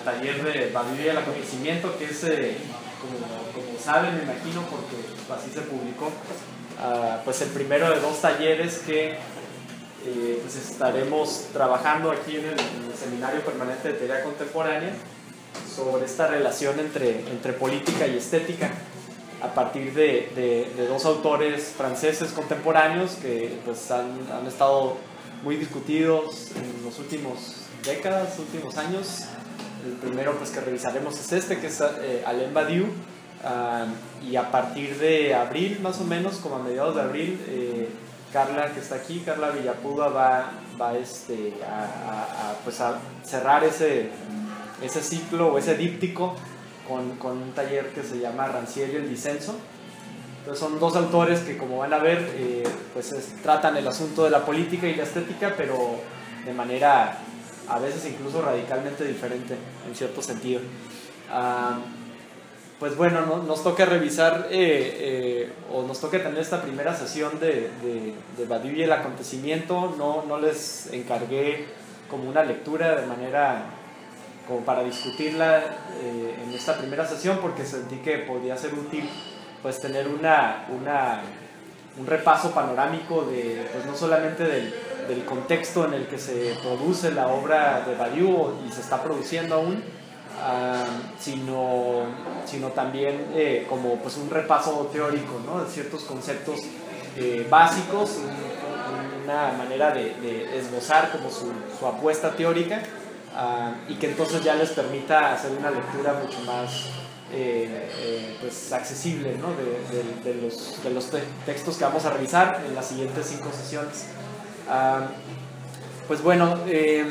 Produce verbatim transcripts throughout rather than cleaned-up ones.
taller de Badiou y el acontecimiento, que es, eh, como, como saben, me imagino, porque así se publicó, uh, pues el primero de dos talleres que eh, pues estaremos trabajando aquí en el, en el Seminario Permanente de Teoría Contemporánea sobre esta relación entre, entre política y estética, a partir de, de, de dos autores franceses contemporáneos que pues han, han estado muy discutidos en los últimos décadas, últimos años. El primero pues que revisaremos es este, que es eh, Alain Badiou, uh, y a partir de abril más o menos, como a mediados de abril, eh, Carla, que está aquí, Carla Villapuga, va, va este, a, a, a, pues a cerrar ese, ese ciclo o ese díptico Con, con un taller que se llama Rancière y el disenso. Entonces son dos autores que, como van a ver, eh, pues es, tratan el asunto de la política y la estética, pero de manera a veces incluso radicalmente diferente en cierto sentido. Uh, pues bueno, no, nos toca revisar eh, eh, o nos toca tener esta primera sesión de, de, de Badiou y el acontecimiento. No, no les encargué como una lectura de manera como para discutirla eh, en esta primera sesión, porque sentí que podía ser útil pues tener una, una, un repaso panorámico de, pues no solamente del, del contexto en el que se produce la obra de Badiou y se está produciendo aún, uh, sino, sino también eh, como pues un repaso teórico, ¿no?, de ciertos conceptos eh, básicos, una manera de, de esbozar como su, su apuesta teórica. Uh, y que entonces ya les permita hacer una lectura mucho más eh, eh, pues accesible, ¿no?, de, de, de, los, de los te textos que vamos a revisar en las siguientes cinco sesiones. Uh, pues bueno, eh,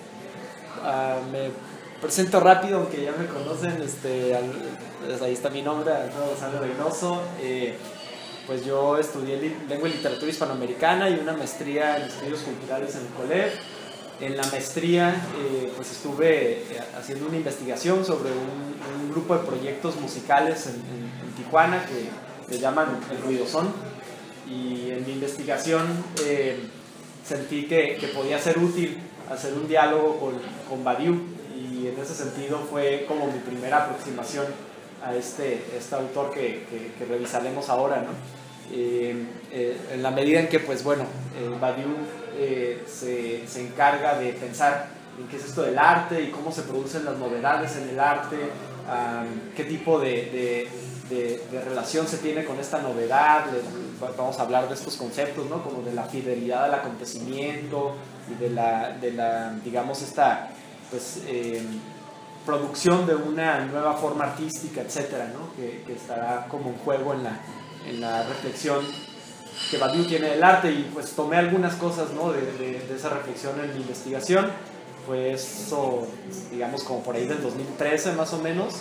uh, me presento rápido, aunque ya me conocen. Este, al, pues ahí está mi nombre, Alfredo González Reynoso. Eh, pues yo estudié lengua y literatura hispanoamericana y una maestría en estudios culturales en el COLEP. En la maestría eh, pues estuve haciendo una investigación sobre un, un grupo de proyectos musicales en, en, en Tijuana que se llaman El Ruidosón, y en mi investigación eh, sentí que, que podía ser útil hacer un diálogo con, con Badiou, y en ese sentido fue como mi primera aproximación a este, este autor que, que, que revisaremos ahora, ¿no? Eh, eh, en la medida en que pues bueno, eh, Badiou Eh, se, se encarga de pensar en qué es esto del arte y cómo se producen las novedades en el arte, um, qué tipo de, de, de, de relación se tiene con esta novedad. Vamos a hablar de estos conceptos, ¿no?, como de la fidelidad al acontecimiento y de la, de la digamos, esta pues, eh, producción de una nueva forma artística, etcétera, ¿no?, que, que estará como en juego en la, en la reflexión que Badiou tiene del arte. Y pues tomé algunas cosas, ¿no?, de, de, de esa reflexión en mi investigación. Fue eso, digamos, como por ahí del dos mil trece más o menos,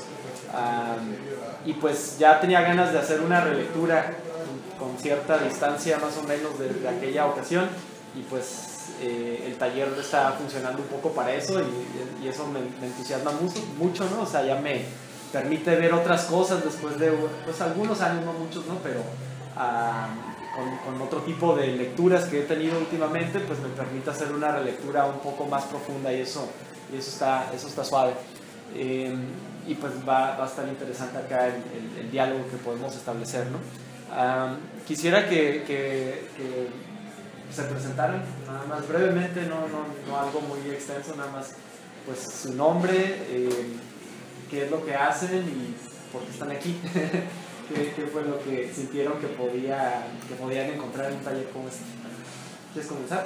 um, y pues ya tenía ganas de hacer una relectura con cierta distancia más o menos de, de aquella ocasión, y pues eh, el taller está funcionando un poco para eso, y, y eso me, me entusiasma mucho, mucho, ¿no? O sea, ya me permite ver otras cosas después de pues algunos años, no muchos, ¿no?, pero um, Con, con otro tipo de lecturas que he tenido últimamente, pues me permite hacer una relectura un poco más profunda, y eso, y eso, está, eso está suave. Eh, y pues va, va a estar interesante acá el, el, el diálogo que podemos establecer, ¿no? Um, quisiera que, que, que se presentaran, nada más brevemente, no, no, no algo muy extenso, nada más pues su nombre, eh, qué es lo que hacen y por qué están aquí. ¿Qué, ¿Qué fue lo que sintieron que, podía, que podían encontrar en un taller como este? ¿Quieres comenzar?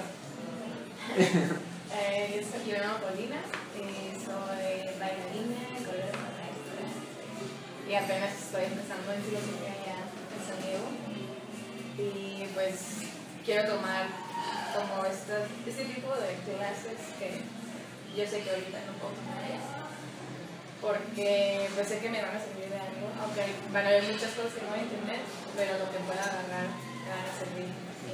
eh, yo me llamo Paulina, eh, soy bailarina, coreógrafa, maestra, y apenas estoy empezando en filosofía ya en San Diego. Y pues quiero tomar como este, este tipo de clases que yo sé que ahorita no puedo tomar, porque pues sé que me van a servir de algo, aunque van a haber muchas cosas que no voy a entender, pero lo que pueda agarrar me van a servir.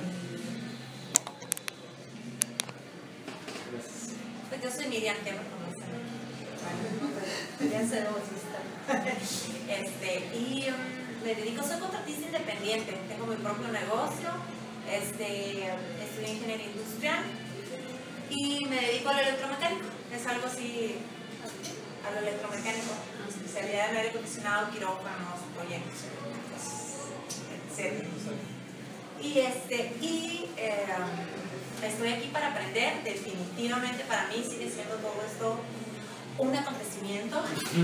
Pues yo soy Miriam Tema, como saben. Quería ser vocista. Este, y um, me dedico, soy contratista independiente, tengo mi propio negocio, este, estudié ingeniería industrial y me dedico al electromecánico, es algo así, a lo electromecánico, especialidad en aire acondicionado, quirófanos, proyectos, etcétera. Y, este, y eh, estoy aquí para aprender. Definitivamente para mí sigue siendo todo esto un acontecimiento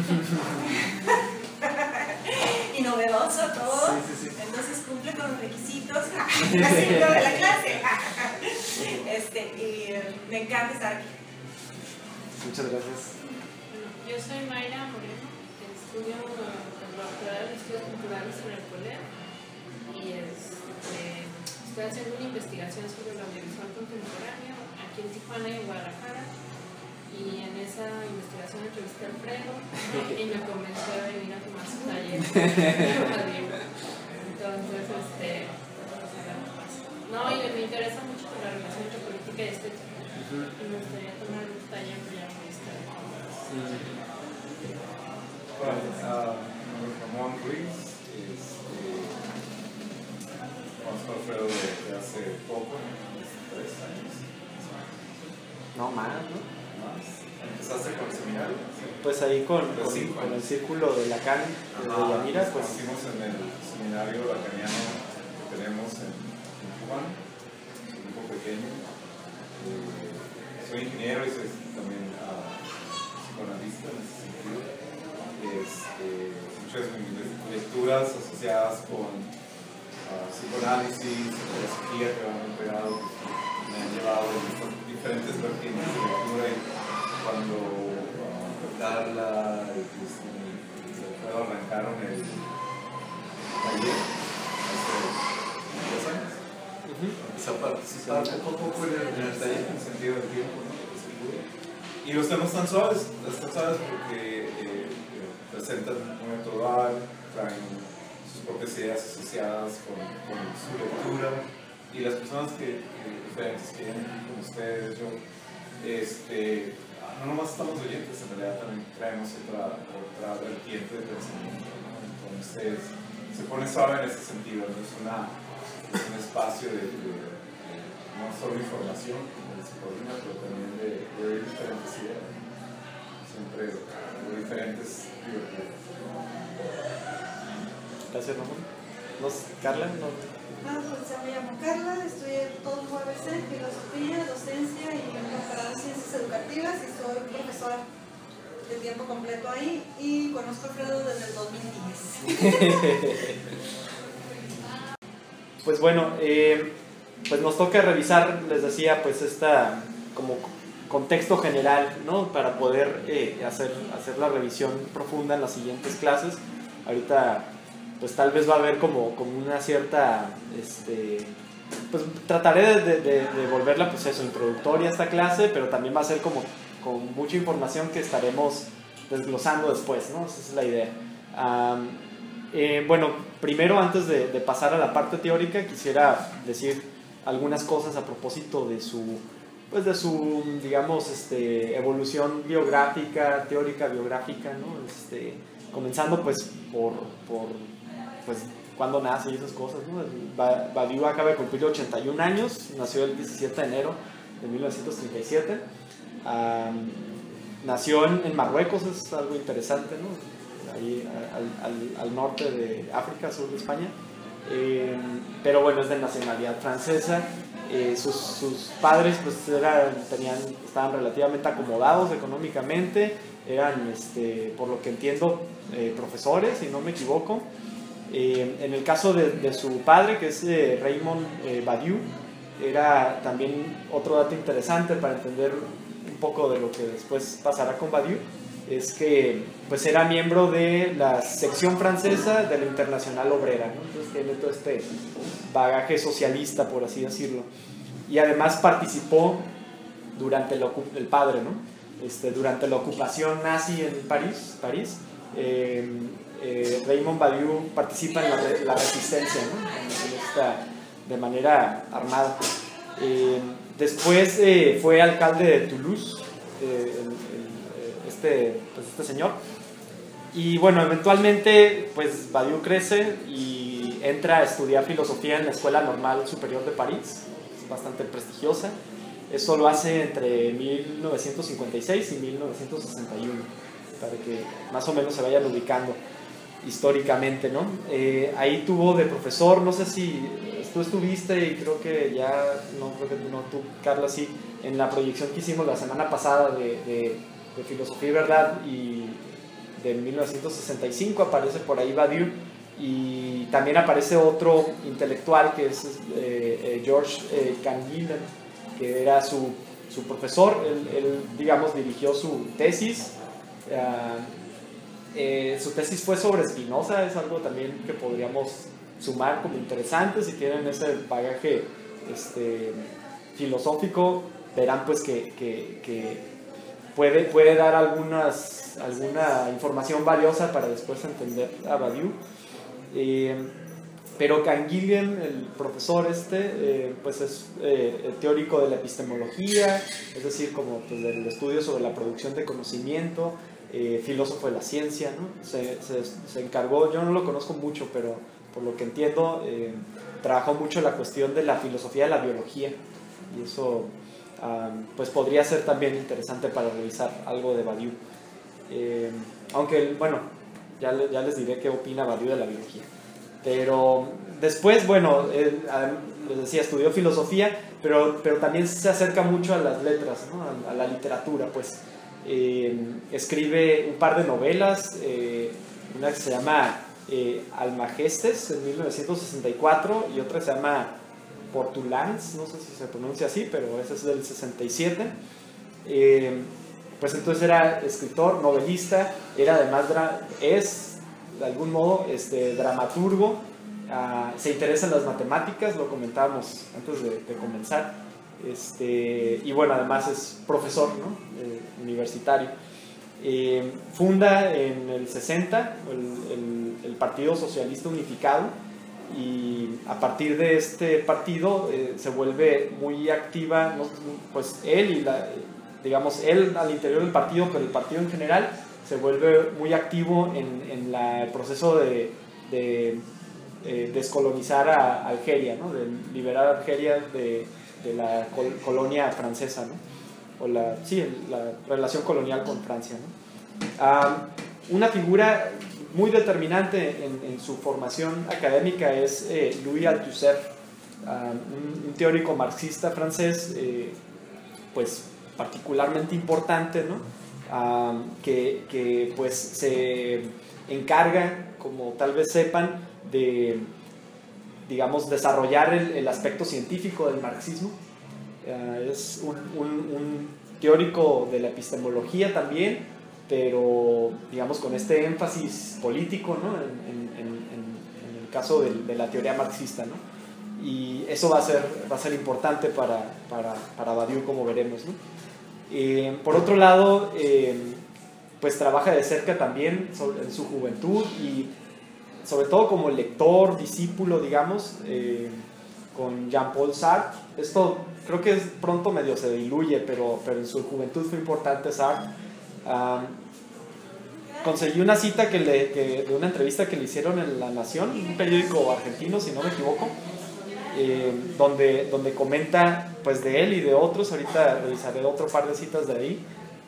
y novedoso todo. Sí, sí, sí. Entonces cumple con los requisitos de la clase. Este, y eh, me encanta estar aquí. Muchas gracias. Yo soy Mayra Moreno, estudio el doctorado en estudios culturales en el COLEP y este, estoy haciendo una investigación sobre el audiovisual contemporáneo aquí en Tijuana y en Guadalajara, y en esa investigación entrevisté a Alfredo y me convenció de venir a tomar su taller. Entonces, este, no, y me interesa mucho la relación entre política y estética, y me gustaría tomar un taller ya por esta. Bueno, uh, Ramón Ruiz, este, conozco a Alfredo desde hace poco, tres años. No, más, ¿no? Más. ¿Empezaste con el seminario? Pues ahí con, con, Sí, con el círculo de Lacan, de Yanira, nos pues. conocimos en el seminario lacaniano que tenemos en, en Tijuana, es un grupo pequeño. Eh, soy ingeniero y soy también uh, psicoanalista en ese sentido. Este, muchas de mis lecturas asociadas con uh, psicoanálisis, filosofía que van muy pegado, me han llevado en estas diferentes vertientes de lectura, y cuando uh, Carla y Alfredo arrancaron el taller hace dos años, empecé a participar poco a poco en el, en el taller en el sentido del tiempo, ¿no? Y los temas están suaves, están suaves porque eh, presentan un metodal, traen sus propias ideas asociadas con, con su lectura, y las personas que, que diferentes que vienen aquí con ustedes, yo, este, no nomás estamos oyentes, en realidad también traemos otra, otra vertiente de pensamiento, ¿no? Entonces se pone suave en ese sentido, no es, una, es un espacio de, de, de no solo información, como dice Paulina, pero también de, de oír diferentes ideas, siempre de diferentes divertidas. Gracias, Ramón. ¿Nos, Carla? No. Ah, pues ya me llamo Carla, estudié todo el U A B C, filosofía, docencia y un doctorado en ciencias educativas, y soy profesora de tiempo completo ahí, y conozco a Alfredo desde el dos mil diez. Pues bueno, eh, pues nos toca revisar, les decía, pues esta como contexto general, ¿no? Para poder eh, hacer, hacer la revisión profunda en las siguientes clases. Ahorita pues tal vez va a haber como, como una cierta, este, pues trataré de, de, de volverla pues eso, introductoria a esta clase, pero también va a ser como con mucha información que estaremos desglosando después, ¿no? Esa es la idea. Um, eh, bueno, primero antes de, de pasar a la parte teórica, quisiera decir algunas cosas a propósito de su, pues de su, digamos, este, evolución biográfica, teórica biográfica, ¿no? Este, comenzando pues por, por pues cuándo nace y esas cosas, ¿no? Badiou acaba de cumplir ochenta y un años, nació el diecisiete de enero de mil novecientos treinta y siete. Um, nació en, en Marruecos, es algo interesante, ¿no? Ahí al, al, al norte de África, sur de España. Eh, pero bueno, es de nacionalidad francesa. Eh, sus, sus padres pues eran, tenían, estaban relativamente acomodados económicamente, eran, este, por lo que entiendo, eh, profesores, si no me equivoco. Eh, en el caso de, de su padre, que es eh, Raymond eh, Badiou, era también otro dato interesante para entender un poco de lo que después pasará con Badiou, es que pues era miembro de la sección francesa de la Internacional Obrera, ¿no? Entonces tiene todo este bagaje socialista, por así decirlo, y además participó durante la, el padre, ¿no? Este, durante la ocupación nazi en París, París eh, eh, Raymond Badiou participa en la, la resistencia, ¿no? En, en esta, de manera armada. Eh, después eh, fue alcalde de Toulouse, eh, el, el, este, pues este señor, y bueno, eventualmente pues Badiou crece y entra a estudiar filosofía en la Escuela Normal Superior de París, es bastante prestigiosa. Eso lo hace entre mil novecientos cincuenta y seis y mil novecientos sesenta y uno. para que más o menos se vayan ubicando históricamente, ¿no? Eh, ahí tuvo de profesor, no sé si tú estuviste, y creo que ya, no creo que no, tú, Carla, sí, en la proyección que hicimos la semana pasada de, de, de Filosofía y Verdad, y de mil novecientos sesenta y cinco aparece por ahí Badiou, y también aparece otro intelectual que es eh, eh, Georges eh, Canguilhem, que era su, su profesor. Él, él, digamos, dirigió su tesis. Uh, eh, su tesis fue sobre Spinoza, es algo también que podríamos sumar como interesante. Si tienen ese bagaje este, filosófico, verán pues que, que, que puede, puede dar algunas, alguna información valiosa para después entender a Badiou. Eh, pero Canguilhem, el profesor este, eh, pues es eh, teórico de la epistemología, es decir, como pues, del estudio sobre la producción de conocimiento, eh, filósofo de la ciencia, ¿no? se, se, se encargó, yo no lo conozco mucho, pero por lo que entiendo, eh, trabajó mucho la cuestión de la filosofía de la biología, y eso um, pues podría ser también interesante para revisar algo de Badiou. Eh, aunque, bueno, ya, ya les diré qué opina Badiou de la biología. Pero después, bueno, él, les decía, estudió filosofía, pero, pero también se acerca mucho a las letras, ¿no? a, a la literatura, pues. Eh, escribe un par de novelas, eh, una que se llama eh, Almagestes en mil novecientos sesenta y cuatro y otra que se llama Portulans, no sé si se pronuncia así, pero esa es del sesenta y siete. Eh, pues entonces era escritor, novelista, era además, es de algún modo este, dramaturgo, uh, se interesa en las matemáticas, lo comentábamos antes de, de comenzar, este, y bueno, además es profesor, ¿no? eh, universitario. Eh, funda en el sesenta el, el, el Partido Socialista Unificado, y a partir de este partido eh, se vuelve muy activa, ¿no? Pues él y la, digamos él al interior del partido, pero el partido en general se vuelve muy activo en, en la, el proceso de, de eh, descolonizar a Algeria, ¿no? De liberar a Algeria de, de la col colonia francesa, ¿no? O la, sí, la relación colonial con Francia, ¿no? Uh, una figura muy determinante en, en su formación académica es eh, Louis Althusser, uh, un, un teórico marxista francés, eh, pues particularmente importante, ¿no? Uh, que, que pues se encarga, como tal vez sepan, de, digamos, desarrollar el, el aspecto científico del marxismo. Uh, es un, un, un teórico de la epistemología también, pero digamos con este énfasis político, ¿no? en, en, en, en el caso de, de la teoría marxista, ¿no? Y eso va a ser, va a ser importante para, para, para Badiou, como veremos, ¿no? Eh, por otro lado, eh, pues trabaja de cerca también sobre, en su juventud, y sobre todo como lector, discípulo, digamos, eh, con Jean-Paul Sartre. Esto creo que es, pronto medio se diluye, pero, pero en su juventud fue importante Sartre. Um, conseguí una cita que le, que, de una entrevista que le hicieron en La Nación, un periódico argentino, si no me equivoco, eh, donde, donde comenta pues de él y de otros. Ahorita revisaré otro par de citas de ahí.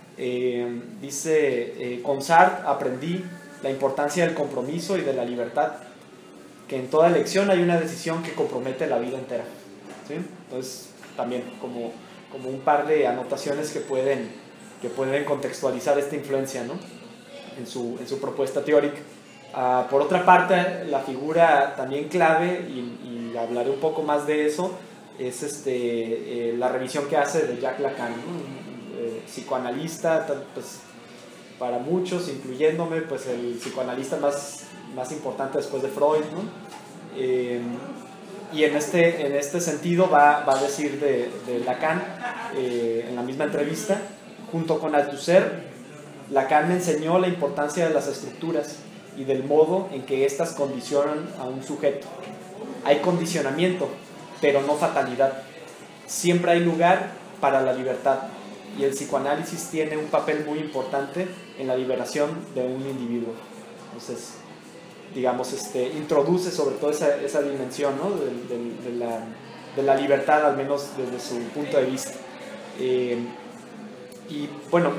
Eh, dice, eh, con Sartre aprendí la importancia del compromiso y de la libertad, que en toda elección hay una decisión que compromete la vida entera, ¿sí? Entonces también como, como un par de anotaciones que pueden, que pueden contextualizar esta influencia, ¿no? en, su, en su propuesta teórica. Uh, por otra parte, la figura también clave, y, y hablaré un poco más de eso, es este, eh, la revisión que hace de Jacques Lacan, ¿no? eh, psicoanalista, pues, para muchos, incluyéndome, pues el psicoanalista más, más importante después de Freud, ¿no? Eh, y en este, en este sentido va, va a decir de, de Lacan, eh, en la misma entrevista, junto con Althusser, Lacan me enseñó la importancia de las estructuras y del modo en que éstas condicionan a un sujeto. Hay condicionamiento, pero no fatalidad. Siempre hay lugar para la libertad, y el psicoanálisis tiene un papel muy importante en la liberación de un individuo. Entonces, digamos, este, introduce sobre todo esa, esa dimensión, ¿no? de, de, de, la, de la libertad, al menos desde su punto de vista. Eh, y bueno,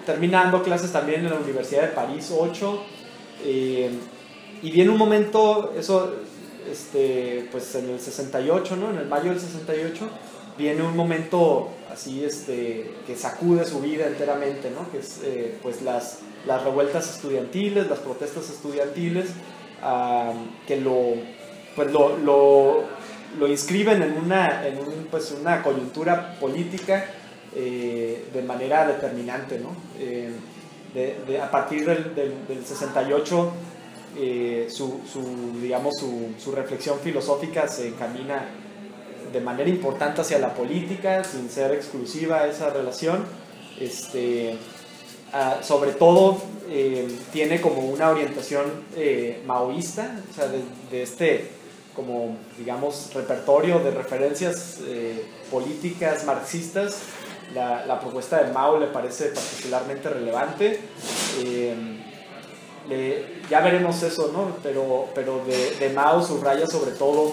terminando clases también en la Universidad de París ocho, eh, y viene un momento, eso, este, pues en el sesenta y ocho, ¿no? En el mayo del sesenta y ocho, viene un momento así, este, que sacude su vida enteramente, ¿no? Que es, eh, pues las, las revueltas estudiantiles, las protestas estudiantiles, uh, que lo, pues lo, lo, lo inscriben en una, en un, pues una coyuntura política eh, de manera determinante, ¿no? Eh, de, de, a partir del, del, del sesenta y ocho, eh, su, su, digamos, su, su reflexión filosófica se encamina de manera importante hacia la política, sin ser exclusiva esa relación. Este, uh, sobre todo eh, tiene como una orientación eh, maoísta, o sea, de, de este, como digamos, repertorio de referencias eh, políticas marxistas. La, la propuesta de Mao le parece particularmente relevante. Eh, le, ya veremos eso, ¿no? Pero, pero de, de Mao subraya sobre todo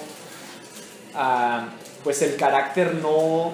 uh, pues el carácter no,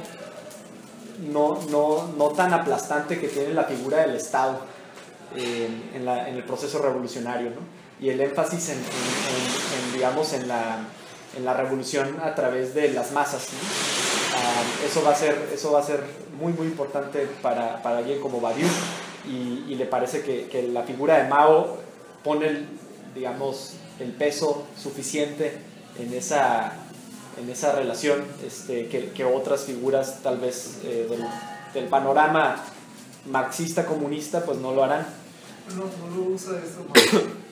no, no, no tan aplastante que tiene la figura del Estado eh, en, la, en el proceso revolucionario, ¿no? Y el énfasis en, en, en, en digamos, en la, en la revolución a través de las masas, ¿no? Uh, eso va a ser, eso va a ser muy, muy importante para, para alguien como Badiou, y, y le parece que, que la figura de Mao pone, el, digamos, el peso suficiente en esa... en esa relación este, que, que otras figuras tal vez eh, del, del panorama marxista-comunista pues no lo harán. No, no lo usa eso más,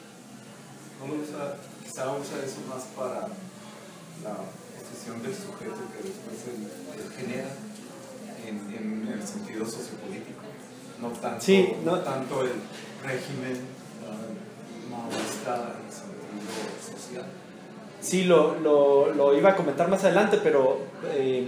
no lo usa, quizá usa eso más para la posición del sujeto que después él, él genera en, en el sentido sociopolítico, no tanto, sí, no, no tanto el régimen uh, maoísta en el sentido social. Sí, lo, lo, lo iba a comentar más adelante, pero eh,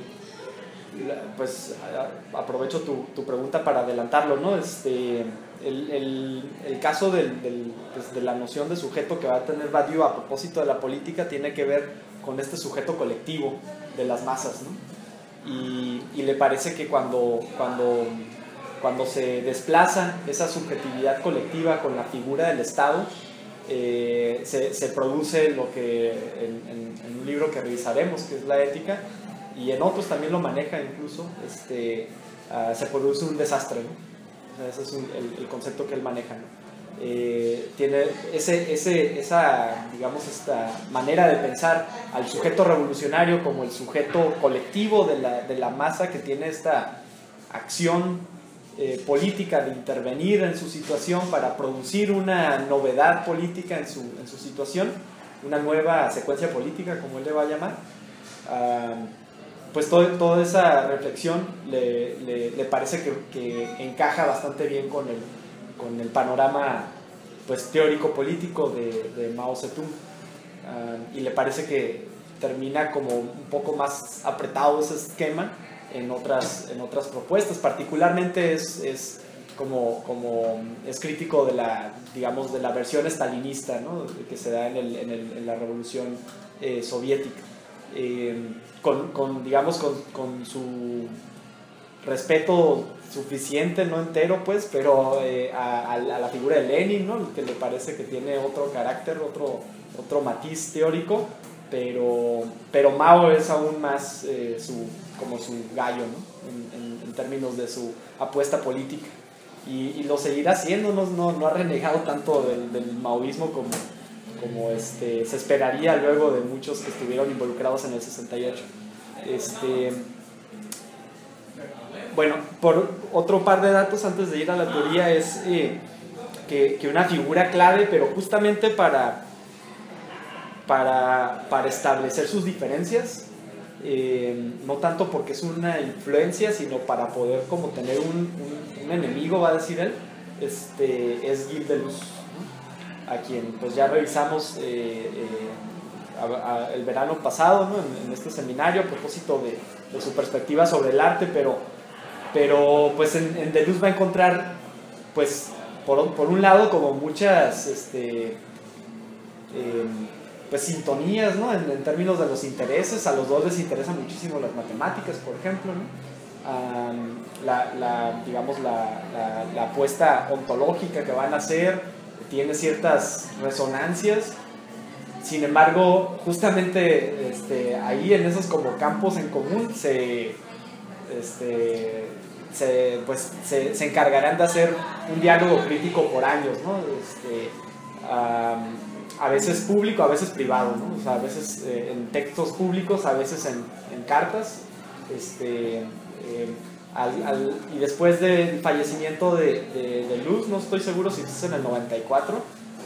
pues a, aprovecho tu, tu pregunta para adelantarlo, ¿no? Este, el, el, el caso del, del, pues de la noción de sujeto que va a tener Badiou a propósito de la política tiene que ver con este sujeto colectivo de las masas, ¿no? Y, y le parece que cuando, cuando, cuando se desplaza esa subjetividad colectiva con la figura del Estado, Eh, se, se produce lo que en, en, en un libro que revisaremos, que es la ética, y en otros también lo maneja incluso, este, uh, se produce un desastre, ¿no? O sea, ese es un, el, el concepto que él maneja, ¿no? Eh, tiene ese, ese, esa, digamos, esta manera de pensar al sujeto revolucionario como el sujeto colectivo de la, de la masa que tiene esta acción Eh, política de intervenir en su situación para producir una novedad política en su, en su situación, una nueva secuencia política, como él le va a llamar. Uh, pues todo, toda esa reflexión le, le, le parece que, que encaja bastante bien con el, con el panorama pues, teórico-político de, de Mao Zedong, uh, y le parece que termina como un poco más apretado ese esquema en otras, en otras propuestas. Particularmente es, es, como, como, es crítico de la, digamos, de la versión estalinista, ¿no? Que se da en, el, en, el, en la revolución eh, soviética, eh, con, con, digamos, con, con su respeto suficiente, no entero pues, pero eh, a, a la figura de Lenin, ¿no? Que le parece que tiene otro carácter, otro, otro matiz teórico, pero, pero Mao es aún más eh, su, como su gallo, ¿no? en, en, en términos de su apuesta política, y, y lo seguirá haciendo, no, no, no ha renegado tanto del, del maoísmo como, como este, se esperaría luego de muchos que estuvieron involucrados en el sesenta y ocho. Este, bueno, por otro par de datos antes de ir a la teoría es eh, que, que una figura clave, pero justamente para Para, para establecer sus diferencias, eh, no tanto porque es una influencia, sino para poder como tener un, un, un enemigo, va a decir él, este, es Gilles Deleuze, ¿no? A quien pues ya revisamos eh, eh, a, a, el verano pasado, ¿no? en, en este seminario a propósito de, de su perspectiva sobre el arte, pero, pero pues en, en Deleuze va a encontrar pues por, por un lado como muchas este, eh, pues sintonías, ¿no? En, en términos de los intereses. A los dos les interesan muchísimo las matemáticas, por ejemplo, ¿no? um, la, la, digamos, la, la, la apuesta ontológica que van a hacer tiene ciertas resonancias. Sin embargo, justamente este, ahí en esos como campos en común se, este, se, pues, se, se encargarán de hacer un diálogo crítico por años, ¿no? Este, um, a veces público, a veces privado, ¿no? O sea, a veces eh, en textos públicos, a veces en, en cartas. Este, eh, al, al, y después del fallecimiento de, de, de Luz, no estoy seguro si es en el noventa y cuatro,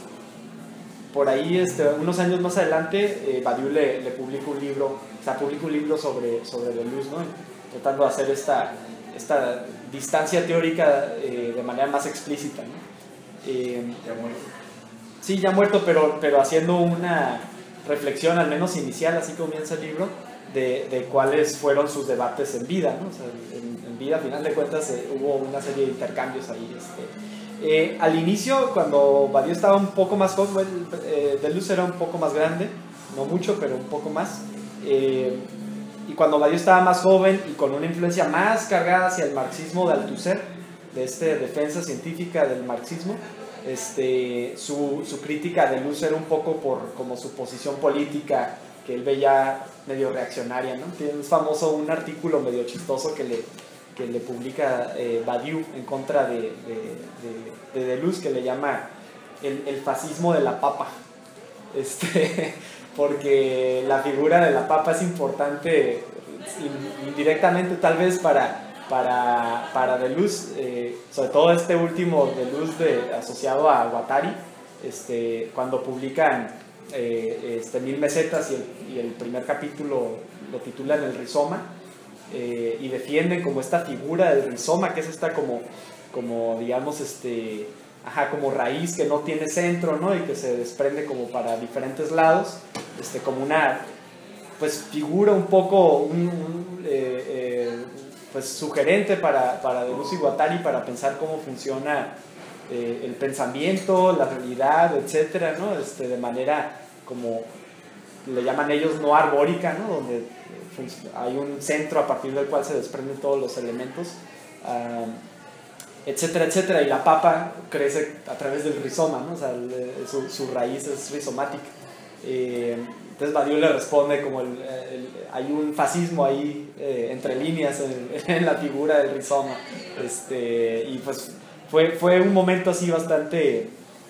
por ahí este, unos años más adelante eh, Badiou le, le publica un libro, o sea, publica un libro sobre, sobre Deleuze, ¿no? Tratando de hacer esta, esta distancia teórica eh, de manera más explícita, ¿no? Eh, ya muerto. Sí, ya muerto, pero, pero haciendo una reflexión al menos inicial, así comienza el libro, de, de cuáles fueron sus debates en vida, ¿no? O sea, en, en vida, a final de cuentas, eh, hubo una serie de intercambios ahí. Este, Eh, al inicio, cuando Badiou estaba un poco más joven, eh, Deleuze era un poco más grande, no mucho, pero un poco más. Eh, y cuando Badiou estaba más joven y con una influencia más cargada hacia el marxismo de Althusser, de esta defensa científica del marxismo, este, su, su crítica a Deleuze era un poco por como su posición política, que él veía medio reaccionaria, ¿no? Es famoso un artículo medio chistoso que le... que le publica eh, Badiou en contra de, de, de, de Deleuze, que le llama el, el fascismo de la papa, este, porque la figura de la papa es importante indirectamente tal vez para, para, para Deleuze, eh, sobre todo este último Deleuze de, asociado a Guattari, este, cuando publican eh, este, Mil mesetas y el, y el primer capítulo lo titulan El rizoma. Eh, y defienden como esta figura del rizoma, que es esta como, como digamos, este, ajá, como raíz que no tiene centro, ¿no? Y que se desprende como para diferentes lados, este, como una, pues, figura un poco, un, un, eh, eh, pues, sugerente para, para Deleuze y Guattari para pensar cómo funciona eh, el pensamiento, la realidad, etcétera, ¿no? Este, de manera como le llaman ellos no arbórica, ¿no? Donde hay un centro a partir del cual se desprenden todos los elementos, uh, etcétera, etcétera, y la papa crece a través del rizoma, ¿no? O sea, el, su, su raíz es rizomática. Eh, entonces Badiou le responde como el, el, hay un fascismo ahí eh, entre líneas en, en la figura del rizoma, este, y pues fue, fue un momento así bastante,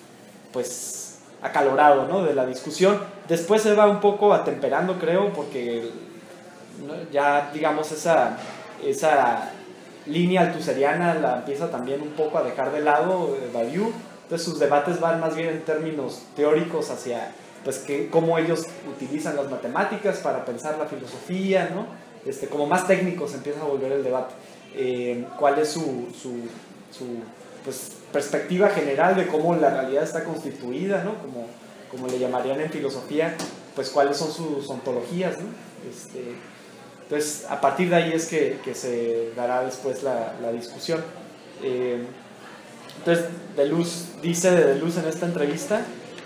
pues, acalorado, ¿no? De la discusión. Después se va un poco atemperando, creo, porque ¿no? ya digamos esa, esa línea althuseriana la empieza también un poco a dejar de lado eh, Badiou. Entonces sus debates van más bien en términos teóricos hacia pues que, cómo ellos utilizan las matemáticas para pensar la filosofía, ¿no? Este, como más técnicos empieza a volver el debate. Eh, ¿Cuál es su, su, su pues, perspectiva general de cómo la realidad está constituida, ¿no? Como, como le llamarían en filosofía, pues cuáles son sus ontologías, ¿no? Este, entonces, a partir de ahí es que, que se dará después la, la discusión. Eh, entonces, Deleuze dice de Deleuze en esta entrevista,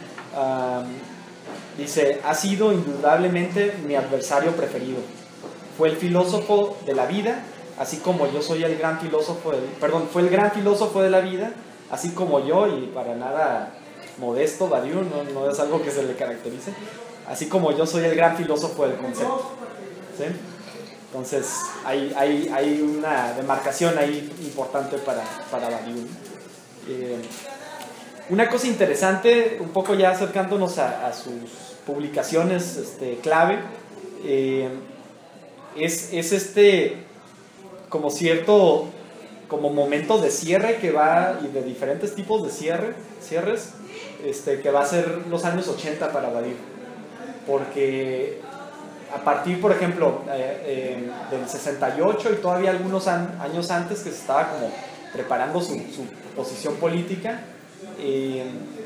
um, dice, ha sido indudablemente mi adversario preferido. Fue el filósofo de la vida, así como yo soy el gran filósofo del, perdón, fue el gran filósofo de la vida, así como yo, y para nada modesto, Badiou, no, no es algo que se le caracterice, así como yo soy el gran filósofo del concepto. ¿Sí? Entonces, hay, hay, hay una demarcación ahí importante para, para Badiou. Eh, una cosa interesante, un poco ya acercándonos a, a sus publicaciones este, clave, eh, es, es este como cierto como momento de cierre que va, y de diferentes tipos de cierre, cierres, este, que va a ser los años ochenta para Badiou, porque a partir, por ejemplo, eh, eh, del sesenta y ocho y todavía algunos an años antes que se estaba como preparando su, su posición política, eh,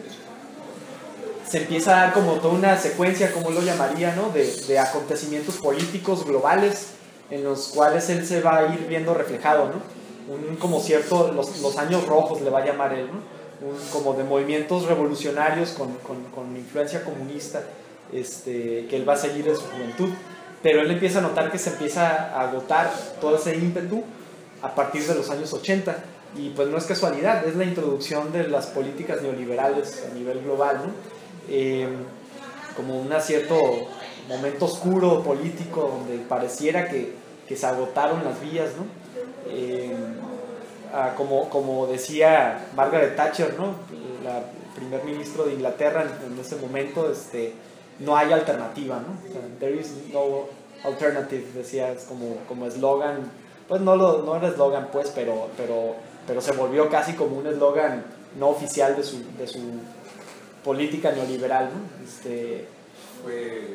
se empieza a dar como toda una secuencia, como lo llamaría, ¿no? de, de acontecimientos políticos globales en los cuales él se va a ir viendo reflejado, ¿no? Un, como cierto, los, los años rojos le va a llamar él, ¿no? Un, como de movimientos revolucionarios con, con, con influencia comunista, este, que él va a seguir en su juventud, pero él empieza a notar que se empieza a agotar todo ese ímpetu a partir de los años ochenta. Y pues no es casualidad, es la introducción de las políticas neoliberales a nivel global, ¿no? Eh, como un cierto momento oscuro político donde pareciera que, que se agotaron las vías, ¿no? Eh, ah, como, como decía Margaret Thatcher, ¿no? La primer ministro de Inglaterra en, en ese momento, este, no hay alternativa, ¿no? O sea, there is no alternative, decía, es como como eslogan, pues no, lo, no era eslogan, pues, pero, pero, pero se volvió casi como un eslogan no oficial de su, de su política neoliberal, ¿no? Este, Fue...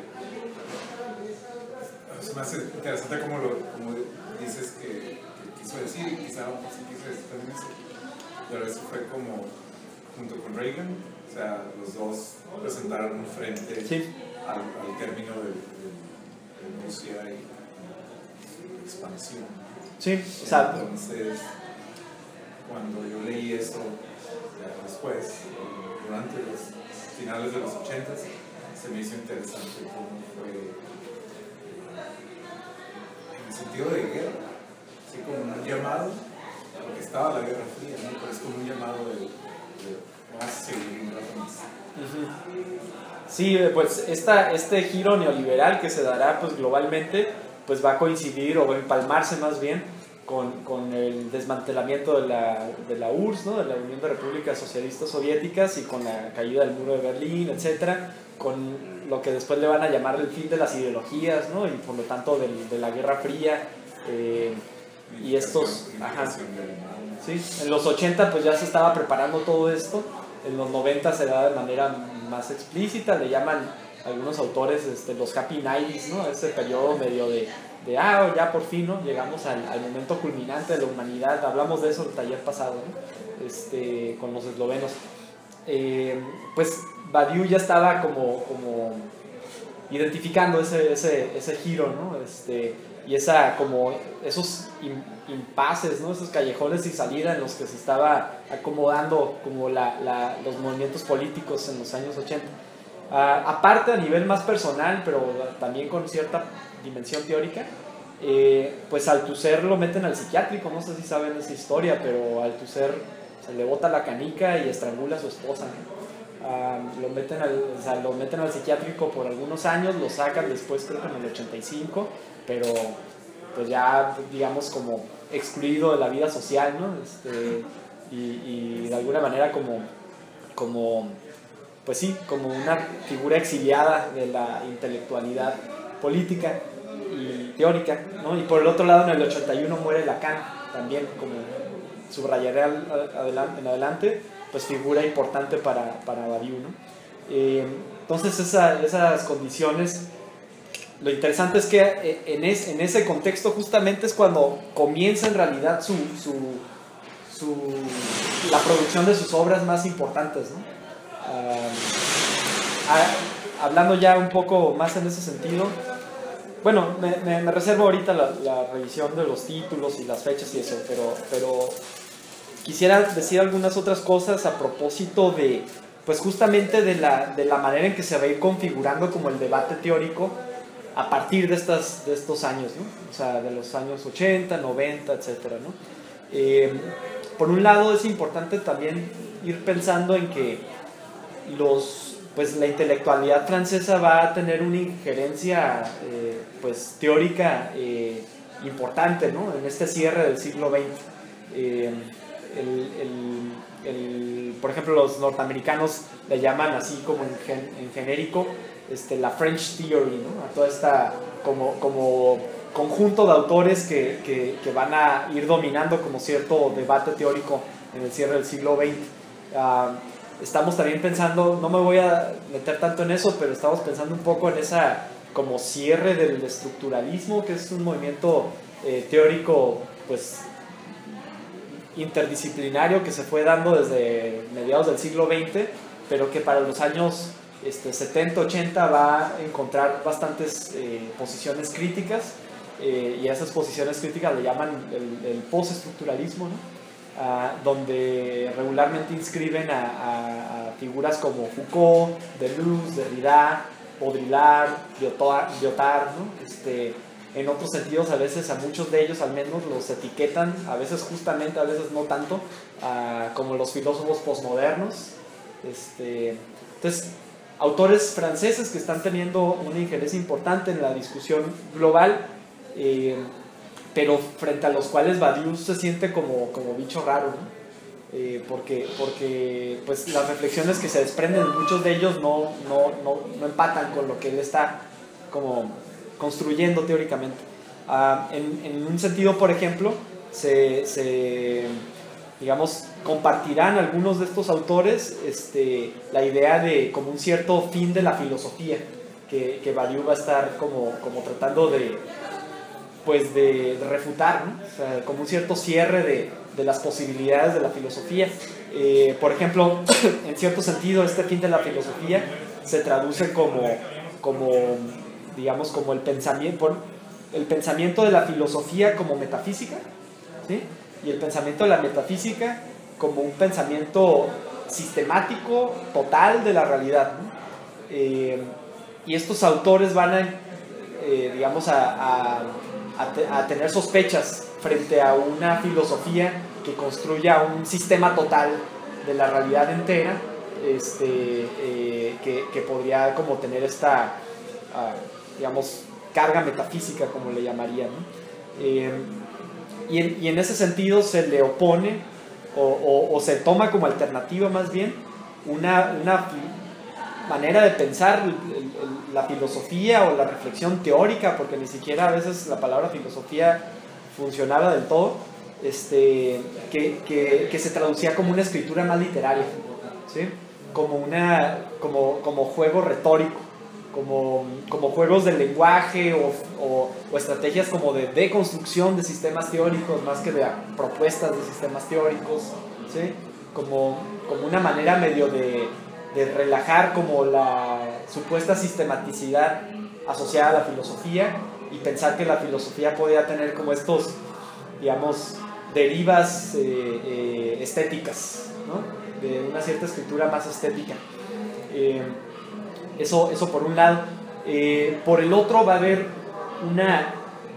Es más interesante como, lo, como dices que, que quiso decir, y quizá sí quiso decir también eso, pero eso fue como junto con Reagan, o sea, los dos presentaron un frente sí. al, al término de, de, de Rusia y su expansión. Sí, o sea, entonces, cuando yo leí esto después, durante los finales de los ochentas, se me hizo interesante cómo fue en el sentido de guerra, así como un llamado, porque estaba la Guerra Fría, ¿no? Pero es como un llamado de, de vamos a seguir un rato más. Uh-huh. Sí, pues esta, este giro neoliberal que se dará pues globalmente, pues va a coincidir o va a empalmarse más bien con, con el desmantelamiento de la, de la U R S S, ¿no? De la Unión de Repúblicas Socialistas Soviéticas, y con la caída del muro de Berlín, etcétera, con lo que después le van a llamar el fin de las ideologías, ¿no? Y por lo tanto de, de la Guerra Fría, eh, y estos... Ajá, sí, en los ochenta pues ya se estaba preparando todo esto, en los noventa se da de manera más explícita, le llaman algunos autores este, los happy nineties, ¿no? Ese periodo medio de, de ah, ya por fin, ¿no? Llegamos al, al momento culminante de la humanidad. Hablamos de eso el taller pasado, ¿no? Este, con los eslovenos. Eh, pues Badiou ya estaba como, como identificando ese, ese, ese giro, ¿no? Este, y esa, como esos impases, ¿no? Esos callejones sin salida en los que se estaba acomodando como la, la, los movimientos políticos en los años ochenta. Uh, aparte, a nivel más personal, pero también con cierta dimensión teórica, eh, pues Althusser lo meten al psiquiátrico. No sé si saben esa historia, pero Althusser se le bota la canica y estrangula a su esposa, ¿no? Uh, lo, meten al, o sea, lo meten al psiquiátrico por algunos años, lo sacan después, creo que en el ochenta y cinco, pero pues ya, digamos, como excluido de la vida social, ¿no? Este, y, y de alguna manera como, como pues sí, como una figura exiliada de la intelectualidad política y teórica, ¿no? Y por el otro lado, en el ochenta y uno muere Lacan, también, como subrayaré en adelante, pues figura importante para, para Badiou, ¿no? Eh, entonces esa, esas condiciones, lo interesante es que en, es, en ese contexto justamente es cuando comienza en realidad su, su, su, la producción de sus obras más importantes, ¿no? Uh, hablando ya un poco más en ese sentido, bueno, me, me, me reservo ahorita la, la revisión de los títulos y las fechas y eso, pero, pero quisiera decir algunas otras cosas a propósito de, pues justamente de la, de la manera en que se va a ir configurando como el debate teórico a partir de, estas, de estos años, ¿no? O sea, de los años ochenta, noventa, etcétera, ¿no? Eh, por un lado es importante también ir pensando en que los, pues la intelectualidad francesa va a tener una injerencia eh, pues teórica eh, importante, ¿no? En este cierre del siglo veinte. Eh, el, el, el, por ejemplo, los norteamericanos le llaman así como en, gen, en genérico este, la French Theory, ¿no? A toda esta como, como conjunto de autores que, que, que van a ir dominando como cierto debate teórico en el cierre del siglo veinte. Uh, Estamos también pensando, no me voy a meter tanto en eso, pero estamos pensando un poco en esa como cierre del estructuralismo, que es un movimiento eh, teórico pues interdisciplinario que se fue dando desde mediados del siglo veinte, pero que para los años este, setenta, ochenta va a encontrar bastantes eh, posiciones críticas, eh, y a esas posiciones críticas le llaman el, el postestructuralismo, ¿no? Uh, donde regularmente inscriben a, a, a figuras como Foucault, Deleuze, Derrida, Baudrillard, Lyotard, ¿no? Este, en otros sentidos a veces a muchos de ellos al menos los etiquetan, a veces justamente, a veces no tanto, uh, como los filósofos posmodernos. Este, entonces, autores franceses que están teniendo un interés importante en la discusión global, eh, pero frente a los cuales Badiou se siente como, como bicho raro, ¿no? Eh, porque, porque pues, las reflexiones que se desprenden de muchos de ellos no, no, no, no empatan con lo que él está como construyendo teóricamente. Uh, en, en un sentido, por ejemplo, se, se digamos, compartirán algunos de estos autores este, la idea de como un cierto fin de la filosofía, que, que Badiou va a estar como, como tratando de, pues de, de refutar, ¿no? O sea, como un cierto cierre de, de las posibilidades de la filosofía. Eh, por ejemplo, en cierto sentido, este fin de la filosofía se traduce como, como digamos, como el pensamiento, el pensamiento de la filosofía como metafísica, ¿sí? Y el pensamiento de la metafísica como un pensamiento sistemático, total de la realidad, ¿no? Eh, y estos autores van a, eh, digamos, a, a, a, te, a tener sospechas frente a una filosofía que construya un sistema total de la realidad entera, este, eh, que, que podría como tener esta, uh, digamos, carga metafísica, como le llamarían, ¿no? Eh, y, en, y en ese sentido se le opone o, o, o se toma como alternativa más bien una, una manera de pensar el, el, la filosofía o la reflexión teórica, porque ni siquiera a veces la palabra filosofía funcionaba del todo, este, que, que, que se traducía como una escritura más literaria, ¿sí? Como, una, como, como juego retórico, como, como juegos del lenguaje o, o, o estrategias como de deconstrucción de sistemas teóricos más que de propuestas de sistemas teóricos, ¿sí? Como, como una manera medio de, de relajar como la supuesta sistematicidad asociada a la filosofía y pensar que la filosofía podía tener como estos, digamos, derivas eh, eh, estéticas, ¿no? De una cierta escritura más estética. Eh, eso, eso por un lado. Eh, por el otro va a haber una,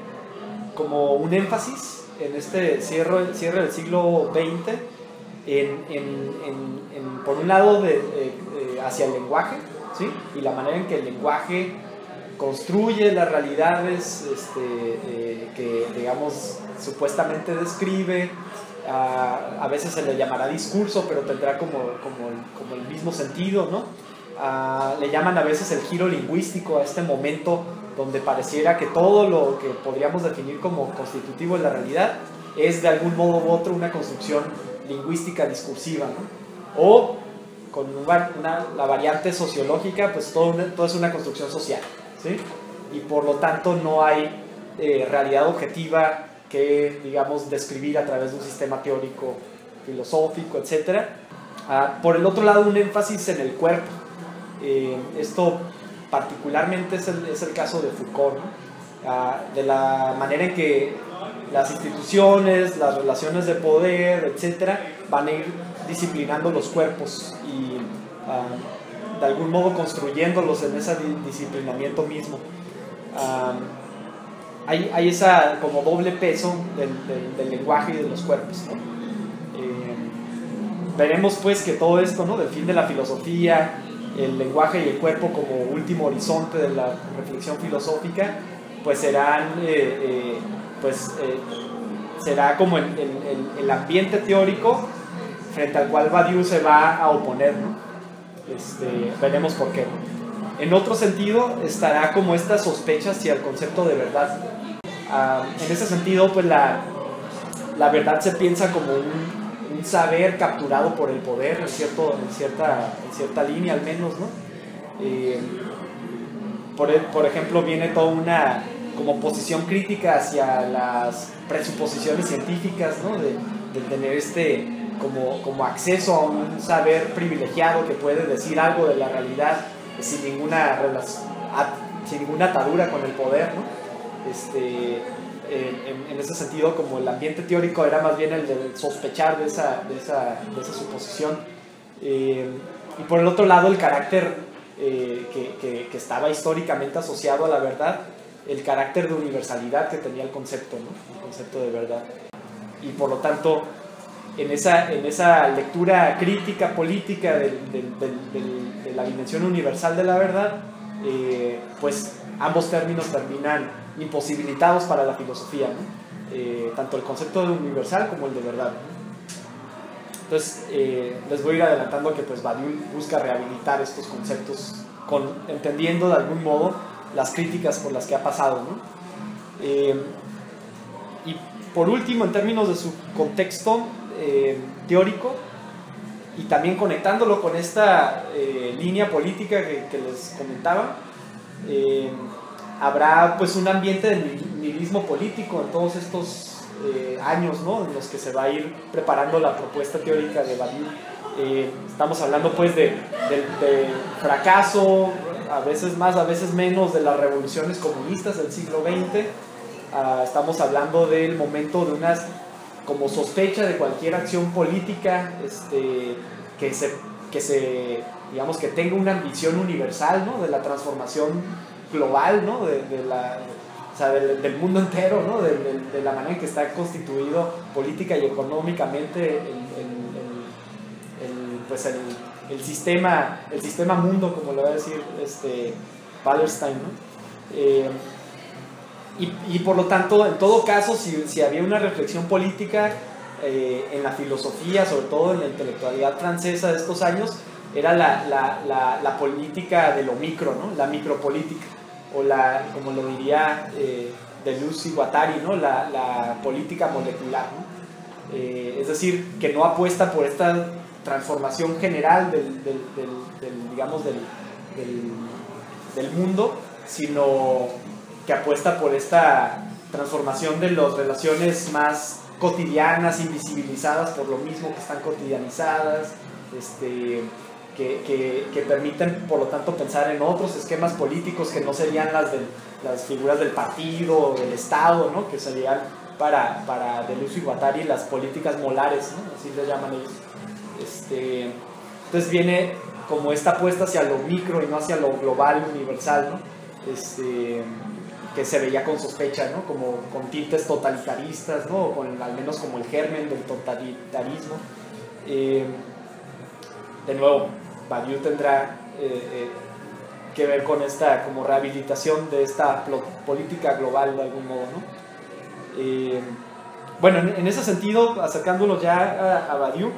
como un énfasis en este cierre, cierre del siglo veinte en, en, en, en, por un lado de, eh, hacia el lenguaje, ¿sí? Y la manera en que el lenguaje construye las realidades este, eh, que, digamos, supuestamente describe. Uh, a veces se le llamará discurso, pero tendrá como, como, como el mismo sentido, ¿no? Uh, le llaman a veces el giro lingüístico a este momento donde pareciera que todo lo que podríamos definir como constitutivo de la realidad es de algún modo u otro una construcción lingüística discursiva, ¿no? O con una, una, la variante sociológica, pues todo, una, todo es una construcción social, ¿sí? Y por lo tanto no hay eh, realidad objetiva que, digamos, describir a través de un sistema teórico, filosófico, etcétera. Uh, por el otro lado, un énfasis en el cuerpo. Eh, esto particularmente es el, es el caso de Foucault, ¿no? Uh, de la manera en que las instituciones, las relaciones de poder, etcétera, van a ir disciplinando los cuerpos y uh, de algún modo construyéndolos en ese disciplinamiento mismo. Uh, hay, hay esa como doble peso del, del, del lenguaje y de los cuerpos, ¿no? Eh, veremos pues que todo esto, ¿no? Del fin de la filosofía, el lenguaje y el cuerpo como último horizonte de la reflexión filosófica, pues serán eh, eh, pues eh, será como el, el, el ambiente teórico frente al cual Badiou se va a oponer, ¿no? Este, veremos por qué. En otro sentido estará como esta sospecha hacia el concepto de verdad. Uh, en ese sentido, pues la, la verdad se piensa como un, un saber capturado por el poder en, cierto, en, cierta, en cierta línea al menos, ¿no? Eh, por, por ejemplo, viene toda una como posición crítica hacia las presuposiciones científicas, ¿no? De, de tener este como, como acceso a un saber privilegiado que puede decir algo de la realidad sin ninguna relación, sin ninguna atadura con el poder, ¿no? Este, en, en ese sentido, como el ambiente teórico era más bien el de sospechar de esa, de esa, de esa suposición. Eh, y por el otro lado, el carácter eh, que, que, que estaba históricamente asociado a la verdad el carácter de universalidad que tenía el concepto, ¿no? El concepto de verdad. Y por lo tanto, en esa, en esa lectura crítica política de, de, de, de, de la dimensión universal de la verdad, eh, pues ambos términos terminan imposibilitados para la filosofía, ¿no? Eh, tanto el concepto de universal como el de verdad, ¿no? Entonces, eh, les voy a ir adelantando que pues Badiou busca rehabilitar estos conceptos, con, entendiendo de algún modo las críticas por las que ha pasado, ¿no? Eh, y por último, en términos de su contexto eh, teórico, y también conectándolo con esta eh, línea política que, que les comentaba, eh, habrá pues un ambiente de nihilismo político en todos estos eh, años, ¿no? En los que se va a ir preparando la propuesta teórica de Badiou. Eh, estamos hablando pues de, de, de fracaso, a veces más, a veces menos, de las revoluciones comunistas del siglo veinte. Uh, estamos hablando del momento de unas como sospecha de cualquier acción política este, que se, que se digamos que tenga una ambición universal, ¿no? De la transformación global, ¿no? de, de la, o sea, del, del mundo entero, ¿no? de, de, de la manera en que está constituido política y económicamente el, el, el, el, pues el, el sistema el sistema mundo, como le va a decir este, Wallerstein, ¿no? Eh, y, y por lo tanto, en todo caso, si, si había una reflexión política eh, en la filosofía, sobre todo en la intelectualidad francesa de estos años, era la, la, la, la política de lo micro, ¿no? La micropolítica, o la, como lo diría eh, Deleuze y Guattari, ¿no? la, la política molecular, ¿no? Eh, es decir, que no apuesta por esta transformación general del, del, del, del digamos, del, del, del mundo, sino que apuesta por esta transformación de las relaciones más cotidianas, invisibilizadas por lo mismo que están cotidianizadas, este, que, que, que permiten por lo tanto pensar en otros esquemas políticos que no serían las, de, las figuras del partido o del Estado, ¿no? Que serían para, para Deleuze y Guattari las políticas molares, ¿no? Así le llaman ellos. Este, entonces viene como esta apuesta hacia lo micro y no hacia lo global, universal, ¿no? Este, que se veía con sospecha, ¿no? Como con tintes totalitaristas, ¿no? O con al menos como el germen del totalitarismo. Eh, de nuevo, Badiou tendrá eh, eh, que ver con esta como rehabilitación de esta política global de algún modo, ¿no? Eh, bueno, en, en ese sentido, acercándonos ya a, a Badiou,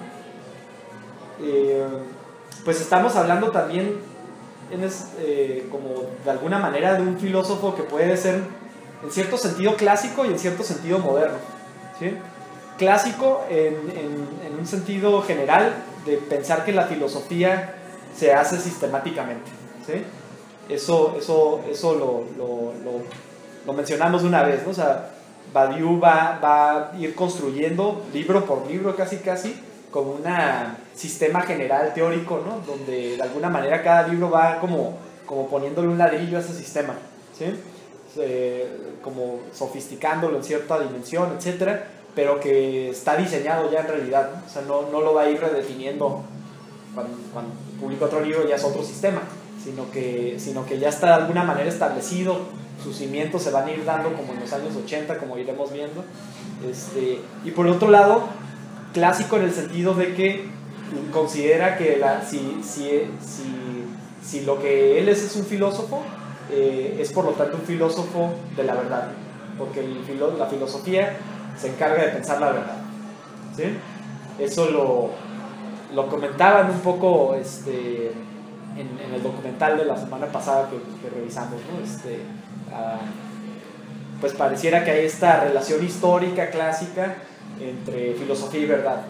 eh, pues estamos hablando también en es, eh, como de alguna manera de un filósofo que puede ser en cierto sentido clásico y en cierto sentido moderno, ¿sí? Clásico en, en, en un sentido general de pensar que la filosofía se hace sistemáticamente, ¿sí? Eso, eso, eso lo, lo, lo, lo mencionamos una vez, ¿no? O sea, Badiou va, va a ir construyendo libro por libro casi casi como un sistema general teórico, ¿no? Donde de alguna manera cada libro va como, como poniéndole un ladrillo a ese sistema, ¿sí? Eh, como sofisticándolo en cierta dimensión, etcétera, pero que está diseñado ya en realidad, ¿no? O sea, no, no lo va a ir redefiniendo cuando, cuando publica otro libro, ya es otro sistema, sino que, sino que ya está de alguna manera establecido, sus cimientos se van a ir dando como en los años ochenta, como iremos viendo. Este, y por otro lado, clásico en el sentido de que considera que la, si, si, si, si lo que él es es un filósofo, eh, es por lo tanto un filósofo de la verdad, porque el filo, la filosofía se encarga de pensar la verdad, ¿sí? Eso lo, lo comentaban un poco este, en, en el documental de la semana pasada que, que revisamos, ¿no? Este, uh, pues pareciera que hay esta relación histórica clásica entre filosofía y verdad,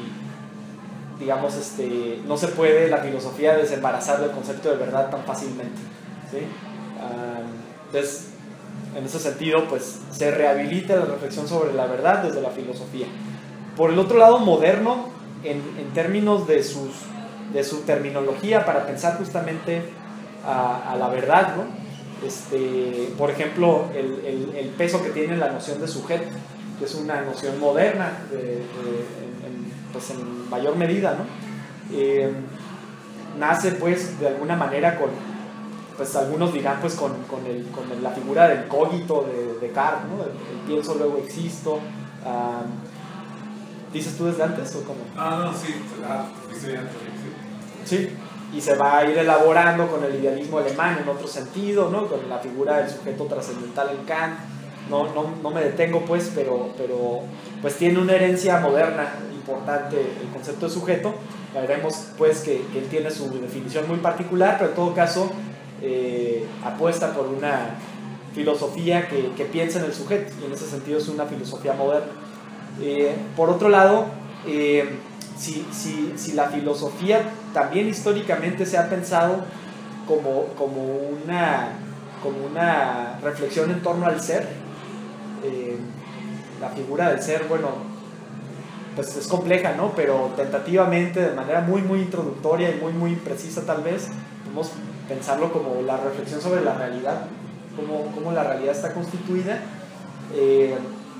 y digamos este, no se puede la filosofía desembarazar del concepto de verdad tan fácilmente, ¿sí? Um, entonces en ese sentido pues se rehabilita la reflexión sobre la verdad desde la filosofía. Por el otro lado, moderno en, en términos de, sus, de su terminología para pensar justamente a, a la verdad, ¿no? Este, por ejemplo, el, el, el peso que tiene la noción de sujeto, que es una noción moderna de, de, en, en, pues en mayor medida, ¿no? Eh, nace pues de alguna manera con, pues algunos dirán pues con, con, el, con el, la figura del cogito de Descartes, ¿no? El, el pienso luego existo. Um, ¿Dices tú desde antes o cómo? Ah, no, sí, ah, estoy antes, sí. Sí, y se va a ir elaborando con el idealismo alemán en otro sentido, ¿no? Con la figura del sujeto trascendental en Kant. No, no, no me detengo pues, pero, pero pues tiene una herencia moderna importante el concepto de sujeto. Ya veremos pues que, que él tiene su definición muy particular, pero en todo caso eh, apuesta por una filosofía que, que piensa en el sujeto, y en ese sentido es una filosofía moderna. Eh, por otro lado, eh, si, si, si la filosofía también históricamente se ha pensado como, como, una, como una reflexión en torno al ser, eh, la figura del ser, bueno, pues es compleja, ¿no? Pero tentativamente, de manera muy, muy introductoria y muy, muy precisa tal vez, podemos pensarlo como la reflexión sobre la realidad, cómo, cómo la realidad está constituida. Eh,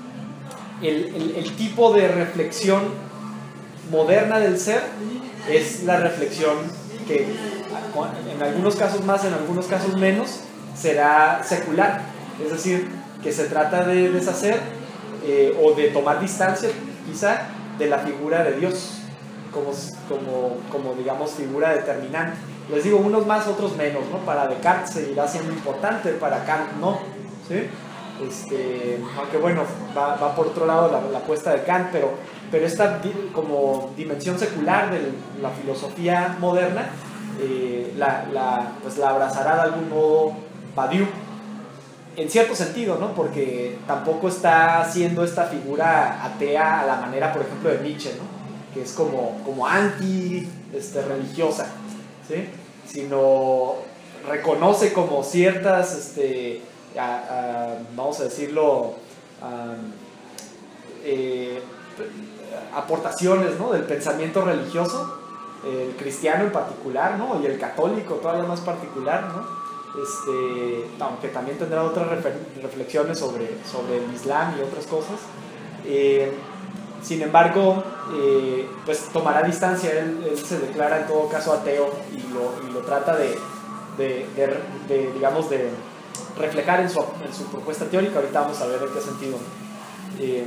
el, el, el tipo de reflexión moderna del ser es la reflexión que en algunos casos más, en algunos casos menos, será secular, es decir, que se trata de deshacer eh, o de tomar distancia quizá de la figura de Dios como, como, como digamos figura determinante. Les digo, unos más, otros menos, ¿no? Para Descartes seguirá siendo importante, para Kant no, ¿sí? Este, aunque bueno, va, va por otro lado la, la apuesta de Kant, pero, pero esta como dimensión secular de la filosofía moderna eh, la, la, pues la abrazará de algún modo Badiou, en cierto sentido, ¿no? Porque tampoco está haciendo esta figura atea a la manera, por ejemplo, de Nietzsche, ¿no? Que es como, como anti este, religiosa, ¿sí? Sino reconoce como ciertas este, a, a, vamos a decirlo a, eh, aportaciones, ¿no? Del pensamiento religioso, el cristiano en particular, ¿no? Y el católico todavía más particular, ¿no? Este, aunque también tendrá otras reflexiones sobre, sobre el Islam y otras cosas. Eh, sin embargo, eh, pues tomará distancia, él, él se declara en todo caso ateo y lo, y lo trata de, de, de, de, digamos, de reflejar en su, en su propuesta teórica. Ahorita vamos a ver en qué sentido. Eh,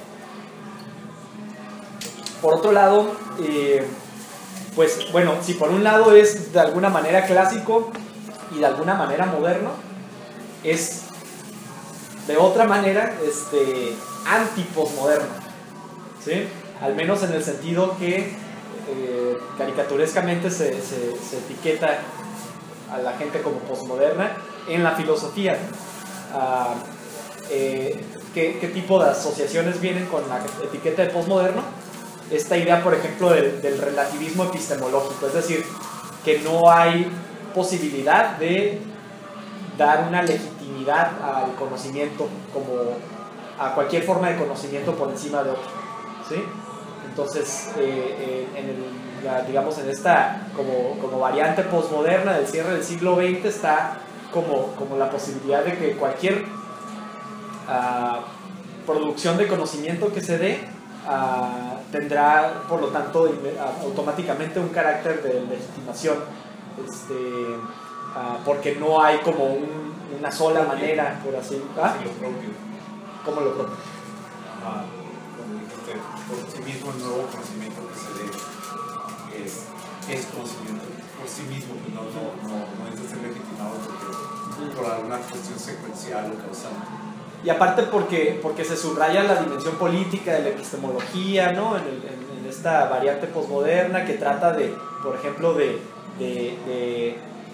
por otro lado, eh, pues bueno, si por un lado es de alguna manera clásico y de alguna manera moderno, es de otra manera este, anti-posmoderno, ¿sí? Al menos en el sentido que eh, caricaturescamente se, se, se etiqueta a la gente como posmoderna en la filosofía. Uh, eh, ¿qué, ¿Qué tipo de asociaciones vienen con la etiqueta de posmoderno? Esta idea, por ejemplo, del, del relativismo epistemológico, es decir, que no hay posibilidad de dar una legitimidad al conocimiento como a cualquier forma de conocimiento por encima de otro, ¿sí? Entonces eh, eh, en el, la, digamos en esta como, como variante posmoderna del cierre del siglo veinte está como, como la posibilidad de que cualquier uh, producción de conocimiento que se dé uh, tendrá por lo tanto uh, automáticamente un carácter de legitimación. Este, uh, porque no hay como un, una sola manera, por así ¿ah? Sí, lo propio. ¿Cómo lo propio? Ah, como dijiste, por sí mismo el nuevo conocimiento que se dé es, es conocimiento por sí mismo, no, no, no, no es de ser legitimado porque, por alguna cuestión secuencial o causal. Y aparte porque, porque se subraya la dimensión política de la epistemología, ¿no? En, el, en, en esta variante posmoderna que trata de, por ejemplo, de de, de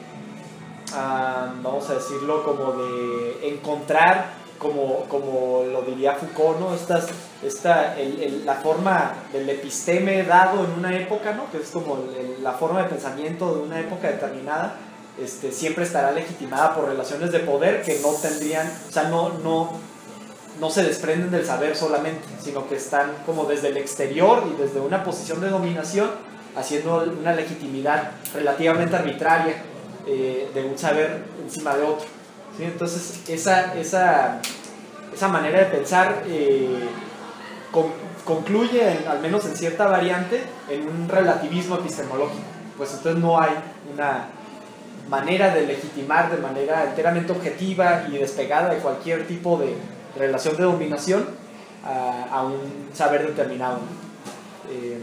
um, vamos a decirlo, como de encontrar, como, como lo diría Foucault, ¿no? Estas, esta, el, el, la forma del episteme dado en una época, ¿no? Que es como el, la forma de pensamiento de una época determinada, este, siempre estará legitimada por relaciones de poder que no tendrían, o sea, no, no, no se desprenden del saber solamente, sino que están como desde el exterior y desde una posición de dominación haciendo una legitimidad relativamente arbitraria eh, de un saber encima de otro, ¿sí? Entonces esa, esa, esa manera de pensar eh, con, concluye, en, al menos en cierta variante, en un relativismo epistemológico. Pues entonces no hay una manera de legitimar de manera enteramente objetiva y despegada de cualquier tipo de relación de dominación a, a un saber determinado, ¿no? Eh,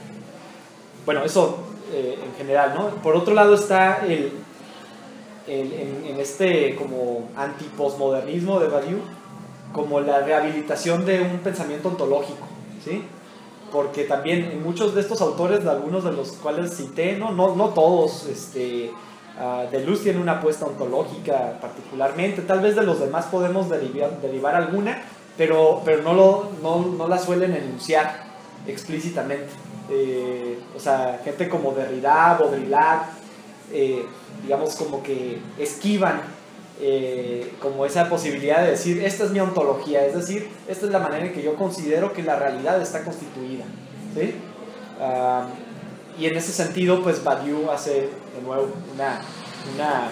bueno, eso eh, en general, ¿no? Por otro lado está el, el en, en este como anti-postmodernismo de Badiou, como la rehabilitación de un pensamiento ontológico, ¿sí? Porque también en muchos de estos autores, algunos de los cuales cité, no, no, no todos, este, uh, Deleuze tiene una apuesta ontológica particularmente, tal vez de los demás podemos derivar, derivar alguna, pero, pero no, lo, no, no la suelen enunciar explícitamente. Eh, o sea, gente como Derrida, Baudrillard, eh, digamos como que esquivan eh, como esa posibilidad de decir, esta es mi ontología, es decir, esta es la manera en que yo considero que la realidad está constituida, ¿sí? Uh, y en ese sentido, pues Badiou hace de nuevo una, una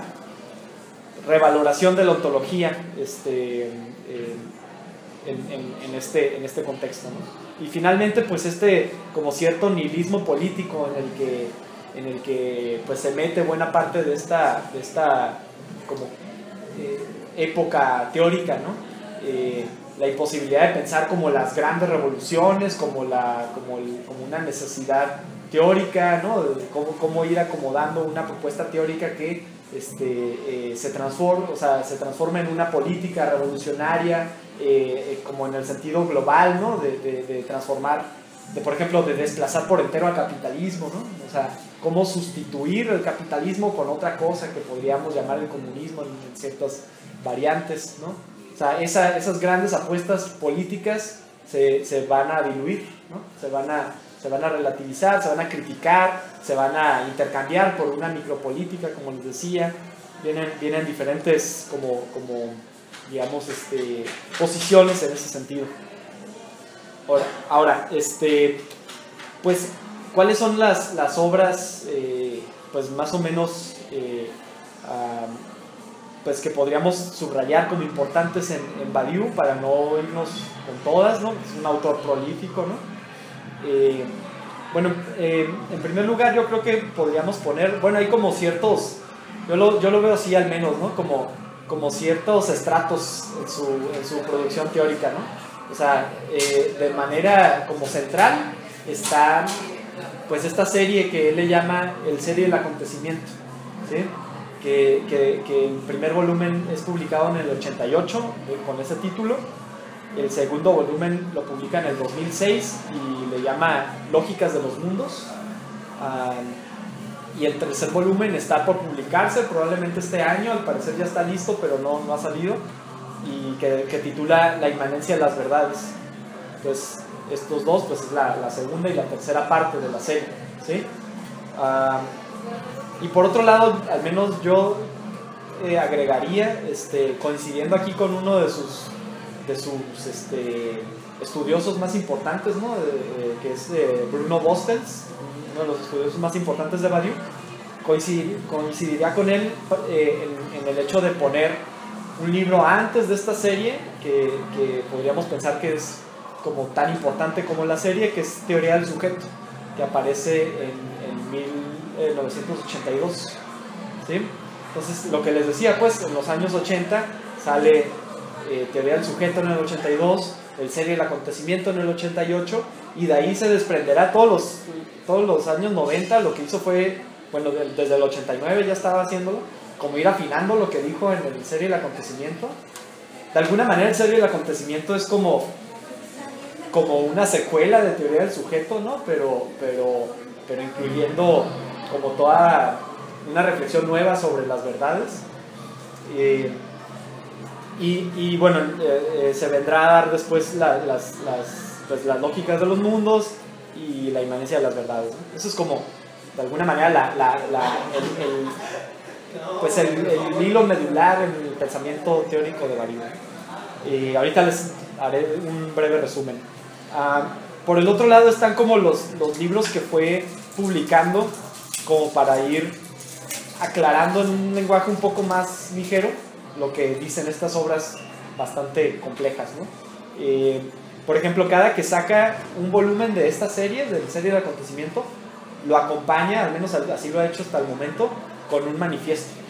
revaloración de la ontología este, eh, en, en, en, este, en este contexto, ¿no? Y finalmente, pues este como cierto nihilismo político en el que, en el que pues, se mete buena parte de esta, de esta como, eh, época teórica, ¿no? Eh, la imposibilidad de pensar como las grandes revoluciones, como, la, como, el, como una necesidad teórica, ¿no? Cómo, cómo ir acomodando una propuesta teórica que este, eh, se, transforma, o sea, se transforma en una política revolucionaria, eh, como en el sentido global, ¿no? De, de, de transformar, de, por ejemplo, de desplazar por entero al capitalismo, ¿no? O sea, cómo sustituir el capitalismo con otra cosa que podríamos llamar el comunismo en ciertas variantes, ¿no? O sea, esa, esas grandes apuestas políticas se, se van a diluir, ¿no? Se van a, se van a relativizar, se van a criticar, se van a intercambiar por una micropolítica, como les decía. Vienen, vienen diferentes, como, como digamos, este, posiciones en ese sentido. Ahora, ahora este, pues, ¿cuáles son las, las obras, eh, pues, más o menos, eh, um, pues, que podríamos subrayar como importantes en, en Badiou, para no irnos con todas, ¿no? Es un autor prolífico, ¿no? Eh, bueno, eh, en primer lugar yo creo que podríamos poner, bueno, hay como ciertos, yo lo, yo lo veo así al menos, ¿no? Como, como ciertos estratos en su, en su producción teórica, ¿no? O sea, eh, de manera como central está pues esta serie que él le llama el serie del acontecimiento, ¿sí? Que, que, que el primer volumen es publicado en el ochenta y ocho eh, con ese título. El segundo volumen lo publica en el dos mil seis y le llama Lógicas de los Mundos. Uh, y el tercer volumen está por publicarse probablemente este año, al parecer ya está listo, pero no, no ha salido, y que, que titula La inmanencia de las verdades. Entonces, estos dos, pues es la, la segunda y la tercera parte de la serie, ¿sí? Uh, y por otro lado, al menos yo eh, agregaría, este, coincidiendo aquí con uno de sus de sus este, estudiosos más importantes, ¿no? eh, que es eh, Bruno Bostels, uno de los estudiosos más importantes de Badiou. Coincidir, coincidiría con él eh, en, en el hecho de poner un libro antes de esta serie que, que podríamos pensar que es como tan importante como la serie, que es Teoría del Sujeto, que aparece en, en mil novecientos ochenta y dos, ¿sí? Entonces, lo que les decía, pues en los años ochenta sale Eh, Teoría del Sujeto en el ochenta y dos, el serie del acontecimiento en el ochenta y ocho, y de ahí se desprenderá todos los, todos los años noventa. Lo que hizo fue, bueno, de, desde el ochenta y nueve ya estaba haciéndolo, como ir afinando lo que dijo en el serie del acontecimiento. De alguna manera el serie del acontecimiento es como, como una secuela de Teoría del Sujeto, ¿no? Pero, pero, pero incluyendo como toda una reflexión nueva sobre las verdades. Eh, Y, y bueno, eh, eh, se vendrá a dar después la, las, las, pues, las lógicas de los mundos y la inmanencia de las verdades, ¿no? Eso es como, de alguna manera, la, la, la, el, el, pues el, el hilo medular en el pensamiento teórico de Badiou. Y ahorita les haré un breve resumen. Uh, por el otro lado están como los, los libros que fue publicando, como para ir aclarando en un lenguaje un poco más ligero lo que dicen estas obras bastante complejas, ¿no? Eh, por ejemplo, cada que saca un volumen de esta serie, de la serie del acontecimiento, lo acompaña, al menos así lo ha hecho hasta el momento, con un manifiesto,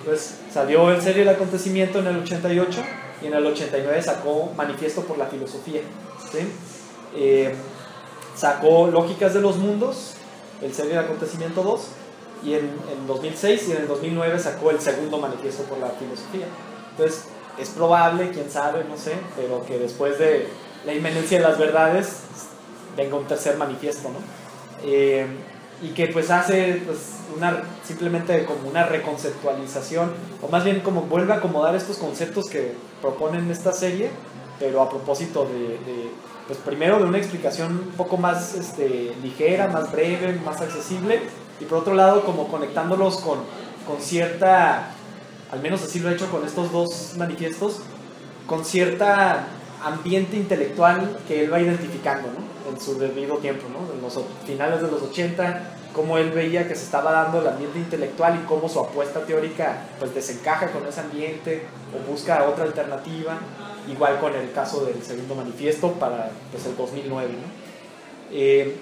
Entonces salió en serie El Acontecimiento en el ochenta y ocho y en el ochenta y nueve sacó Manifiesto por la Filosofía, ¿sí? Eh, sacó Lógicas de los Mundos, el serie El Acontecimiento dos, y en, en dos mil seis y en el dos mil nueve sacó el segundo Manifiesto por la Filosofía. Entonces es probable, quién sabe, no sé, pero que después de la inminencia de las verdades venga un tercer manifiesto, ¿no? Eh, y que pues hace pues, una, simplemente como una reconceptualización, o más bien como vuelve a acomodar estos conceptos que proponen esta serie, pero a propósito de, de pues primero de una explicación un poco más este, ligera, más breve, más accesible, y por otro lado como conectándolos con, con cierta, al menos así lo he hecho con estos dos manifiestos, con cierta ambiente intelectual que él va identificando, ¿no? En su debido tiempo, ¿no? En los finales de los ochenta, cómo él veía que se estaba dando el ambiente intelectual y cómo su apuesta teórica pues desencaja con ese ambiente o busca otra alternativa, igual con el caso del segundo manifiesto para pues, el dos mil nueve, ¿no? Eh,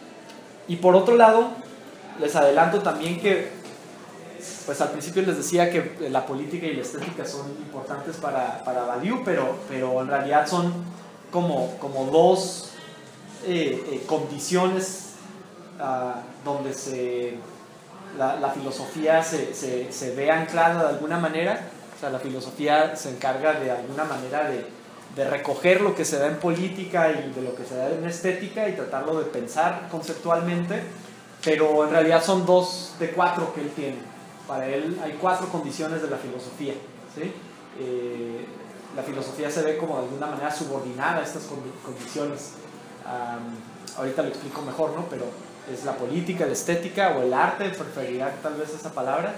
y por otro lado, les adelanto también que pues al principio les decía que la política y la estética son importantes para, para Badiou, pero, pero en realidad son como, como dos eh, eh, condiciones uh, donde se, la, la filosofía se, se, se ve anclada de alguna manera. O sea, la filosofía se encarga de alguna manera de, de recoger lo que se da en política y de lo que se da en estética y tratarlo de pensar conceptualmente, pero en realidad son dos de cuatro que él tiene. Para él hay cuatro condiciones de la filosofía, ¿sí? Eh, la filosofía se ve como de alguna manera subordinada a estas condiciones. Um, ahorita lo explico mejor, ¿no? Pero es la política, la estética o el arte, preferiría tal vez esa palabra.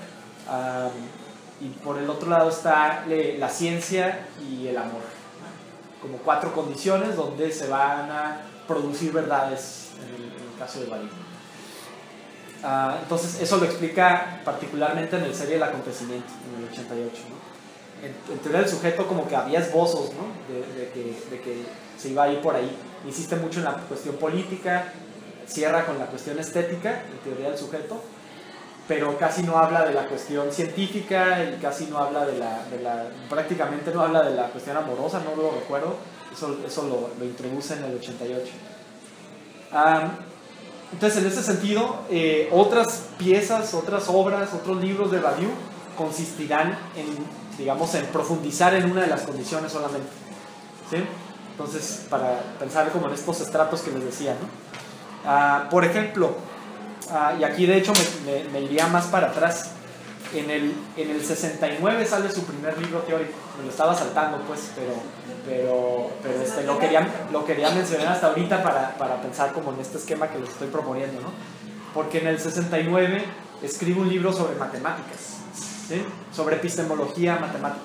Um, y por el otro lado está le, la ciencia y el amor, como cuatro condiciones donde se van a producir verdades en el, en el caso de Badiou. Uh, entonces eso lo explica particularmente en el serie El Acontecimiento, en el ochenta y ocho, ¿no? en, en teoría del sujeto como que había esbozos, ¿no? de, de, que, de que se iba a ir por ahí. Insiste mucho en la cuestión política, cierra con la cuestión estética, en teoría del sujeto, pero casi no habla de la cuestión científica y casi no habla de la, de la prácticamente no habla de la cuestión amorosa, no lo recuerdo, eso, eso lo, lo introduce en el ochenta y ocho. Um, Entonces, en ese sentido, eh, otras piezas, otras obras, otros libros de Badiou consistirán en, digamos, en profundizar en una de las condiciones solamente, ¿sí? Entonces, para pensar como en estos estratos que les decía, ¿no? Uh, por ejemplo, uh, y aquí de hecho me, me, me iría más para atrás, en el, en el sesenta y nueve sale su primer libro teórico, me lo estaba saltando pues, pero, pero, pero este, lo, quería, lo quería mencionar hasta ahorita para, para pensar como en este esquema que les estoy proponiendo, ¿no? Porque en el sesenta y nueve escribe un libro sobre matemáticas, ¿sí? Sobre epistemología matemática.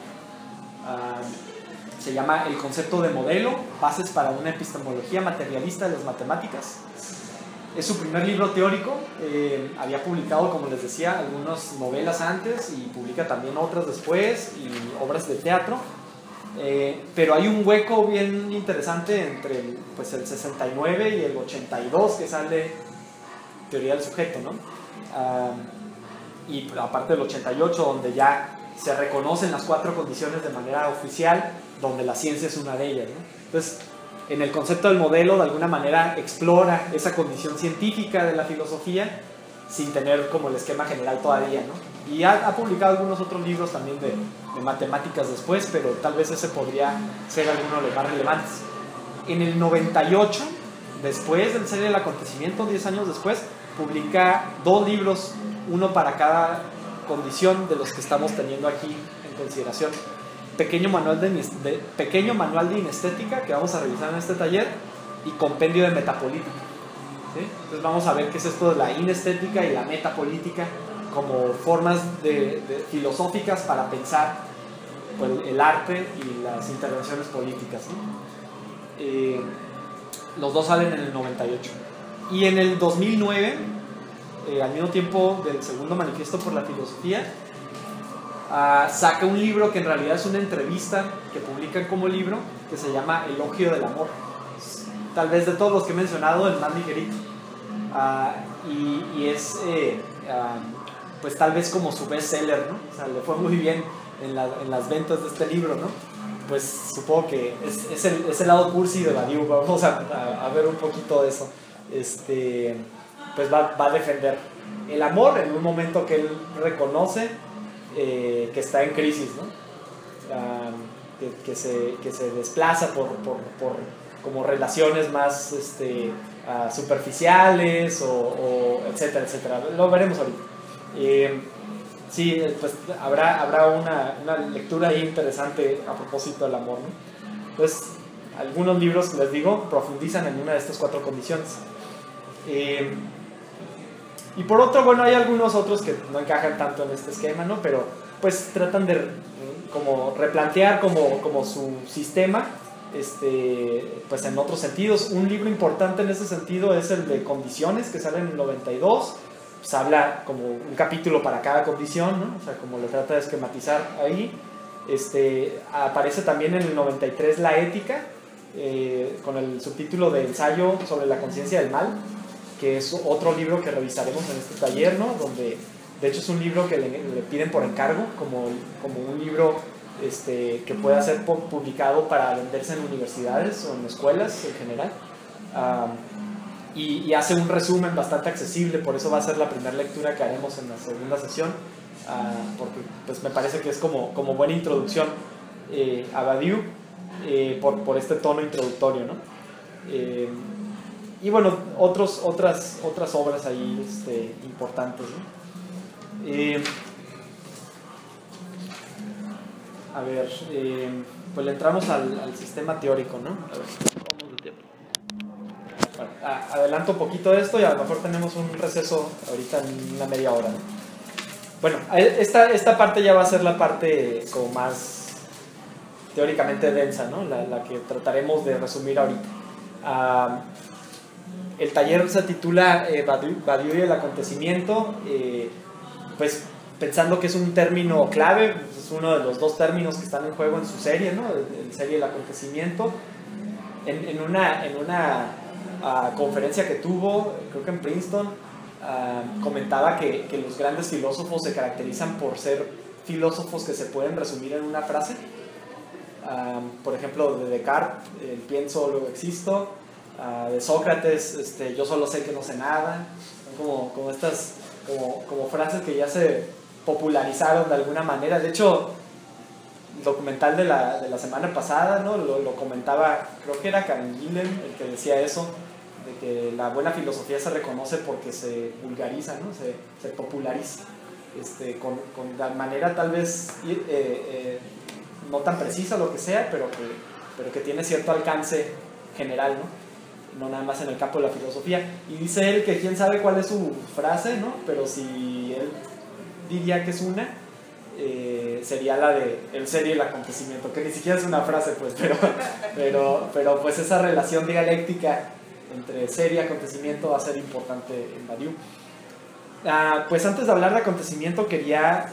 Uh, se llama El concepto de modelo, bases para una epistemología materialista de las matemáticas. Es su primer libro teórico, eh, había publicado, como les decía, algunas novelas antes y publica también otras después y obras de teatro, eh, pero hay un hueco bien interesante entre el, pues el sesenta y nueve y el ochenta y dos que sale Teoría del Sujeto, ¿no? Uh, y aparte del ochenta y ocho, donde ya se reconocen las cuatro condiciones de manera oficial, donde la ciencia es una de ellas, ¿no? Entonces, en el concepto del modelo, de alguna manera, explora esa condición científica de la filosofía sin tener como el esquema general todavía, ¿no? Y ha, ha publicado algunos otros libros también de, de matemáticas después, pero tal vez ese podría ser alguno de los más relevantes. En el noventa y ocho, después del serie El Acontecimiento, diez años después, publica dos libros, uno para cada condición de los que estamos teniendo aquí en consideración. Pequeño manual de, de, pequeño manual de inestética que vamos a revisar en este taller y compendio de metapolítica, ¿sí? Entonces vamos a ver qué es esto de la inestética y la metapolítica como formas de, de, filosóficas para pensar pues, el arte y las intervenciones políticas, ¿no? Eh, los dos salen en el noventa y ocho y en el dos mil nueve, eh, al mismo tiempo del segundo manifiesto por la filosofía, Uh, saca un libro que en realidad es una entrevista que publican como libro que se llama Elogio del Amor. Tal vez de todos los que he mencionado el más ligerito, uh, y, y es eh, uh, pues tal vez como su bestseller, ¿no? O sea, le fue muy bien en, la, en las ventas de este libro, ¿no? Pues supongo que es, es, el, es el lado cursi de Badiou. Vamos a, a, a ver un poquito de eso. Este, pues va, va a defender el amor en un momento que él reconoce eh, que está en crisis, ¿no? Um, que, que, se, que se desplaza por, por, por como relaciones más este, uh, superficiales o, o etcétera, etcétera. Lo veremos ahorita. Eh, sí, pues habrá, habrá una, una lectura ahí interesante a propósito del amor, ¿no? Entonces, algunos libros, les digo, profundizan en una de estas cuatro condiciones. Eh, y por otro, bueno, hay algunos otros que no encajan tanto en este esquema, ¿no? Pero pues tratan de como replantear como, como su sistema, este, pues en otros sentidos. Un libro importante en ese sentido es el de Condiciones, que sale en el noventa y dos. Pues habla como un capítulo para cada condición, ¿no? O sea, como le trata de esquematizar ahí. Este, aparece también en el noventa y tres La Ética, eh, con el subtítulo de Ensayo sobre la conciencia del mal, que es otro libro que revisaremos en este taller, ¿no? Donde de hecho es un libro que le, le piden por encargo, como, como un libro este, que pueda ser publicado para venderse en universidades o en escuelas en general. Um, y, y hace un resumen bastante accesible, por eso va a ser la primera lectura que haremos en la segunda sesión, uh, porque pues, me parece que es como, como buena introducción eh, a Badiou, eh, por, por este tono introductorio, ¿no? Eh, y bueno, otros, otras, otras obras ahí este, importantes, ¿no? Eh, a ver, eh, pues le entramos al, al sistema teórico, ¿no? A ver, vamos de tiempo. Bueno, a, adelanto un poquito esto y a lo mejor tenemos un receso ahorita en una media hora, ¿no? Bueno, esta, esta parte ya va a ser la parte como más teóricamente densa, ¿no? La, la que trataremos de resumir ahorita. Uh, el taller se titula eh, Badiou, Badiou y el acontecimiento, eh, pues pensando que es un término clave, es uno de los dos términos que están en juego en su serie, ¿no? En serie El acontecimiento. En, en una, en una uh, conferencia que tuvo, creo que en Princeton, uh, comentaba que, que los grandes filósofos se caracterizan por ser filósofos que se pueden resumir en una frase. Uh, por ejemplo, de Descartes, el pienso, luego existo. Uh, de Sócrates, este, yo solo sé que no sé nada. Como, como estas como, como frases que ya se popularizaron de alguna manera. De hecho, el documental de la, de la semana pasada, ¿no? lo, lo comentaba, creo que era Karen Gillen el que decía eso, de que la buena filosofía se reconoce porque se vulgariza, ¿no? se, se populariza, este, con, con la manera tal vez eh, eh, no tan precisa, lo que sea, pero que, pero que tiene cierto alcance general, ¿no? no nada más en el campo de la filosofía. Y dice él que quién sabe cuál es su frase, ¿no? Pero si él diría que es una, eh, sería la de el ser y el acontecimiento, que ni siquiera es una frase, pues, pero, pero, pero pues esa relación dialéctica entre ser y acontecimiento va a ser importante en Badiou. Ah, pues antes de hablar de acontecimiento quería,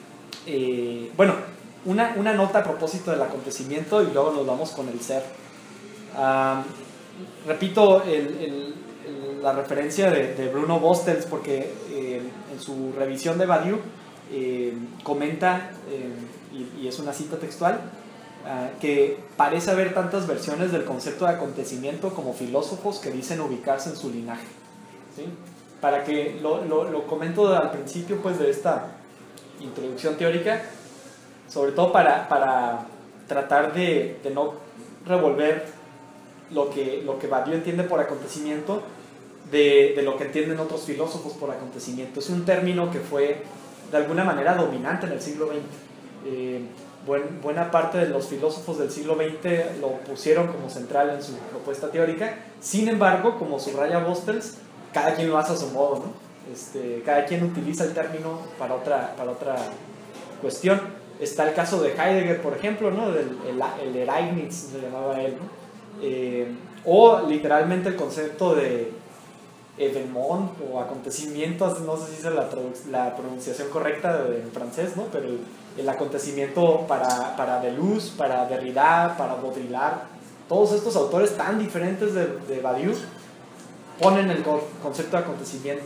eh, bueno, una, una nota a propósito del acontecimiento y luego nos vamos con el ser. Ah, repito el, el, el, la referencia de, de Bruno Bostels porque eh, en su revisión de Badiou eh, comenta, eh, y, y es una cita textual, uh, que parece haber tantas versiones del concepto de acontecimiento como filósofos que dicen ubicarse en su linaje, ¿sí? Para que lo, lo, lo comento al principio pues de esta introducción teórica, sobre todo para, para tratar de, de no revolver lo que, lo que Badiou entiende por acontecimiento de, de lo que entienden otros filósofos por acontecimiento. Es un término que fue de alguna manera dominante en el siglo veinte. Eh, buen, buena parte de los filósofos del siglo veinte lo pusieron como central en su propuesta teórica. Sin embargo, como subraya Bostels, cada quien lo hace a su modo, ¿no? Este, cada quien utiliza el término para otra, para otra cuestión. Está el caso de Heidegger, por ejemplo, ¿no? El, el, el Ereignis, se llamaba él, ¿no? Eh, o literalmente el concepto de événement o acontecimientos, no sé si es la, la pronunciación correcta en francés, ¿no? Pero el, el acontecimiento para, para Deleuze, para Derrida, para Baudrillard, todos estos autores tan diferentes de, de Badiou ponen el concepto de acontecimiento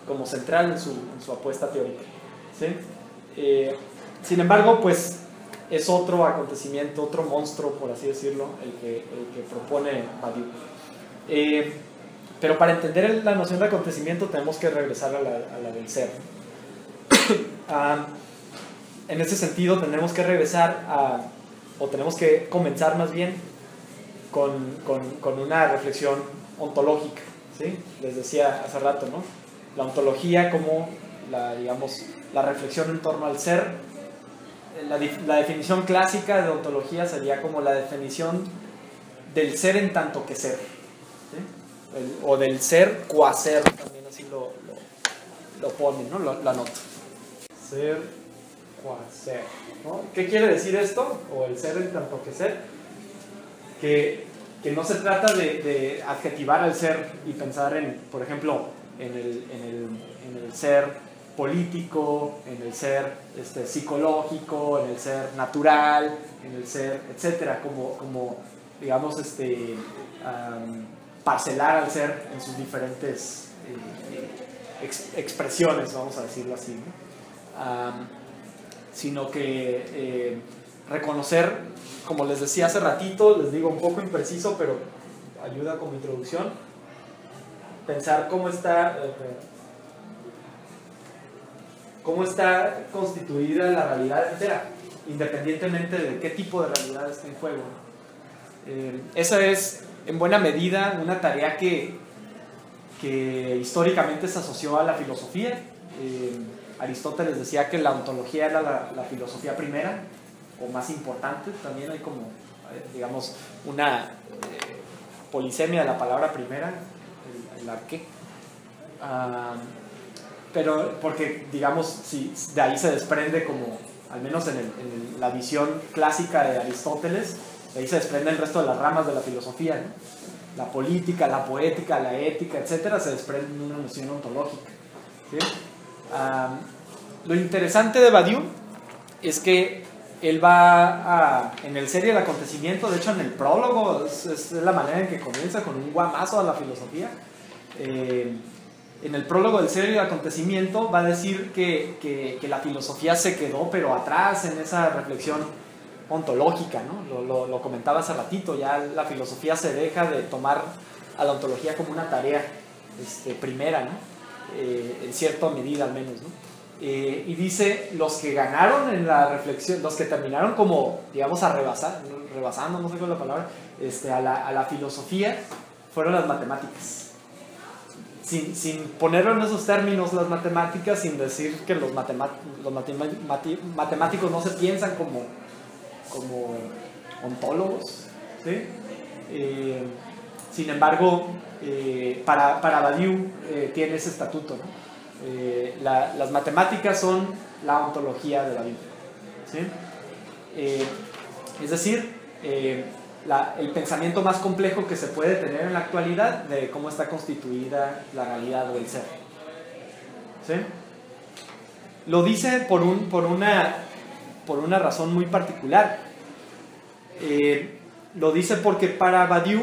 como central en su, en su apuesta teórica, ¿sí? Eh, sin embargo, pues es otro acontecimiento, otro monstruo, por así decirlo, el que, el que propone Badiou. Eh, pero para entender la noción de acontecimiento tenemos que regresar a la, a la del ser. um, en ese sentido tenemos que regresar a, o tenemos que comenzar más bien con, con, con una reflexión ontológica, ¿sí? Les decía hace rato, ¿no? La ontología como la, digamos, la reflexión en torno al ser. La, la definición clásica de ontología sería como la definición del ser en tanto que ser, ¿sí? El, o del ser cuaser, también así lo, lo, lo ponen, ¿no? Lo, lo anoto. Ser cuaser, ¿no? ¿Qué quiere decir esto? O el ser en tanto que ser. Que, que no se trata de, de adjetivar al ser y pensar en, por ejemplo, en el, en el, en el ser político, en el ser este, psicológico, en el ser natural, en el ser, etcétera, como, como digamos, este, um, parcelar al ser en sus diferentes eh, ex, expresiones, vamos a decirlo así, ¿no? Um, sino que eh, reconocer, como les decía hace ratito, les digo un poco impreciso, pero ayuda como introducción, pensar cómo está... Eh, cómo está constituida la realidad entera, independientemente de qué tipo de realidad está en juego. Eh, esa es, en buena medida, una tarea que, que históricamente se asoció a la filosofía. Eh, Aristóteles decía que la ontología era la, la filosofía primera, o más importante. También hay como, digamos, una eh, polisemia de la palabra primera, el, el arqué. Uh, pero porque, digamos, si de ahí se desprende como, al menos en, el, en la visión clásica de Aristóteles, de ahí se desprende el resto de las ramas de la filosofía, ¿no? La política, la poética, la ética, etcétera, se desprenden de una noción ontológica, ¿sí? Um, lo interesante de Badiou es que él va a, en el Ser y el acontecimiento, de hecho en el prólogo, es, es la manera en que comienza, con un guamazo a la filosofía. Eh, en el prólogo del Ser y el acontecimiento va a decir que, que, que la filosofía se quedó pero atrás en esa reflexión ontológica, ¿no? Lo, lo, lo comentaba hace ratito, ya la filosofía se deja de tomar a la ontología como una tarea este, primera, ¿no? Eh, en cierta medida al menos, ¿no? Eh, y dice, los que ganaron en la reflexión, los que terminaron como, digamos, a rebasar, rebasando, no sé cuál es la palabra, este, a, la, a la filosofía, fueron las matemáticas. Sin, sin ponerlo en esos términos, las matemáticas, sin decir que los, matemat, los matemati, matemáticos no se piensan como, como ontólogos, ¿sí? Eh, sin embargo, eh, para, para Badiou eh, tiene ese estatuto, ¿no? Eh, la, las matemáticas son la ontología de Badiou, ¿sí? Eh, es decir, eh, la, el pensamiento más complejo que se puede tener en la actualidad de cómo está constituida la realidad o el ser, ¿sí? Lo dice por, un, por, una, por una razón muy particular. Eh, lo dice porque para Badiou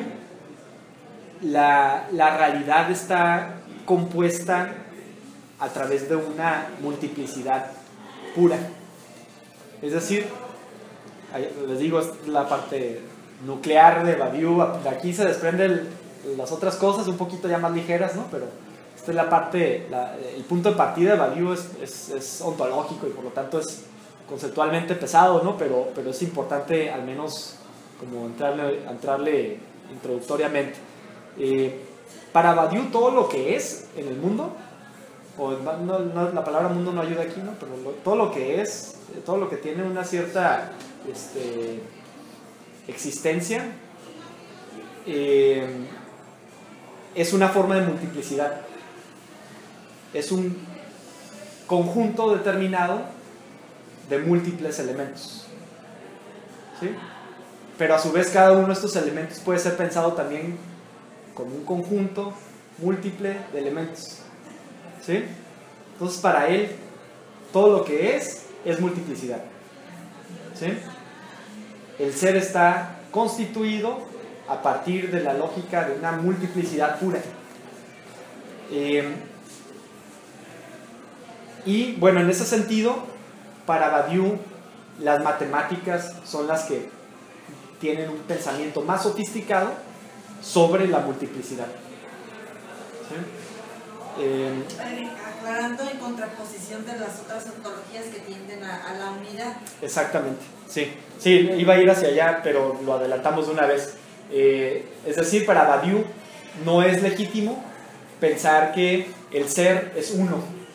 la, la realidad está compuesta a través de una multiplicidad pura. Es decir, les digo, es la parte nuclear de Badiou. De aquí se desprenden las otras cosas un poquito ya más ligeras, ¿no? Pero esta es la parte, la, el punto de partida de Badiou es, es, es ontológico y por lo tanto es conceptualmente pesado, ¿no? Pero, pero es importante al menos como entrarle, entrarle introductoriamente. Eh, para Badiou todo lo que es en el mundo, o no, no, la palabra mundo no ayuda aquí, ¿no? Pero lo, todo lo que es, todo lo que tiene una cierta este, existencia, eh, es una forma de multiplicidad. Es un conjunto determinado de múltiples elementos, ¿sí? Pero a su vez cada uno de estos elementos puede ser pensado también como un conjunto múltiple de elementos, ¿sí? Entonces para él todo lo que es es multiplicidad, ¿sí? El ser está constituido a partir de la lógica de una multiplicidad pura. Eh, Y bueno, en ese sentido, para Badiou, las matemáticas son las que tienen un pensamiento más sofisticado sobre la multiplicidad. ¿Sí? Eh, Aclarando en contraposición de las otras ontologías que tienden a, a la unidad. Exactamente, sí. Sí, iba a ir hacia allá, pero lo adelantamos de una vez. Eh, es decir, para Badiou no es legítimo pensar que el ser es uno.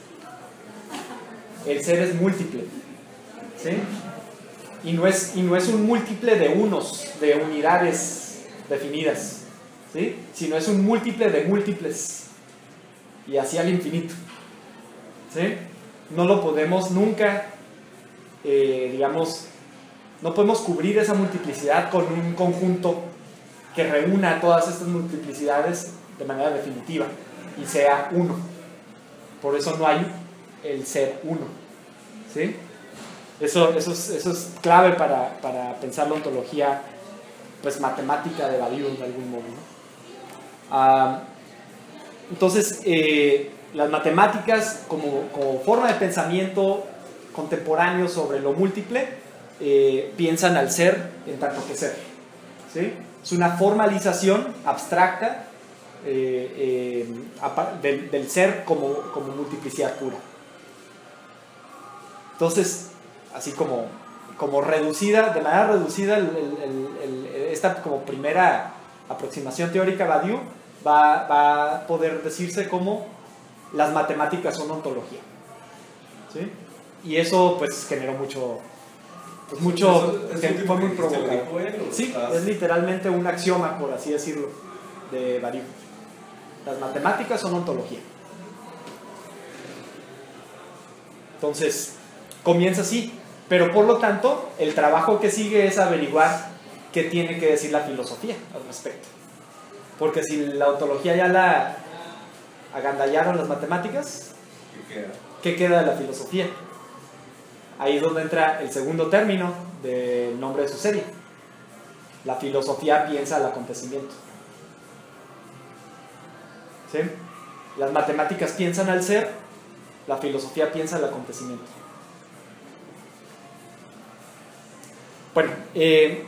El ser es múltiple. ¿Sí? Y no es, y no es un múltiple de unos, de unidades definidas, ¿sí? Sino es un múltiple de múltiples. Y así al infinito. ¿Sí? No lo podemos nunca, eh, digamos, no podemos cubrir esa multiplicidad con un conjunto que reúna todas estas multiplicidades de manera definitiva y sea uno. Por eso no hay el ser uno. ¿Sí? Eso, eso, es, eso es clave para, para pensar la ontología, pues, matemática de Badiou de algún modo, ¿no? Ah, entonces, eh, las matemáticas como, como forma de pensamiento contemporáneo sobre lo múltiple eh, piensan al ser en tanto que ser. ¿Sí? Es una formalización abstracta eh, eh, del, del ser como, como multiplicidad pura. Entonces, así como, como reducida, de manera reducida, el, el, el, esta como primera aproximación teórica Badiou va, va a poder decirse como las matemáticas son ontología. ¿Sí? Y eso pues generó mucho, pues, mucho, ¿Es, es fue muy provocador. Sí, estás... es literalmente un axioma, por así decirlo, de Badiou. Las matemáticas son ontología. Entonces, comienza así, pero por lo tanto, el trabajo que sigue es averiguar qué tiene que decir la filosofía al respecto. Porque si la ontología ya la agandallaron las matemáticas, ¿Qué queda? ¿qué queda de la filosofía? Ahí es donde entra el segundo término del nombre de su serie. La filosofía piensa el acontecimiento. ¿Sí? Las matemáticas piensan al ser, la filosofía piensa el acontecimiento. Bueno, eh,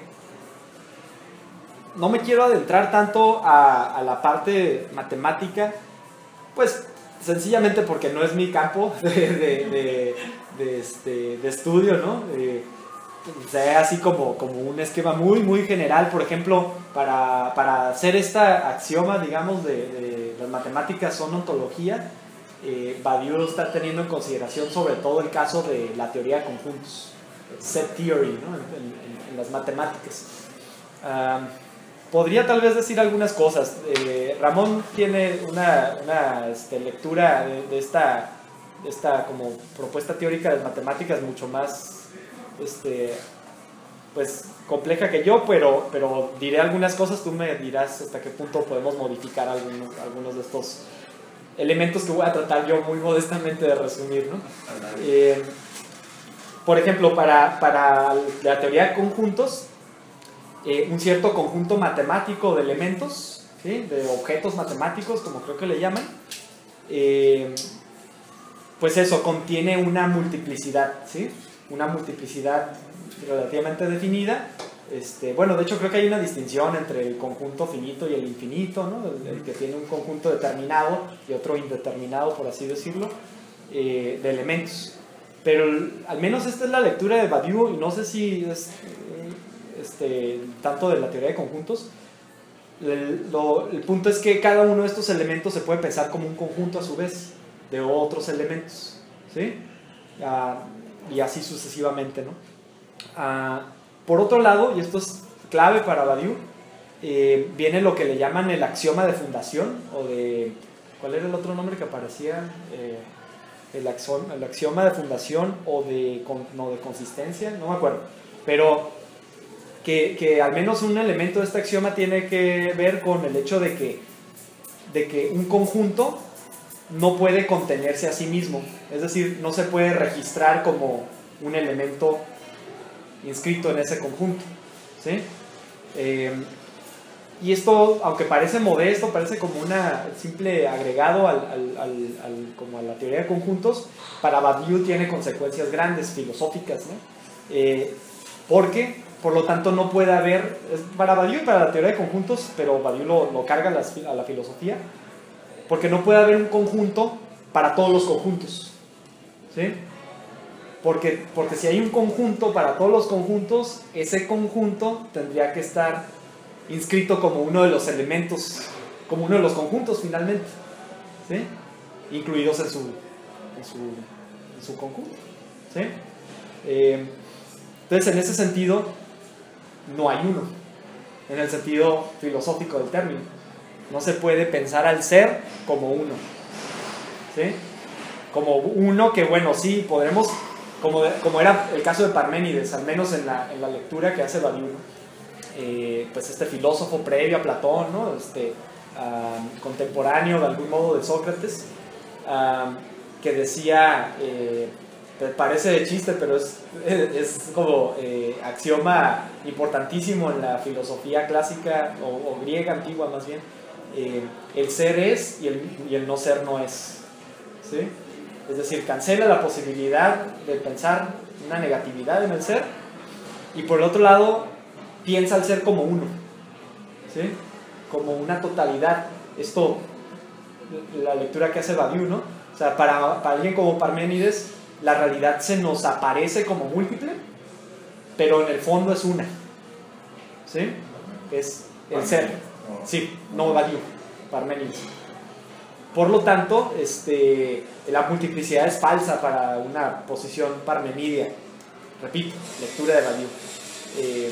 no me quiero adentrar tanto a, a la parte matemática, pues sencillamente porque no es mi campo de, de, de, de, este, de estudio, ¿no? Eh, o sea, así como, como un esquema muy, muy general, por ejemplo, para, para hacer esta axioma, digamos, de, de las matemáticas son ontología, eh, Badiou está teniendo en consideración sobre todo el caso de la teoría de conjuntos, set theory, ¿no? en, en, en las matemáticas. Um, podría tal vez decir algunas cosas. Eh, Ramón tiene una, una este, lectura de, de, esta, de esta como propuesta teórica de matemáticas mucho más este, pues, compleja que yo, pero, pero diré algunas cosas, tú me dirás hasta qué punto podemos modificar algunos, algunos de estos elementos que voy a tratar yo muy modestamente de resumir, ¿no? Eh, por ejemplo, para, para la teoría de conjuntos, eh, un cierto conjunto matemático de elementos, ¿sí? De objetos matemáticos, como creo que le llaman, eh, pues eso, contiene una multiplicidad, ¿sí? Una multiplicidad relativamente definida. Este, bueno, de hecho creo que hay una distinción entre el conjunto finito y el infinito, ¿no? El, el que tiene un conjunto determinado y otro indeterminado, por así decirlo, eh, de elementos. Pero al menos esta es la lectura de Badiou, y no sé si es este, tanto de la teoría de conjuntos. El, lo, el punto es que cada uno de estos elementos se puede pensar como un conjunto a su vez de otros elementos, ¿sí? Uh, y así sucesivamente, ¿no? Uh, por otro lado, y esto es clave para Badiou, eh, viene lo que le llaman el axioma de fundación, o de... ¿cuál era el otro nombre que aparecía? Eh, el, axioma, el axioma de fundación o de, no, de consistencia, no me acuerdo, pero que, que al menos un elemento de este axioma tiene que ver con el hecho de que, de que un conjunto no puede contenerse a sí mismo, es decir, no se puede registrar como un elemento inscrito en ese conjunto, ¿sí? Eh, y esto, aunque parece modesto, parece como un simple agregado al, al, al, al, como a la teoría de conjuntos, para Badiou tiene consecuencias grandes, filosóficas, ¿no? Eh, porque, por lo tanto, no puede haber, para Badiou y para la teoría de conjuntos, pero Badiou lo, lo carga a la, a la filosofía, porque no puede haber un conjunto para todos los conjuntos, ¿sí? Porque, porque si hay un conjunto para todos los conjuntos, ese conjunto tendría que estar inscrito como uno de los elementos, como uno de los conjuntos finalmente, ¿sí? Incluidos en su, en su, en su conjunto, ¿sí? Eh, entonces, en ese sentido, no hay uno, en el sentido filosófico del término. No se puede pensar al ser como uno, ¿sí? Como uno que, bueno, sí, podremos, como, de, como era el caso de Parménides, al menos en la, en la lectura que hace Badiou, ¿no? Eh, pues este filósofo previo a Platón, ¿no? Este, um, contemporáneo de algún modo de Sócrates, um, que decía, eh, parece de chiste, pero es, es como eh, axioma importantísimo en la filosofía clásica o, o griega antigua más bien, eh, el ser es y el, y el no ser no es, ¿sí? Es decir, cancela la posibilidad de pensar una negatividad en el ser, y por el otro lado piensa al ser como uno, ¿sí? Como una totalidad. Esto, la lectura que hace Badiou, ¿no? O sea, para, para alguien como Parménides, la realidad se nos aparece como múltiple, pero en el fondo es una, ¿sí? Es el ser. Sí, no Badiou, Parménides. Por lo tanto, este, la multiplicidad es falsa para una posición parmenidia. Repito, lectura de Badiou. Eh,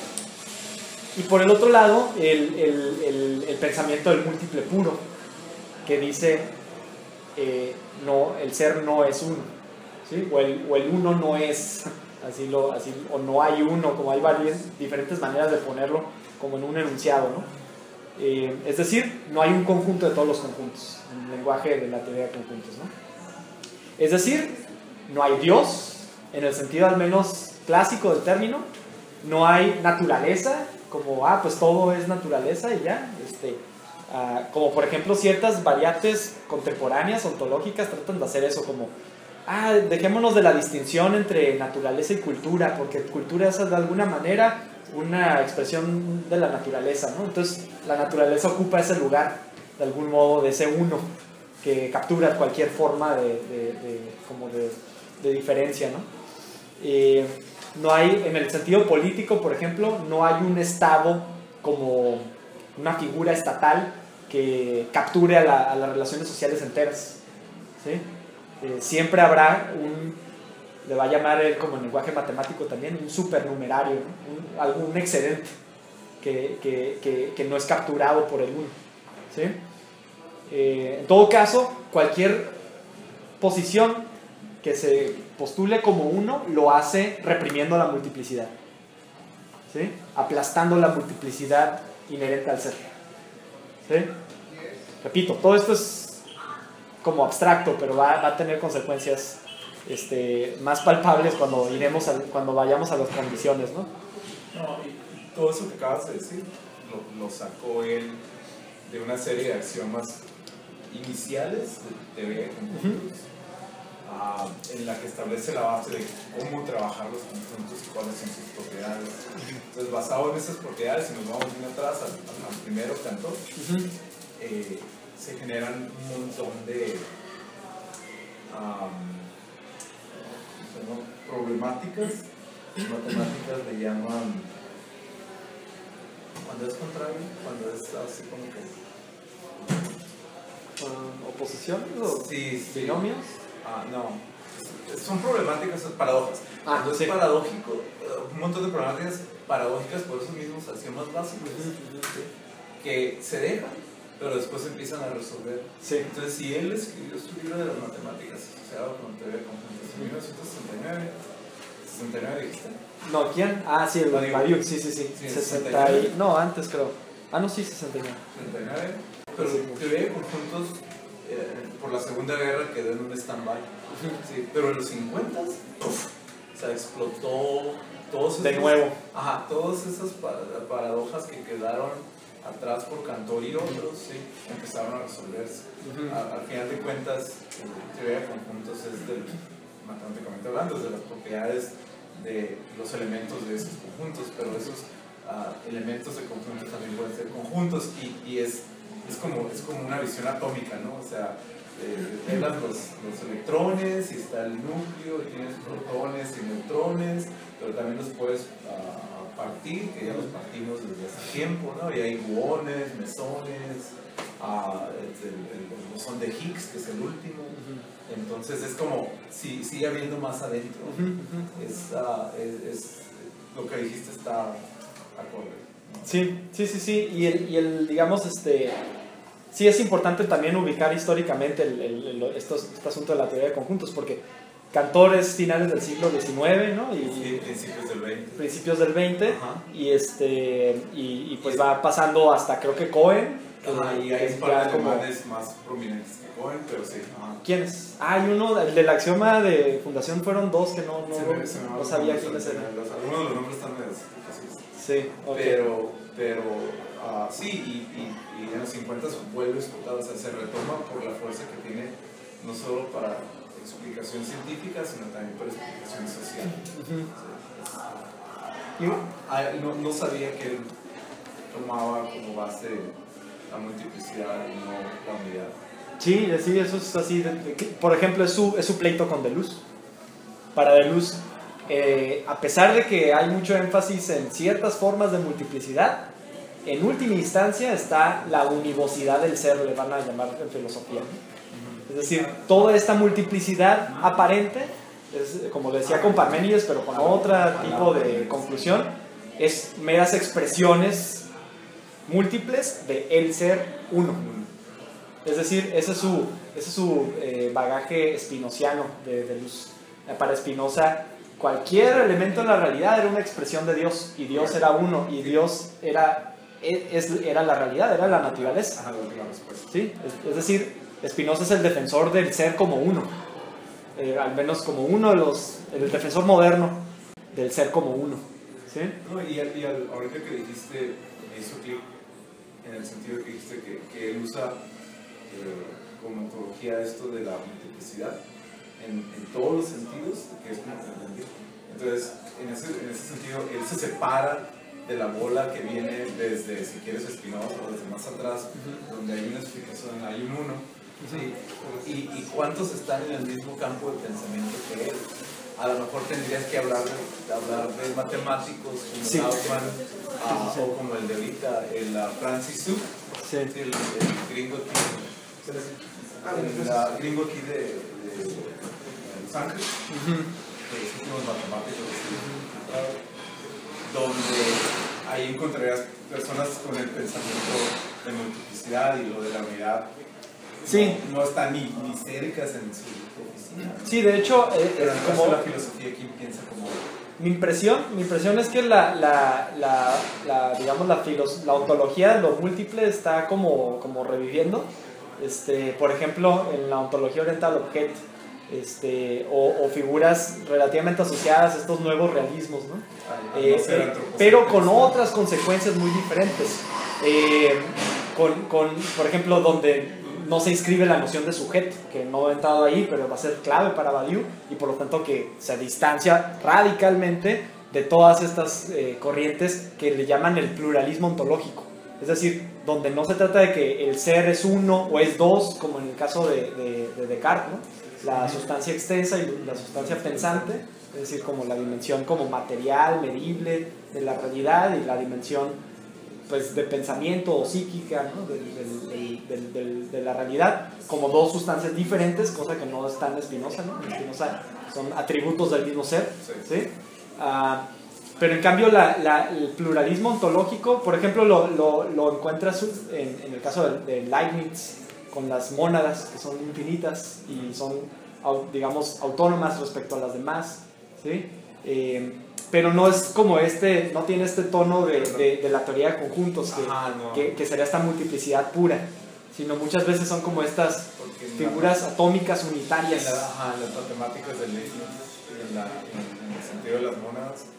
y por el otro lado, el, el, el, el pensamiento del múltiple puro, que dice, eh, no, el ser no es uno, ¿sí? o, el, o el uno no es, así lo, así, o no hay uno, como hay varias diferentes maneras de ponerlo, como en un enunciado, ¿no? Eh, es decir, no hay un conjunto de todos los conjuntos, en el lenguaje de la teoría de conjuntos, ¿no? Es decir, no hay Dios, en el sentido al menos clásico del término, no hay naturaleza, como, ah, pues todo es naturaleza y ya, este, ah, como por ejemplo ciertas variantes contemporáneas, ontológicas, tratan de hacer eso, como, ah, dejémonos de la distinción entre naturaleza y cultura, porque cultura es de alguna manera una expresión de la naturaleza, ¿no? Entonces la naturaleza ocupa ese lugar, de algún modo, de ese uno, que captura cualquier forma de, de, de, como de, de diferencia, ¿no? Eh, no hay, en el sentido político, por ejemplo, no hay un Estado como una figura estatal que capture a, la, a las relaciones sociales enteras, ¿sí? Eh, siempre habrá un, le va a llamar él como en lenguaje matemático también, un supernumerario, ¿no? un, algún excedente que, que, que, que no es capturado por el uno, ¿sí? Eh, en todo caso, cualquier posición que se postule como uno lo hace reprimiendo la multiplicidad, ¿sí? Aplastando la multiplicidad inherente al ser, ¿sí? Repito, todo esto es como abstracto, pero va, va a tener consecuencias este, más palpables cuando, iremos a, cuando vayamos a las condiciones, ¿no? No, y todo eso que acabas de decir lo, lo sacó él de una serie de axiomas iniciales de teoría de conjuntos, uh, en la que establece la base de cómo trabajar los conjuntos y cuáles son sus propiedades. Entonces, basado en esas propiedades, si nos vamos bien atrás al, al primero canto, uh-huh. eh, se generan un montón de um, problemáticas. Matemáticas le llaman, cuando es contrario, cuando es así como que Um, ¿oposiciones o sí, sí. binomios? Ah, no, son problemáticas, paradojas. Ah, Cuando sí. es paradójico, un montón de problemáticas paradójicas por esos mismos axiomas básicos, uh-huh. ¿sí? Que se dejan, pero después empiezan a resolver. Sí. Entonces, si él escribió su libro de las matemáticas asociado con teoría de conjuntos en mil novecientos sesenta y nueve, ¿sesenta y nueve dijiste? No, ¿quién? Ah, sí, el Badiou, sí, sí, sí. sí sesenta y... No, antes creo. Ah, no, sí, sesenta y nueve. sesenta y nueve. Pero sí, teoría de conjuntos eh, por la Segunda Guerra quedó en un stand-by. Sí, pero en los cincuenta o sea, explotó todos esos, de nuevo. Ajá, todas esas paradojas que quedaron atrás por Cantor y otros, ¿sí? Empezaron a resolverse. Ujú. A- al final de cuentas, la teoría de conjuntos es del, matemáticamente hablando, de las propiedades de los elementos de esos conjuntos, pero esos uh, elementos de conjuntos también pueden ser conjuntos y, y es, es, como, es como una visión atómica, ¿no? O sea, eh, pelas los, los electrones y está el núcleo y tienes protones y neutrones, pero también los puedes uh, partir, que ya los partimos desde hace tiempo, ¿no? Y hay gluones, mesones, uh, el, el, el bosón de Higgs, que es el último. Entonces es como, si sigue habiendo más adentro. Ujú, ujú. Es, uh, es, es, lo que dijiste está acorde, ¿no? Sí, sí, sí, sí. Y el, y el digamos, este, sí es importante también ubicar históricamente el, el, el, estos, este asunto de la teoría de conjuntos, porque Cantor es finales del siglo diecinueve, ¿no? Y, Sí, principios del veinte. principios del veinte. Ajá. Y, este, y, y pues va pasando hasta creo que Cohen. que- Ajá, y que hay es un par de ya como- alemanes más prominentes que Cohen, pero sí. Ajá. ¿Quiénes? Ah, hay uno, el del axioma de fundación fueron dos que no, no, Se me- se me no van sabía los quiénes nombres, eran. los- Algunos de los nombres están medio difíciles. Sí, ok. Pero, pero uh, sí, y, y, y en los cincuenta vuelve a explotar, o sea, se retoma por la fuerza que tiene, no solo para explicación científica, sino también para explicación social. Ujú. Sí. Ah, no, no sabía que él tomaba como base la multiplicidad y no la unidad. Sí, sí, eso es así. de- de- que- por ejemplo, es su, es su pleito con Deleuze. Para Deleuze, eh, a pesar de que hay mucho énfasis en ciertas formas de multiplicidad, en última instancia está la univocidad del ser, le van a llamar en filosofía. Es decir, toda esta multiplicidad aparente, es, como le decía con Parménides, pero con otro tipo de conclusión, es meras expresiones múltiples de el ser uno. Es decir, ese es su, ese es su eh, bagaje spinociano de, de luz. Para Spinoza, cualquier elemento en la realidad era una expresión de Dios, y Dios era uno, y Dios era, es, era la realidad, era la naturaleza. Ajá, la última respuesta. ¿Sí? Es, es decir, Spinoza es el defensor del ser como uno, eh, al menos como uno de los, el defensor moderno del ser como uno. ¿Sí? No, y, al- y al- ahorita que dijiste, me hizo clic en el sentido que dijiste que, que él usa eh, como metodología esto de la multiplicidad en, en todos los sentidos, que es como entendí. Entonces, en ese, en ese sentido, él se separa de la bola que viene desde, si quieres, Spinoza o desde más atrás, uh-huh. donde hay una explicación, hay un uno. ¿Sí? Y, y cuántos están en el mismo campo de pensamiento que él. A lo mejor tendrías que hablar de, hablar de matemáticos como sí. Gauss-Mann, uh, o como el de ahorita, el uh, Francis Su, sí. el, el gringo aquí, el uh, gringo aquí de, de, de Los Ángeles, uh-huh. de los últimos matemáticos, uh-huh. donde ahí encontrarías personas con el pensamiento de multiplicidad y lo de la unidad. Sí. No, no están ni, ni cercas en su oficina. Sí, de hecho, eh, pero es como como la filosofía aquí piensa como. Mi impresión, mi impresión es que la, la, la, la digamos la, filos, la ontología de lo múltiple está como, como reviviendo. Este, por ejemplo, en la ontología oriental objet, este, o, o figuras relativamente asociadas a estos nuevos realismos, ¿no? Ay, eh, no ser eh, pero con otras consecuencias muy diferentes. Eh, con, con, por ejemplo, donde no se inscribe la noción de sujeto, que no ha entrado ahí, pero va a ser clave para Badiou, y por lo tanto que se distancia radicalmente de todas estas eh, corrientes que le llaman el pluralismo ontológico. Es decir, donde no se trata de que el ser es uno o es dos, como en el caso de, de, de Descartes, ¿no? La sustancia extensa y la sustancia pensante, es decir, como la dimensión como material, medible de la realidad, y la dimensión pues de pensamiento o psíquica, ¿no? de, de, de, de, de, de la realidad, como dos sustancias diferentes, cosa que no está en Spinoza, ¿no? En Spinoza son atributos del mismo ser, ¿sí? Uh, pero en cambio la, la, el pluralismo ontológico, por ejemplo, lo, lo, lo encuentras en, en el caso de, de Leibniz, con las mónadas, que son infinitas y son, digamos, autónomas respecto a las demás, ¿sí? Eh, pero no es como este, no tiene este tono de, de, de la teoría de conjuntos, que, Ajá, no. que, que sería esta multiplicidad pura, sino muchas veces son como estas figuras la, atómicas unitarias. En, la, ajá, en las matemáticas de Leibniz, en, la, en, en el sentido de las mónadas,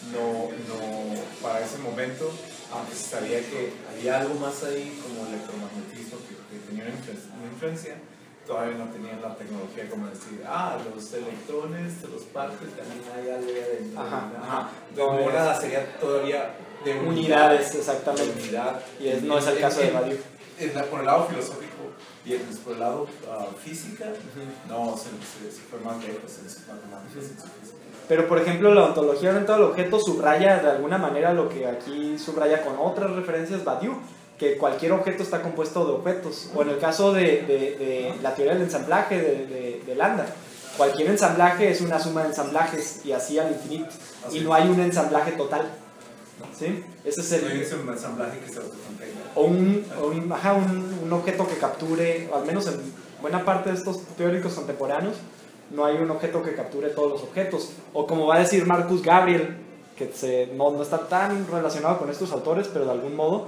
no, no, para ese momento, aunque se sabía que había algo más ahí, como el electromagnetismo, que, que tenía una influencia, una influencia, todavía no tenían la tecnología como decir, ah, los electrones de los partes también hay algo de Ajá, ajá. No, nada, sería todavía de unidades, unidad, exactamente. de unidad. Y es, no es el caso de Badiou. En la, por el lado filosófico y el, por el lado uh, física, uh-huh. no, se, se, se fue más lejos en sus matemáticas. Uh-huh. Pero por ejemplo la ontología orientada al objeto subraya de alguna manera lo que aquí subraya con otras referencias Badiou, que cualquier objeto está compuesto de objetos, o en el caso de, de, de la teoría del ensamblaje de, de, de Landa, cualquier ensamblaje es una suma de ensamblajes y así al infinito, así. Y no hay un ensamblaje total, ¿sí? Ese es el, no hay un ensamblaje que se autocontenga. O, un, o un, ajá, un, un objeto que capture, o al menos en buena parte de estos teóricos contemporáneos, no hay un objeto que capture todos los objetos, o como va a decir Marcus Gabriel, que se, no, no está tan relacionado con estos autores, pero de algún modo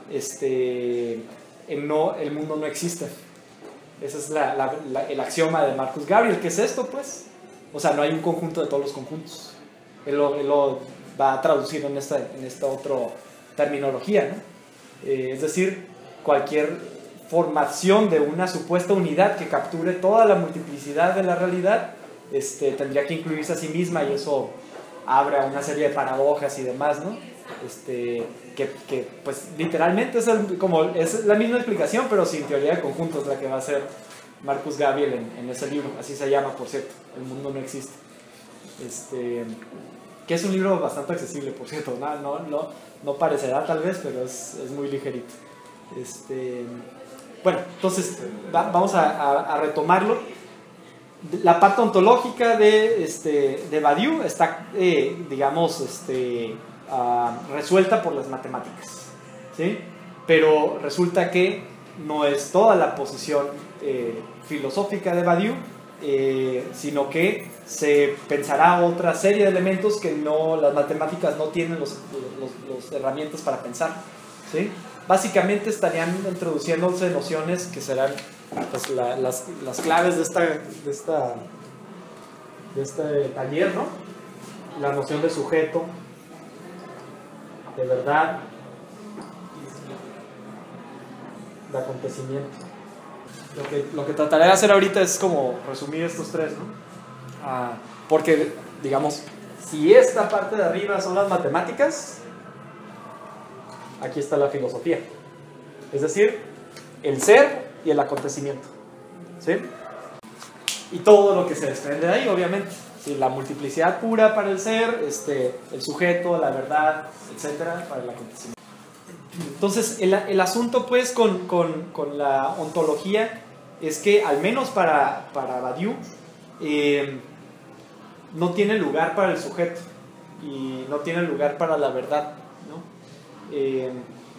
este, no, el mundo no existe. Ese es la, la, la, el axioma de Marcus Gabriel. ¿Qué es esto, pues? O sea, no hay un conjunto de todos los conjuntos. Él lo, él lo va a traducir en esta, en esta otra terminología, ¿no? Eh, es decir, cualquier formación de una supuesta unidad que capture toda la multiplicidad de la realidad este, tendría que incluirse a sí misma, y eso abre a una serie de paradojas y demás, ¿no? Este, que, que pues literalmente es, el, como, es la misma explicación, pero sin teoría de conjuntos, la que va a hacer Marcus Gabriel en, en ese libro. Así se llama, por cierto, El mundo no existe. Este, que es un libro bastante accesible, por cierto, no, no, no, no parecerá tal vez, pero es, es muy ligerito. Este, bueno, entonces va, vamos a, a, a retomarlo. La parte ontológica de, este, de Badiou está, eh, digamos, este, uh, resuelta por las matemáticas, ¿sí? Pero resulta que no es toda la posición eh, filosófica de Badiou, eh, sino que se pensará otra serie de elementos que no, las matemáticas no tienen los, los, los herramientas para pensar, ¿sí? Básicamente estarían introduciéndose nociones que serán pues, la, las, las claves de, esta, de, esta, de este taller, ¿no? La noción de sujeto, de verdad, de acontecimiento. Lo que, lo que trataré de hacer ahorita es como resumir estos tres, ¿no? Ah, porque, digamos, si esta parte de arriba son las matemáticas, aquí está la filosofía. Es decir, el ser y el acontecimiento, ¿sí? Y todo lo que se desprende de ahí, obviamente. ¿Sí? La multiplicidad pura para el ser, este, el sujeto, la verdad, etcétera, para el acontecimiento. Entonces, el, el asunto, pues, con, con, con la ontología es que, al menos para, para Badiou, eh, no tiene lugar para el sujeto y no tiene lugar para la verdad, ¿no? Eh,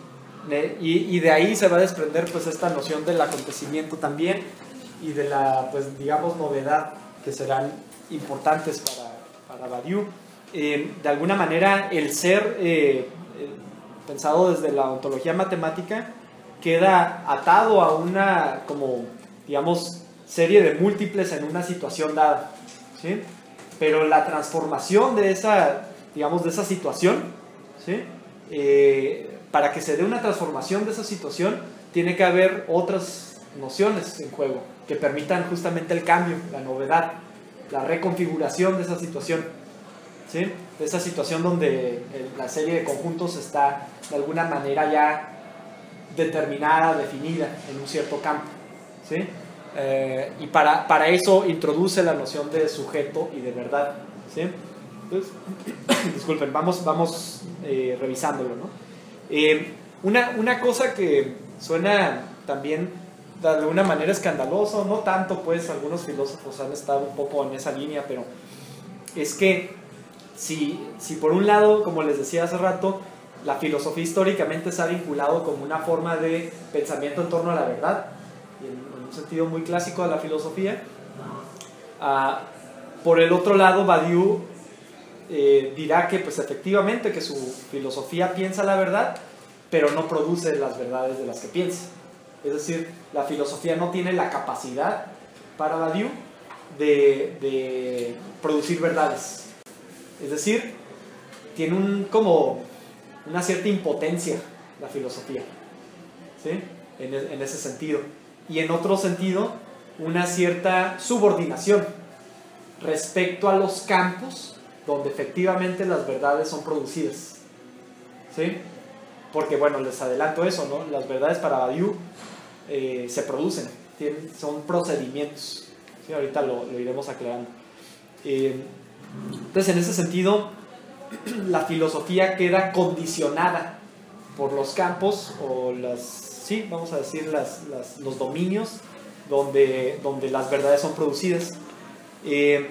y, y de ahí se va a desprender pues esta noción del acontecimiento también y de la, pues digamos, novedad que serán importantes para, para Badiou. Eh, de alguna manera el ser eh, eh, pensado desde la ontología matemática queda atado a una como digamos serie de múltiples en una situación dada, ¿sí? Pero la transformación de esa digamos de esa situación, ¿sí? Eh, para que se dé una transformación de esa situación tiene que haber otras nociones en juego que permitan justamente el cambio, la novedad, la reconfiguración de esa situación, ¿sí? De esa situación donde la serie de conjuntos está de alguna manera ya determinada, definida en un cierto campo, ¿sí? Eh, y para, para eso introduce la noción de sujeto y de verdad, ¿sí? Entonces, disculpen, vamos, vamos eh, revisándolo, ¿no? Eh, una, una cosa que suena también de alguna manera escandaloso, no tanto, pues algunos filósofos han estado un poco en esa línea, pero es que si, si por un lado, como les decía hace rato, la filosofía históricamente se ha vinculado como una forma de pensamiento en torno a la verdad, y en, en un sentido muy clásico de la filosofía, uh, por el otro lado Badiou eh, dirá que pues efectivamente que su filosofía piensa la verdad, pero no produce las verdades de las que piensa. Es decir, la filosofía no tiene la capacidad para Badiou de, de producir verdades. Es decir, tiene un, como una cierta impotencia la filosofía, ¿sí? En, en ese sentido. Y en otro sentido, una cierta subordinación respecto a los campos donde efectivamente las verdades son producidas, ¿sí? Porque, bueno, les adelanto eso, ¿no? Las verdades para Badiou eh, se producen, tienen, son procedimientos, ¿sí? Ahorita lo, lo iremos aclarando. Eh, entonces, en ese sentido, la filosofía queda condicionada por los campos o las, sí, vamos a decir, las, las, los dominios donde, donde las verdades son producidas. Eh,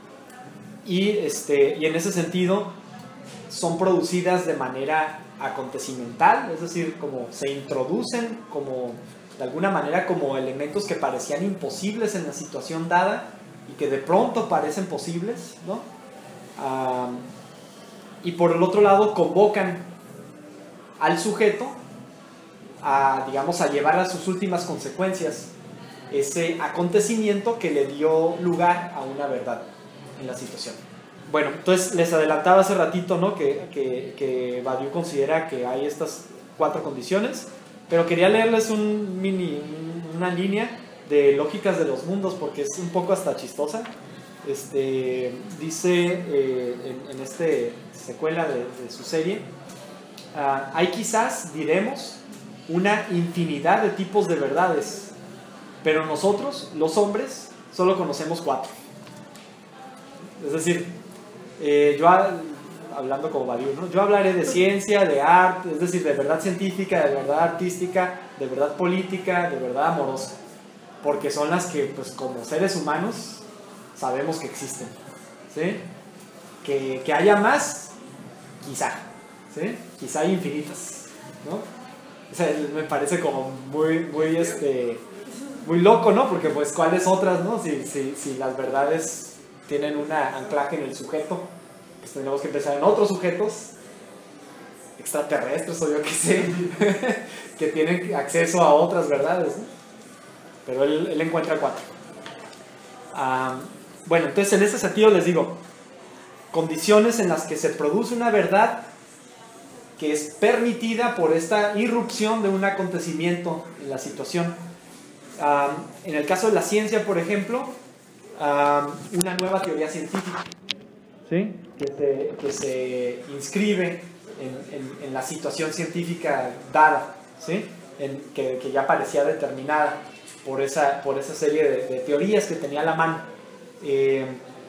y, este, y en ese sentido son producidas de manera acontecimental, es decir, como se introducen como, de alguna manera, como elementos que parecían imposibles en la situación dada y que de pronto parecen posibles, ¿no? Um, y por el otro lado convocan al sujeto a, digamos, a llevar a sus últimas consecuencias ese acontecimiento que le dio lugar a una verdad en la situación. Bueno, entonces les adelantaba hace ratito, ¿no? que, que, que Badiou considera que hay estas cuatro condiciones, pero quería leerles un mini, una línea de Lógicas de los Mundos porque es un poco hasta chistosa. Este, dice eh, en, en esta secuela de, de su serie, uh, hay quizás, diremos, una infinidad de tipos de verdades, pero nosotros, los hombres, solo conocemos cuatro. Es decir, eh, yo hablando como Badiou, ¿no? Yo hablaré de ciencia, de arte, es decir, de verdad científica, de verdad artística, de verdad política, de verdad amorosa, porque son las que, pues, como seres humanos sabemos que existen, ¿sí? Que, que haya más, quizá, ¿sí? Quizá hay infinitas, ¿no? O sea, me parece como muy, muy, este, muy loco, ¿no? Porque, pues, ¿cuáles otras, no? Si, si, si las verdades tienen un anclaje en el sujeto, pues tenemos que pensar en otros sujetos extraterrestres o yo qué sé, que tienen acceso a otras verdades, ¿no? Pero él, él encuentra cuatro. Um, bueno, entonces en ese sentido les digo, condiciones en las que se produce una verdad que es permitida por esta irrupción de un acontecimiento en la situación. Um, en el caso de la ciencia, por ejemplo, um, una nueva teoría científica, ¿sí? que, se, que se inscribe en, en, en la situación científica dada, ¿sí? en, que, que ya parecía determinada por esa, por esa serie de, de teorías que tenía a la mano. Eh,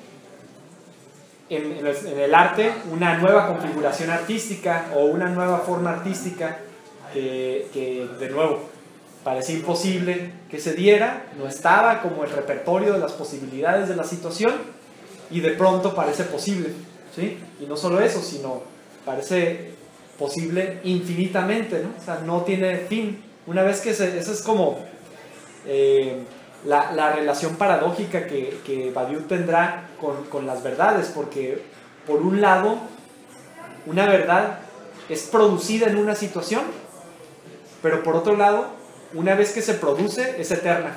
en, en, el, en el arte, una nueva configuración artística o una nueva forma artística que, que de nuevo parecía imposible que se diera, no estaba como el repertorio de las posibilidades de la situación y de pronto parece posible, ¿sí? Y no solo eso, sino parece posible infinitamente, ¿no? O sea, no tiene fin. Una vez que se, eso es como eh, la, la relación paradójica que, que Badiou tendrá con, con las verdades, porque por un lado una verdad es producida en una situación, pero por otro lado, una vez que se produce, es eterna.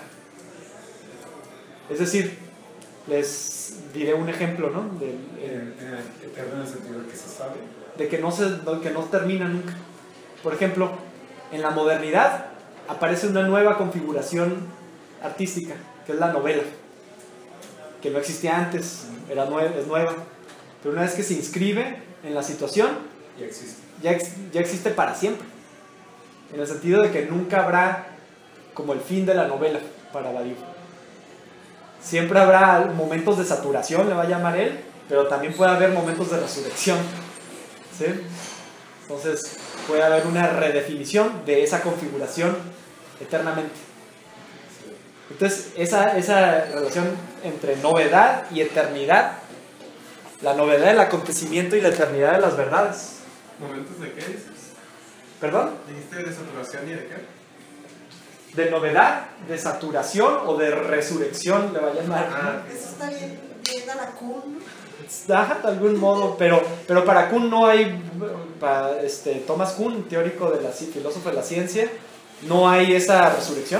Es decir, les diré un ejemplo, ¿no? De, eh, Eterno en el sentido de que se sabe. De que no, se, que no termina nunca. Por ejemplo, en la modernidad aparece una nueva configuración artística, que es la novela, que no existía antes, era nue- es nueva. Pero una vez que se inscribe en la situación, Ya existe. ya, ex, ya existe para siempre. En el sentido de que nunca habrá como el fin de la novela para Badiou. Siempre habrá momentos de saturación, le va a llamar él, pero también puede haber momentos de resurrección, ¿sí? Entonces puede haber una redefinición de esa configuración eternamente. Entonces esa, esa relación entre novedad y eternidad, la novedad del acontecimiento y la eternidad de las verdades. ¿Momentos de qué dices? ¿Perdón? ¿Dijiste de saturación y de qué? De novedad, de saturación o de resurrección, le va a llamar. Ah, Eso está bien, bien a la Kuhn. Ajá, de algún modo, pero, pero para Kuhn no hay, para este, Thomas Kuhn, teórico de la filósofo de la ciencia, no hay esa resurrección,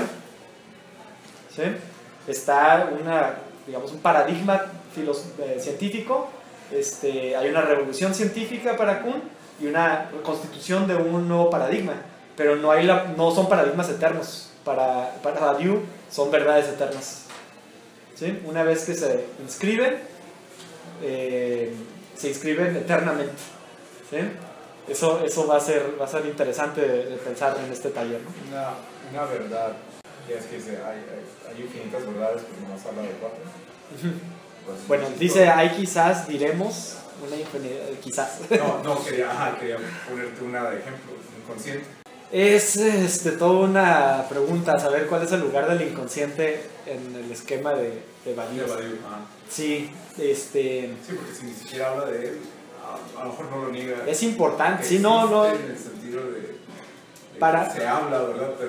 ¿sí? Está una, digamos, un paradigma filos, eh, científico este, hay una revolución científica para Kuhn y una constitución de un nuevo paradigma, pero no, hay la, no son paradigmas eternos. Para, para Badiou son verdades eternas, ¿sí? Una vez que se inscriben, eh, se inscriben eternamente, ¿sí? Eso, eso va, a ser, va a ser interesante de, de pensar en este taller, ¿no? Una, una verdad, que es que dice, hay, hay, hay infinitas verdades, pero nomás habla de cuatro. Pues, bueno, dice, hay quizás, diremos, una infinidad, quizás. No, no, quería, ajá, quería ponerte una de ejemplo, inconsciente. Es este, toda una pregunta, saber cuál es el lugar del inconsciente en el esquema de, de Badiou. De Badiou, ajá. Sí, este... Sí, porque si ni siquiera habla de él, a, a lo mejor no lo niega. Es importante, sí, no, no... En el sentido de, de para... que se habla, ¿verdad? Pero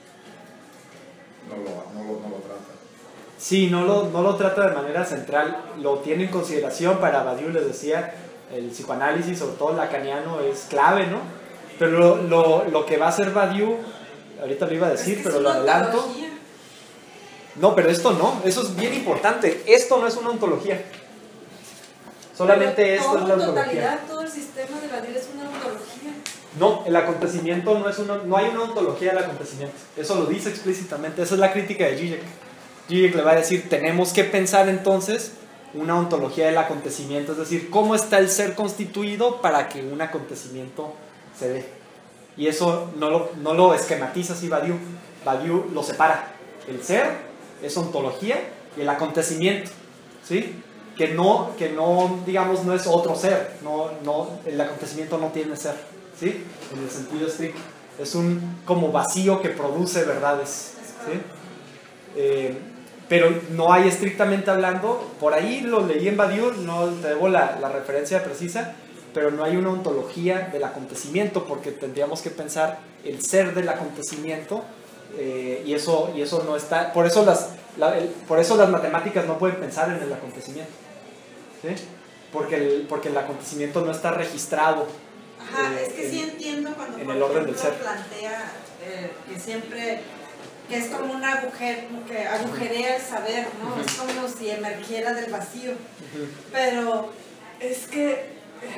no lo, no lo, no lo trata. Sí, no lo, no lo trata de manera central, lo tiene en consideración. Para Badiou, les decía, el psicoanálisis, sobre todo lacaniano, es clave, ¿no? Pero lo, lo, lo que va a hacer Badiou, ahorita lo iba a decir, es que pero es lo una adelanto. ontología. No, pero esto no, eso es bien importante. Esto no es una ontología. Solamente Pero esto es la todo, en ontología. totalidad, todo el sistema de Badiou es una ontología. No, el acontecimiento no es una, no hay una ontología del acontecimiento. Eso lo dice explícitamente. Esa es la crítica de Zizek. Zizek le va a decir, tenemos que pensar entonces una ontología del acontecimiento, es decir, cómo está el ser constituido para que un acontecimiento se dé. Y eso no lo, no lo esquematiza así Badiou. Badiou lo separa. El ser es ontología y el acontecimiento, ¿sí? Que no, que no, digamos, no es otro ser. No, no, el acontecimiento no tiene ser, ¿sí? En el sentido estricto. Es un como vacío que produce verdades, ¿sí? Eh, pero no hay estrictamente hablando, por ahí lo leí en Badiou, no te debo la, la referencia precisa, pero no hay una ontología del acontecimiento, porque tendríamos que pensar el ser del acontecimiento, eh, y, eso, y eso no está, por eso, las, la, el, por eso las matemáticas no pueden pensar en el acontecimiento, ¿sí? Porque, el, porque el acontecimiento no está registrado. Ajá, eh, es que en, sí entiendo cuando en por el orden ejemplo, del ser. plantea eh, que siempre que es como un agujero que agujerea el saber, ¿no? Uh-huh. Es como si emergiera del vacío. Uh-huh. Pero es que eh,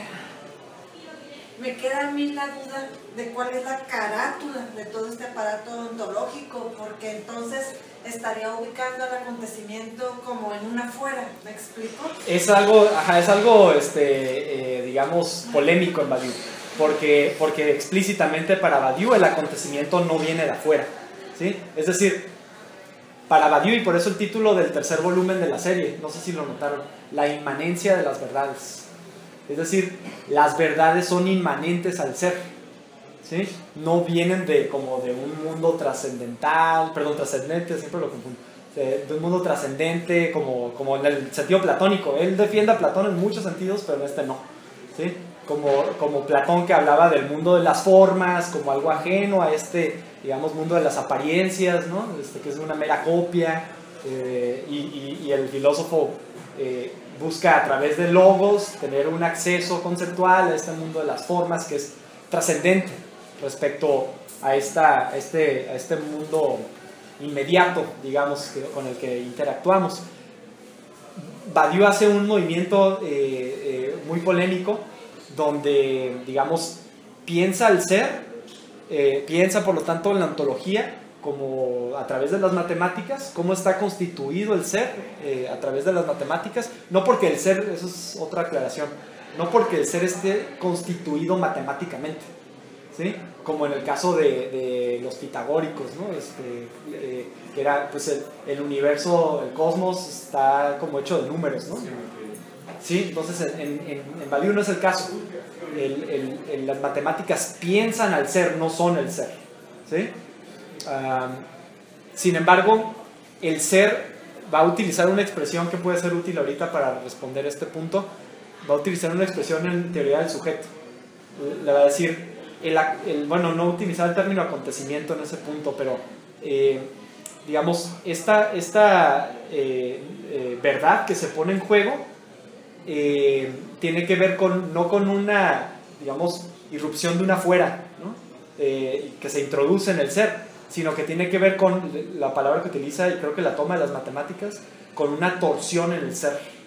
me queda a mí la duda de cuál es la carátula de todo este aparato ontológico, porque entonces estaría ubicando el acontecimiento como en una fuera, ¿me explico? Es algo, ajá, es algo este, eh, digamos, polémico en Badiou, porque, porque explícitamente para Badiou el acontecimiento no viene de afuera, ¿sí? Es decir, para Badiou, y por eso el título del tercer volumen de la serie, no sé si lo notaron, la inmanencia de las verdades. Es decir, las verdades son inmanentes al ser, ¿sí? No vienen de, como de un mundo trascendental, perdón, trascendente, siempre lo confundo, de, de un mundo trascendente, como, como en el sentido platónico. Él defiende a Platón en muchos sentidos, pero en este no, ¿sí? Como, como Platón, que hablaba del mundo de las formas, como algo ajeno a este, digamos, mundo de las apariencias, ¿no? Este, que es una mera copia, eh, y, y, y el filósofo eh, busca a través de logos tener un acceso conceptual a este mundo de las formas que es trascendente respecto a, esta, a, este, a este mundo inmediato, digamos, que, con el que interactuamos. Badiou hace un movimiento eh, eh, muy polémico donde, digamos, piensa el ser, eh, piensa por lo tanto en la ontología como a través de las matemáticas, cómo está constituido el ser eh, a través de las matemáticas, no porque el ser, eso es otra aclaración, no porque el ser esté constituido matemáticamente, ¿sí? Como en el caso de, de los pitagóricos, ¿no? Este, eh, que era, pues el, el universo, el cosmos está como hecho de números, ¿no? Sí, entonces en, en, en Badiou no es el caso. El, el, el, las matemáticas piensan al ser, no son el ser, ¿sí? Um, sin embargo, el ser va a utilizar una expresión que puede ser útil ahorita para responder este punto. Va a utilizar una expresión en teoría del sujeto. Le va a decir, el, el, bueno, no utilizar el término acontecimiento en ese punto, pero eh, digamos, esta, esta eh, eh, verdad que se pone en juego eh, tiene que ver con, no con una, digamos, irrupción de una fuera, ¿no? eh, que se introduce en el ser, sino que tiene que ver con la palabra que utiliza, y creo que la toma de las matemáticas, con una torsión en el ser,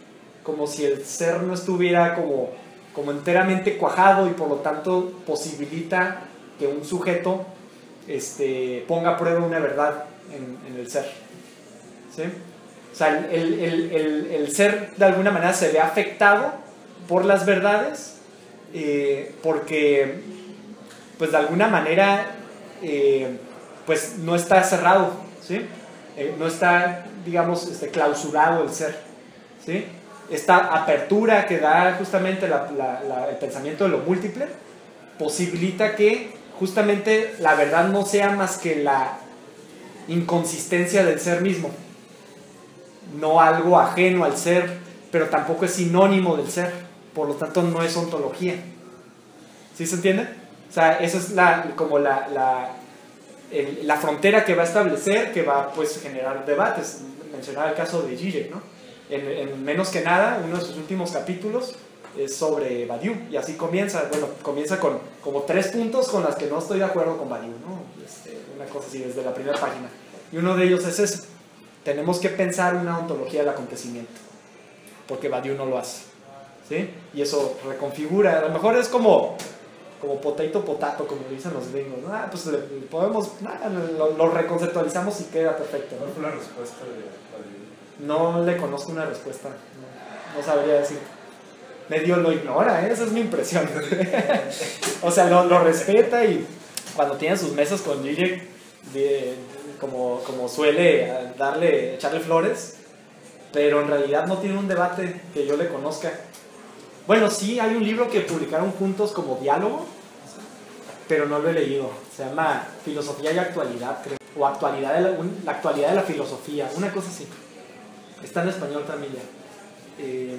como si el ser no estuviera como, como enteramente cuajado y por lo tanto posibilita que un sujeto este, ponga a prueba una verdad en, en el ser. ¿Sí? O sea, el, el, el, el ser de alguna manera se ve afectado por las verdades eh, porque pues de alguna manera eh, pues no está cerrado, ¿sí? Eh, no está, digamos, este, clausurado el ser, ¿sí? Esta apertura que da justamente la, la, la, el pensamiento de lo múltiple posibilita que justamente la verdad no sea más que la inconsistencia del ser mismo, no algo ajeno al ser, pero tampoco es sinónimo del ser, por lo tanto no es ontología. ¿Sí se entiende? O sea, esa es la, como la, la, el, la frontera que va a establecer, que va pues generar debates. Mencionaba el caso de Zizek, ¿no? En, en menos que nada, uno de sus últimos capítulos es sobre Badiou, y así comienza, bueno, comienza con como tres puntos con las que no estoy de acuerdo con Badiou, ¿no? Este, una cosa así, desde la primera página. Y uno de ellos es ese: tenemos que pensar una ontología del acontecimiento, porque Badiou no lo hace, ¿sí? Y eso reconfigura, a lo mejor es como, como potato potato, como dicen los gringos, ¿no? Ah, pues le, le podemos, ah, lo, lo reconceptualizamos y queda perfecto, ¿Cuál ¿no? fue la respuesta de Badiou? No le conozco una respuesta, no, no sabría decir. Medio lo ignora, ¿eh? Esa es mi impresión. O sea, lo, lo respeta, y cuando tiene sus mesas con Zizek, de, como, como suele darle, echarle flores, pero en realidad no tiene un debate que yo le conozca. Bueno, sí, hay un libro que publicaron juntos como diálogo, pero no lo he leído. Se llama Filosofía y Actualidad, creo. O actualidad de la, un, la actualidad de la filosofía, una cosa así. Está en español también ya. Eh,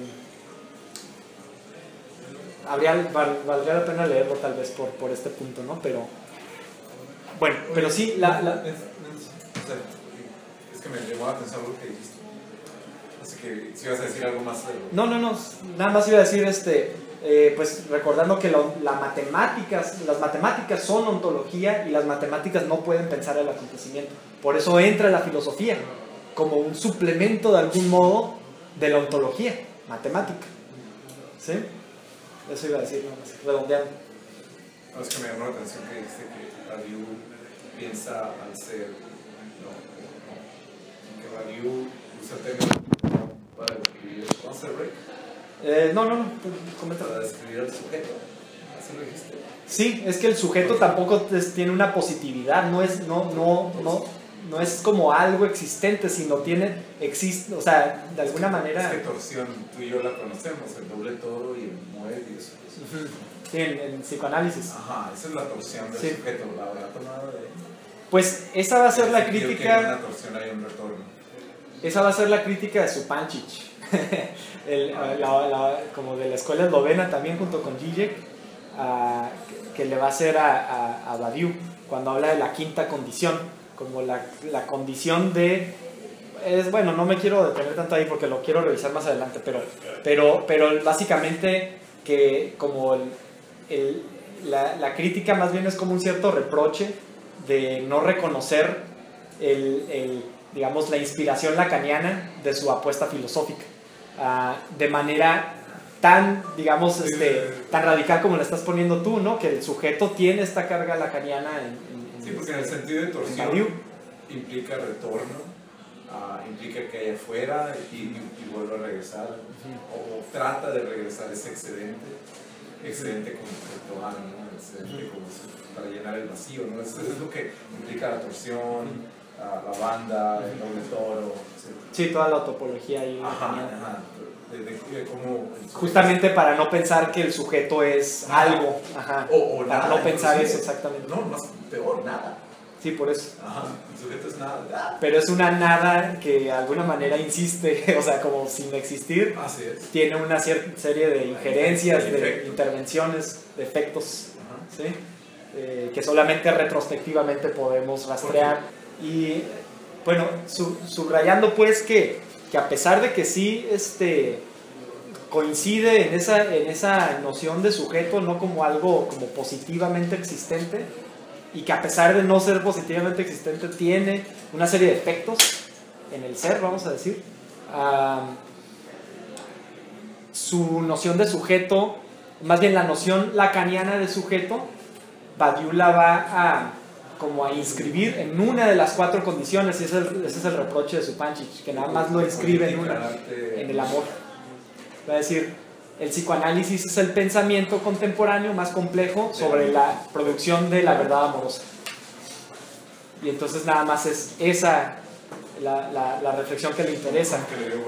habría, val, valdría la pena leerlo tal vez por, por este punto, ¿no? Pero bueno, Oye, pero sí, la, la... Es, es, o sea, es que me llamó la atención algo que dijiste. Así que si vas a decir algo más. Pero... No, no, no, nada más iba a decir, este, eh, pues recordando que lo, la matemáticas, las matemáticas son ontología, y las matemáticas no pueden pensar el acontecimiento. Por eso entra la filosofía como un suplemento de algún modo de la ontología matemática. ¿Sí? Eso iba a decir, ¿no? Redondeando. No, es que me llamó la atención que dice que Badiou piensa al ser. No, no. Que Badiou usa términos para describir el concept, Eh, no, no, no, comenta. para describir al sujeto. ¿Así lo dijiste? Sí, es que el sujeto tampoco es, tiene una positividad, no es, no, no, no, no es como algo existente, sino tiene, existe, o sea, de alguna manera... Es que torsión, tú y yo la conocemos, el doble toro y el muelle y eso. Sí, en, en psicoanálisis. Ajá, esa es la torsión del Sí. sujeto, la habrá tomado de... Pues esa va a ser la Sentido que en crítica, una torsión hay un retorno. esa va a ser la crítica de Supancic, el, la, la, como de la escuela eslovena también junto con Zizek, a, que le va a hacer a, a, a Badiou cuando habla de la quinta condición, como la, la condición de, es, bueno, no me quiero detener tanto ahí porque lo quiero revisar más adelante, pero, pero, pero básicamente que como el, el, la, la crítica más bien es como un cierto reproche de no reconocer el, el, digamos, la inspiración lacaniana de su apuesta filosófica, uh, de manera tan, digamos, este, tan radical como la estás poniendo tú, ¿no? Que el sujeto tiene esta carga lacaniana en, en, Sí, porque en el sentido de torsión implica retorno, uh, implica que hay afuera y, y, y vuelve a regresar, uh-huh. o, o trata de regresar ese excedente, excedente conceptual, ¿no? Excedente uh-huh. como si, para llenar el vacío, ¿no? Eso es lo que implica la torsión, uh-huh. uh, la banda, el doble toro, etcétera. Sí, toda la topología ahí. Ajá, ajá. De, de, de cómo justamente para no pensar que el sujeto es ajá. algo, ajá. O, o para nada, no pensar eso exactamente. No, más peor, nada. Sí, por eso. Ajá, el sujeto es nada. Pero es una nada que de alguna manera insiste, o sea, como sin existir. Así es. Tiene una cierta serie de injerencias, de intervenciones, de efectos, ¿sí? eh, que solamente retrospectivamente podemos rastrear. Y bueno, sub, subrayando pues que, que a pesar de que sí este, coincide en esa, en esa noción de sujeto, no como algo como positivamente existente, y que a pesar de no ser positivamente existente tiene una serie de efectos en el ser, vamos a decir, um, su noción de sujeto, más bien la noción lacaniana de sujeto, Badiou la va a, como a inscribir en una de las cuatro condiciones, y ese es el, ese es el reproche de Zupančič, que nada más lo inscribe en una, en el amor. Va a decir, el psicoanálisis es el pensamiento contemporáneo más complejo sobre la producción de la verdad amorosa. Y entonces nada más es esa la, la, la reflexión que le interesa.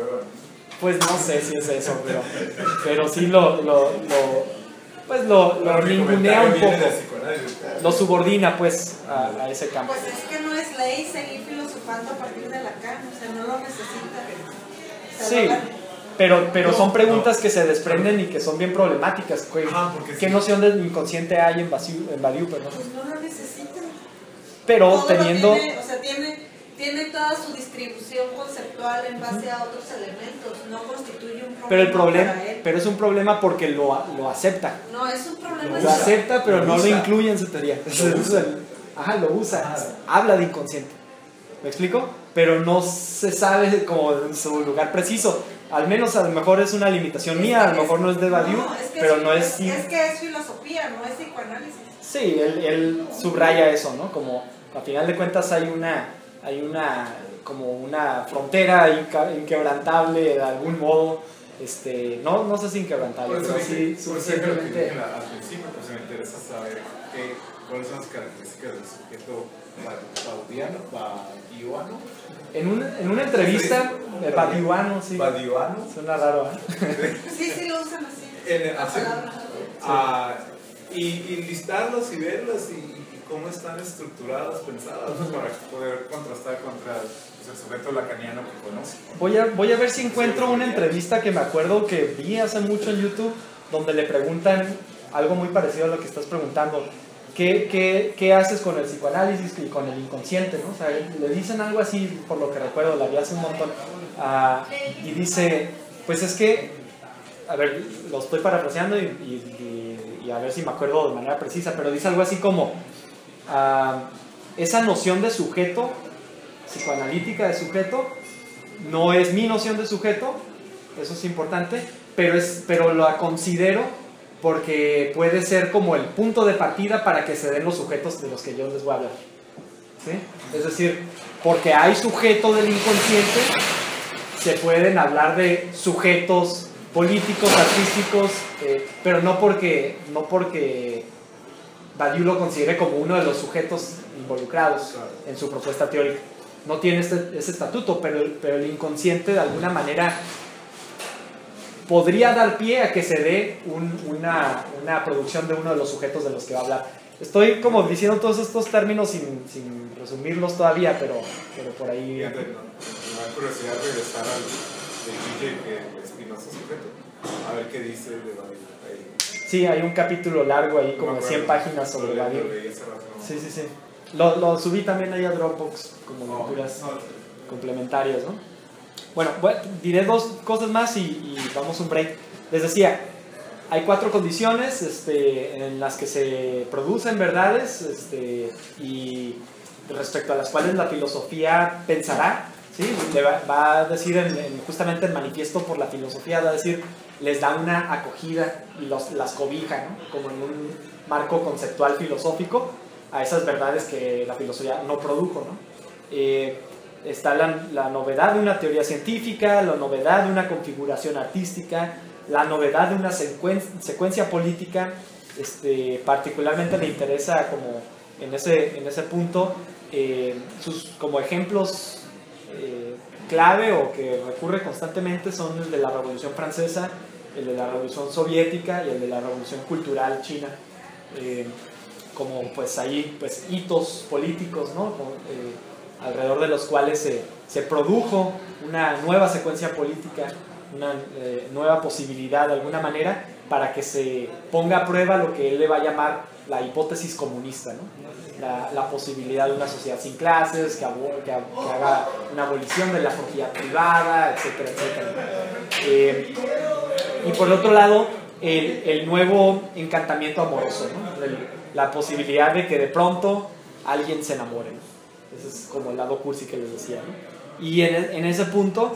Pues no sé si es eso, pero, pero sí lo, lo, lo, pues lo, lo ningunea un poco, lo subordina pues a, a ese campo. Pues es que no es ley seguir filosofando a partir de Lacan, o sea, no lo necesita. O sea, Sí, no la- pero, pero No, son preguntas no. que se desprenden y que son bien problemáticas. ¿Qué, Ajá, porque qué sí. noción del inconsciente hay en Badiou? En Badiou, perdón? Pues no lo necesita. Pero Todo lo teniendo... tiene, o sea, tiene, tiene toda su distribución conceptual en base a otros elementos, no constituye un problema. Pero el problema, para él. pero es un problema porque lo, lo acepta. No, es un problema. Lo acepta, pero Lo no lo usa. incluye en su teoría. Ese es el- Ajá, lo usa. Habla de inconsciente. ¿Me explico? Pero no se sabe como en su lugar preciso. Al menos a lo mejor es una limitación Es mía, a que lo mejor es- no es de Badiou, no, es que pero es, no es... es que es filosofía, no es psicoanálisis. Sí, él, él subraya eso, ¿no? Como a final de cuentas hay una, hay una, como una frontera inca- inquebrantable de algún modo, este, no, no sé si inquebrantable, Por eso pero sí dije- por eso dije lo que suficientemente. dije al principio, pues me interesa saber qué, cuáles son las características del sujeto badiuano, badiuano, En, un, en una entrevista, eh, badiuano, sí, badiuano, suena raro, ¿eh? Sí, sí lo usan así. en, la hace- palabra. ah, y, y listarlos y verlos y, y cómo están estructurados, pensados, ¿no? Para poder contrastar contra pues, el sujeto lacaniano que conozco. Voy a, voy a ver si encuentro una entrevista que me acuerdo que vi hace mucho en YouTube, donde le preguntan algo muy parecido a lo que estás preguntando. ¿Qué, qué, qué haces con el psicoanálisis y con el inconsciente? ¿No? O sea, le dicen algo así, por lo que recuerdo, la vi hace un montón. Ah, y dice, pues es que, a ver, lo estoy parafraseando y, y, y, y a ver si me acuerdo de manera precisa, pero dice algo así como, ah, esa noción de sujeto, psicoanalítica de sujeto, no es mi noción de sujeto, eso es importante, pero, es, pero la considero porque puede ser como el punto de partida para que se den los sujetos de los que yo les voy a hablar. ¿Sí? Es decir, porque hay sujeto del inconsciente, se pueden hablar de sujetos políticos, artísticos, eh, pero no porque, no porque Badiou lo considere como uno de los sujetos involucrados en su propuesta teórica. No tiene este, ese estatuto, pero, pero el inconsciente de alguna manera podría dar pie a que se dé un, una, una producción de uno de los sujetos de los que va a hablar. Estoy como diciendo todos estos términos sin, sin resumirlos todavía, pero, pero por ahí... Fíjate, no, me da curiosidad regresar al de G J que Espinosa sujeto, a ver qué dice de Badiou. Ahí. Sí, hay un capítulo largo ahí, como No me de cien acuerdo. páginas sobre Lo leí- Badiou. lo leí hace rato, ¿no? Sí, sí, sí. Lo, lo subí también ahí a Dropbox, como No, lecturas no. complementarias, ¿no? Bueno, bueno, diré dos cosas más y, y vamos a un break. Les decía, hay cuatro condiciones este, en las que se producen verdades este, y respecto a las cuales la filosofía pensará, ¿sí? Le va, va a decir en, en, justamente el manifiesto por la filosofía, va a decir, les da una acogida y los, las cobija, ¿no? Como en un marco conceptual filosófico a esas verdades que la filosofía no produjo, ¿no? Eh, está la, la novedad de una teoría científica, la novedad de una configuración artística, la novedad de una secuen secuencia política. Este, particularmente le interesa como en ese, en ese punto eh, sus como ejemplos eh, clave o que recurre constantemente son el de la Revolución Francesa, el de la Revolución Soviética y el de la Revolución Cultural China. Eh, como pues ahí pues hitos políticos, ¿no? Como, eh, alrededor de los cuales se, se produjo una nueva secuencia política, una eh, nueva posibilidad de alguna manera para que se ponga a prueba lo que él le va a llamar la hipótesis comunista, ¿no? la, la posibilidad de una sociedad sin clases, que, que, que haga una abolición de la propiedad privada, etcétera, etcétera. Eh, y por otro lado, el, el nuevo encantamiento amoroso, ¿no? el, la posibilidad de que de pronto alguien se enamore, ¿no? Ese es como el lado cursi que les decía, ¿no? Y en, en ese punto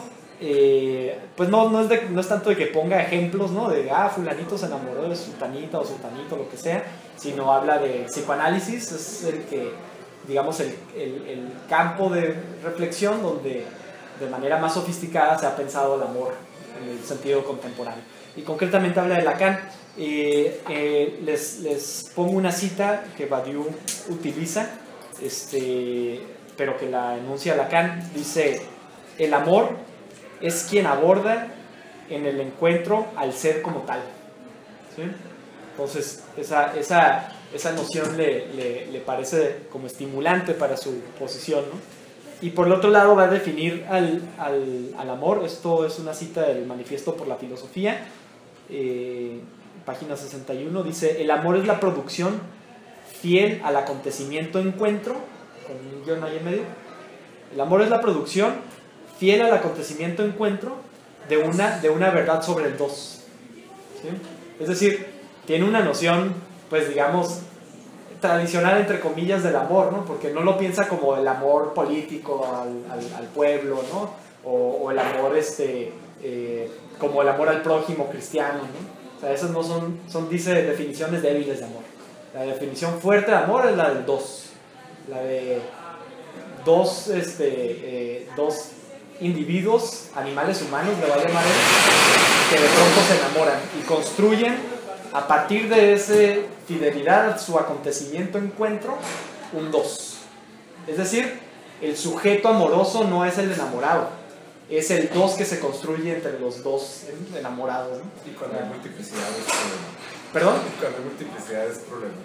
eh, pues no, no, es de, no es tanto de que ponga ejemplos, ¿no? De, ah, fulanito se enamoró de sultanita o sultanito, lo que sea, sino habla de psicoanálisis, es el que, digamos, el, el, el campo de reflexión donde de manera más sofisticada se ha pensado el amor en el sentido contemporáneo. Y concretamente habla de Lacan. Eh, eh, les, les pongo una cita que Badiou utiliza, este, pero que la enuncia Lacan. Dice: el amor es quien aborda en el encuentro al ser como tal. ¿Sí? Entonces esa, esa, esa noción le, le, le parece como estimulante para su posición, ¿no? Y por el otro lado va a definir al, al, al amor. Esto es una cita del Manifiesto por la Filosofía, eh, página sesenta y uno. Dice: el amor es la producción fiel al acontecimiento encuentro, con un guión ahí en medio. El amor es la producción fiel al acontecimiento encuentro de una, de una verdad sobre el dos. ¿Sí? Es decir, tiene una noción, pues digamos, tradicional, entre comillas, del amor, ¿no? Porque no lo piensa como el amor político al, al, al pueblo, ¿no? O, o el amor, este, eh, como el amor al prójimo cristiano, ¿no? O sea, esas no son, son, dice, definiciones débiles de amor. La definición fuerte de amor es la del dos. La de dos, este, eh, dos individuos, animales humanos, le va a llamar él, que de pronto se enamoran y construyen a partir de esa fidelidad a su acontecimiento encuentro un dos. Es decir, el sujeto amoroso no es el enamorado, es el dos que se construye entre los dos enamorados, ¿no? Y cuando hay multiplicidad es problema. ¿Perdón? Cuando hay multiplicidad es problema.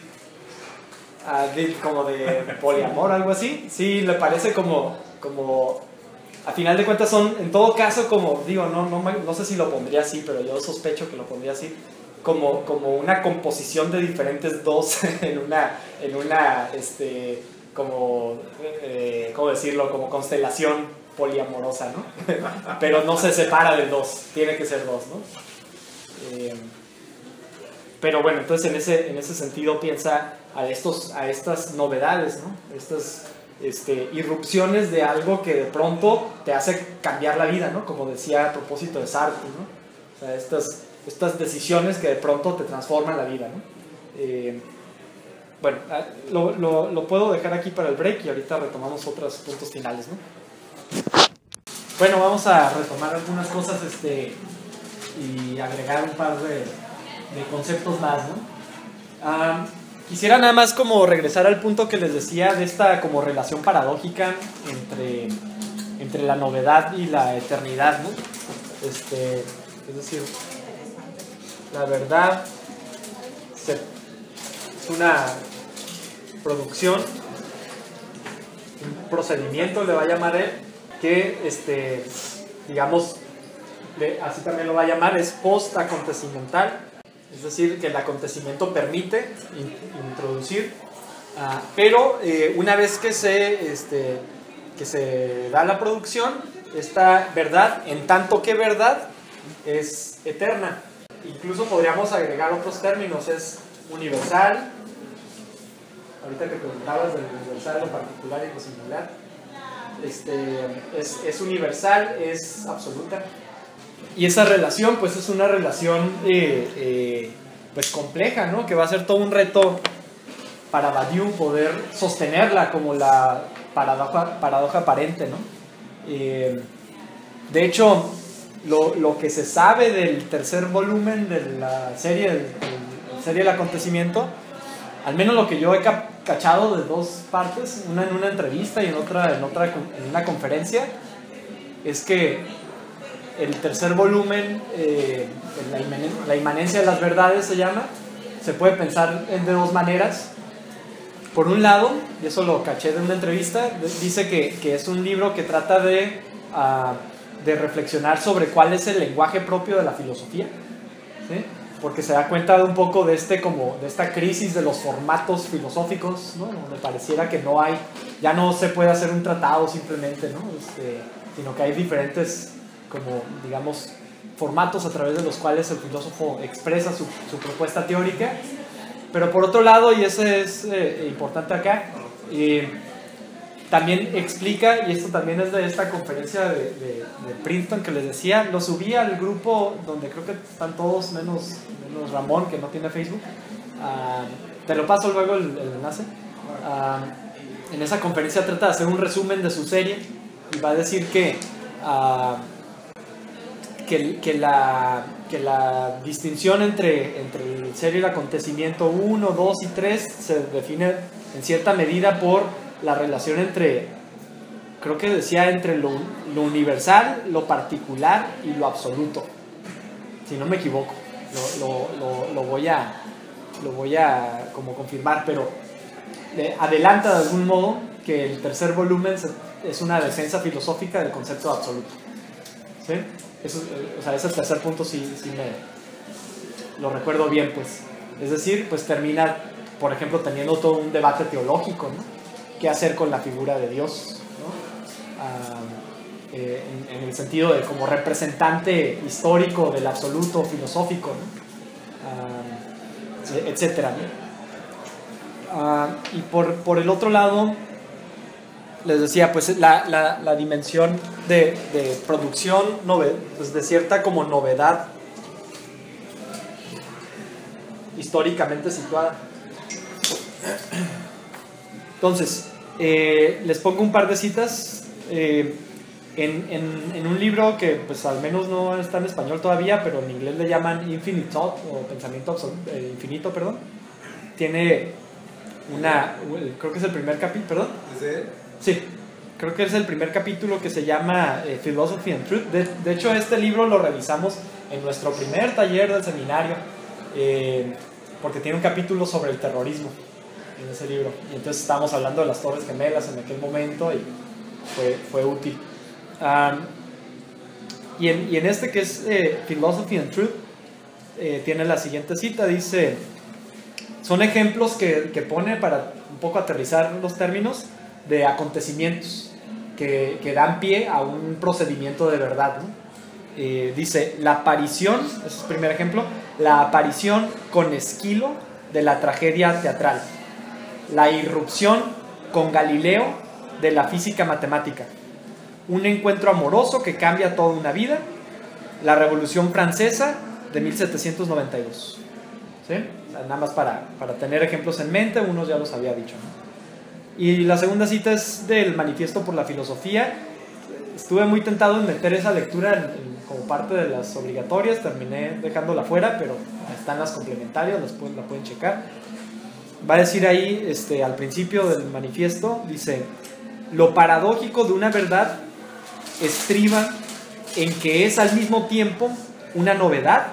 Ah, de, como de poliamor, algo así. Sí, le parece como, como, a final de cuentas son, en todo caso, como, digo, no, no, no sé si lo pondría así, pero yo sospecho que lo pondría así, como, como una composición de diferentes dos en una, en una, este, como, eh, ¿cómo decirlo? Como constelación poliamorosa, ¿no? Pero no se separa del dos, tiene que ser dos, ¿no? Eh, pero bueno, entonces en ese, en ese sentido piensa a, estos, a estas novedades, ¿no? Estas este, irrupciones de algo que de pronto te hace cambiar la vida, ¿no? Como decía a propósito de Sartre, ¿no? O sea, estas, estas decisiones que de pronto te transforman la vida, ¿no? Eh, bueno, lo, lo, lo puedo dejar aquí para el break y ahorita retomamos otros puntos finales, ¿no? Bueno, vamos a retomar algunas cosas este, y agregar un par de, de conceptos más, ¿no? Um, quisiera nada más como regresar al punto que les decía de esta como relación paradójica entre, entre la novedad y la eternidad, ¿no? Este, es decir, la verdad se, es una producción, un procedimiento le va a llamar él, que este, digamos, de, así también lo va a llamar, es post-acontecimental, es decir, que el acontecimiento permite in, introducir, uh, pero eh, una vez que se, este, que se da la producción, esta verdad, en tanto que verdad, es eterna. Incluso podríamos agregar otros términos, es universal, ahorita que preguntabas del universal, lo particular y lo singular, este, es, es universal, es absoluta. Y esa relación, pues es una relación eh, eh, pues compleja, ¿no? Que va a ser todo un reto para Badiou poder sostenerla como la paradoja, paradoja aparente, ¿no? Eh, de hecho, lo, lo que se sabe del tercer volumen de la serie, del, del, serie del acontecimiento, al menos lo que yo he cachado de dos partes, una en una entrevista y en otra en, otra, en una conferencia, es que el tercer volumen, eh, la, inmanen, la inmanencia de las verdades se llama, se puede pensar de dos maneras. Por un lado, y eso lo caché de una entrevista, dice que, que es un libro que trata de, uh, de reflexionar sobre cuál es el lenguaje propio de la filosofía, ¿sí? Porque se da cuenta de un poco de, este, como, de esta crisis de los formatos filosóficos, ¿no? Donde pareciera que no hay, ya no se puede hacer un tratado simplemente, ¿no? Este, sino que hay diferentes, como, digamos, formatos a través de los cuales el filósofo expresa su, su propuesta teórica. Pero por otro lado, y ese es eh, importante acá, eh, también explica, y esto también es de esta conferencia de, de, de Princeton que les decía, lo subí al grupo donde creo que están todos menos, menos Ramón, que no tiene Facebook. Uh, te lo paso luego el, el enlace. Uh, en esa conferencia trata de hacer un resumen de su serie y va a decir que, uh, que, que, la, que la distinción entre, entre el ser y el acontecimiento uno, dos y tres se define en cierta medida por la relación entre, creo que decía, entre lo, lo universal, lo particular y lo absoluto, si no me equivoco. Lo, lo, lo, lo voy a lo voy a como confirmar, pero adelanta de algún modo que el tercer volumen es una defensa filosófica del concepto de absoluto. ¿Sí? Eso, o sea, ese tercer punto sí, sí me lo recuerdo bien, pues. Es decir, pues termina, por ejemplo, teniendo todo un debate teológico, ¿no? ¿Qué hacer con la figura de Dios? ¿No? Ah, eh, en, en el sentido de como representante histórico del absoluto filosófico, ¿no? Ah, etcétera, ¿no? Ah, y por, por el otro lado, les decía, pues la, la, la dimensión de, de producción, nove, pues de cierta como novedad históricamente situada. Entonces, eh, les pongo un par de citas eh, en, en, en un libro que pues al menos no está en español todavía, pero en inglés le llaman Infinite Thought o Pensamiento absoluto, eh, Infinito, perdón. Tiene una, creo que es el primer capítulo, perdón. Sí, creo que es el primer capítulo que se llama eh, Philosophy and Truth. De, de hecho, este libro lo revisamos en nuestro primer taller del seminario, eh, porque tiene un capítulo sobre el terrorismo en ese libro, y entonces estábamos hablando de las Torres Gemelas en aquel momento y fue, fue útil. Um, y, en, y en este que es eh, Philosophy and Truth, eh, tiene la siguiente cita, dice, son ejemplos que, que pone para un poco aterrizar los términos de acontecimientos que, que dan pie a un procedimiento de verdad, ¿no? Eh, dice, la aparición, ese es el primer ejemplo, la aparición con Esquilo de la tragedia teatral, la irrupción con Galileo de la física matemática, un encuentro amoroso que cambia toda una vida, la Revolución Francesa de mil setecientos noventa y dos. ¿Sí? Nada más para, para tener ejemplos en mente, unos ya los había dicho, ¿no? Y la segunda cita es del Manifiesto por la Filosofía. Estuve muy tentado en meter esa lectura en, en, como parte de las obligatorias, terminé dejándola fuera, pero están las complementarias, las pueden, la pueden checar. Va a decir ahí, este, al principio del manifiesto, dice, lo paradójico de una verdad estriba en que es al mismo tiempo una novedad,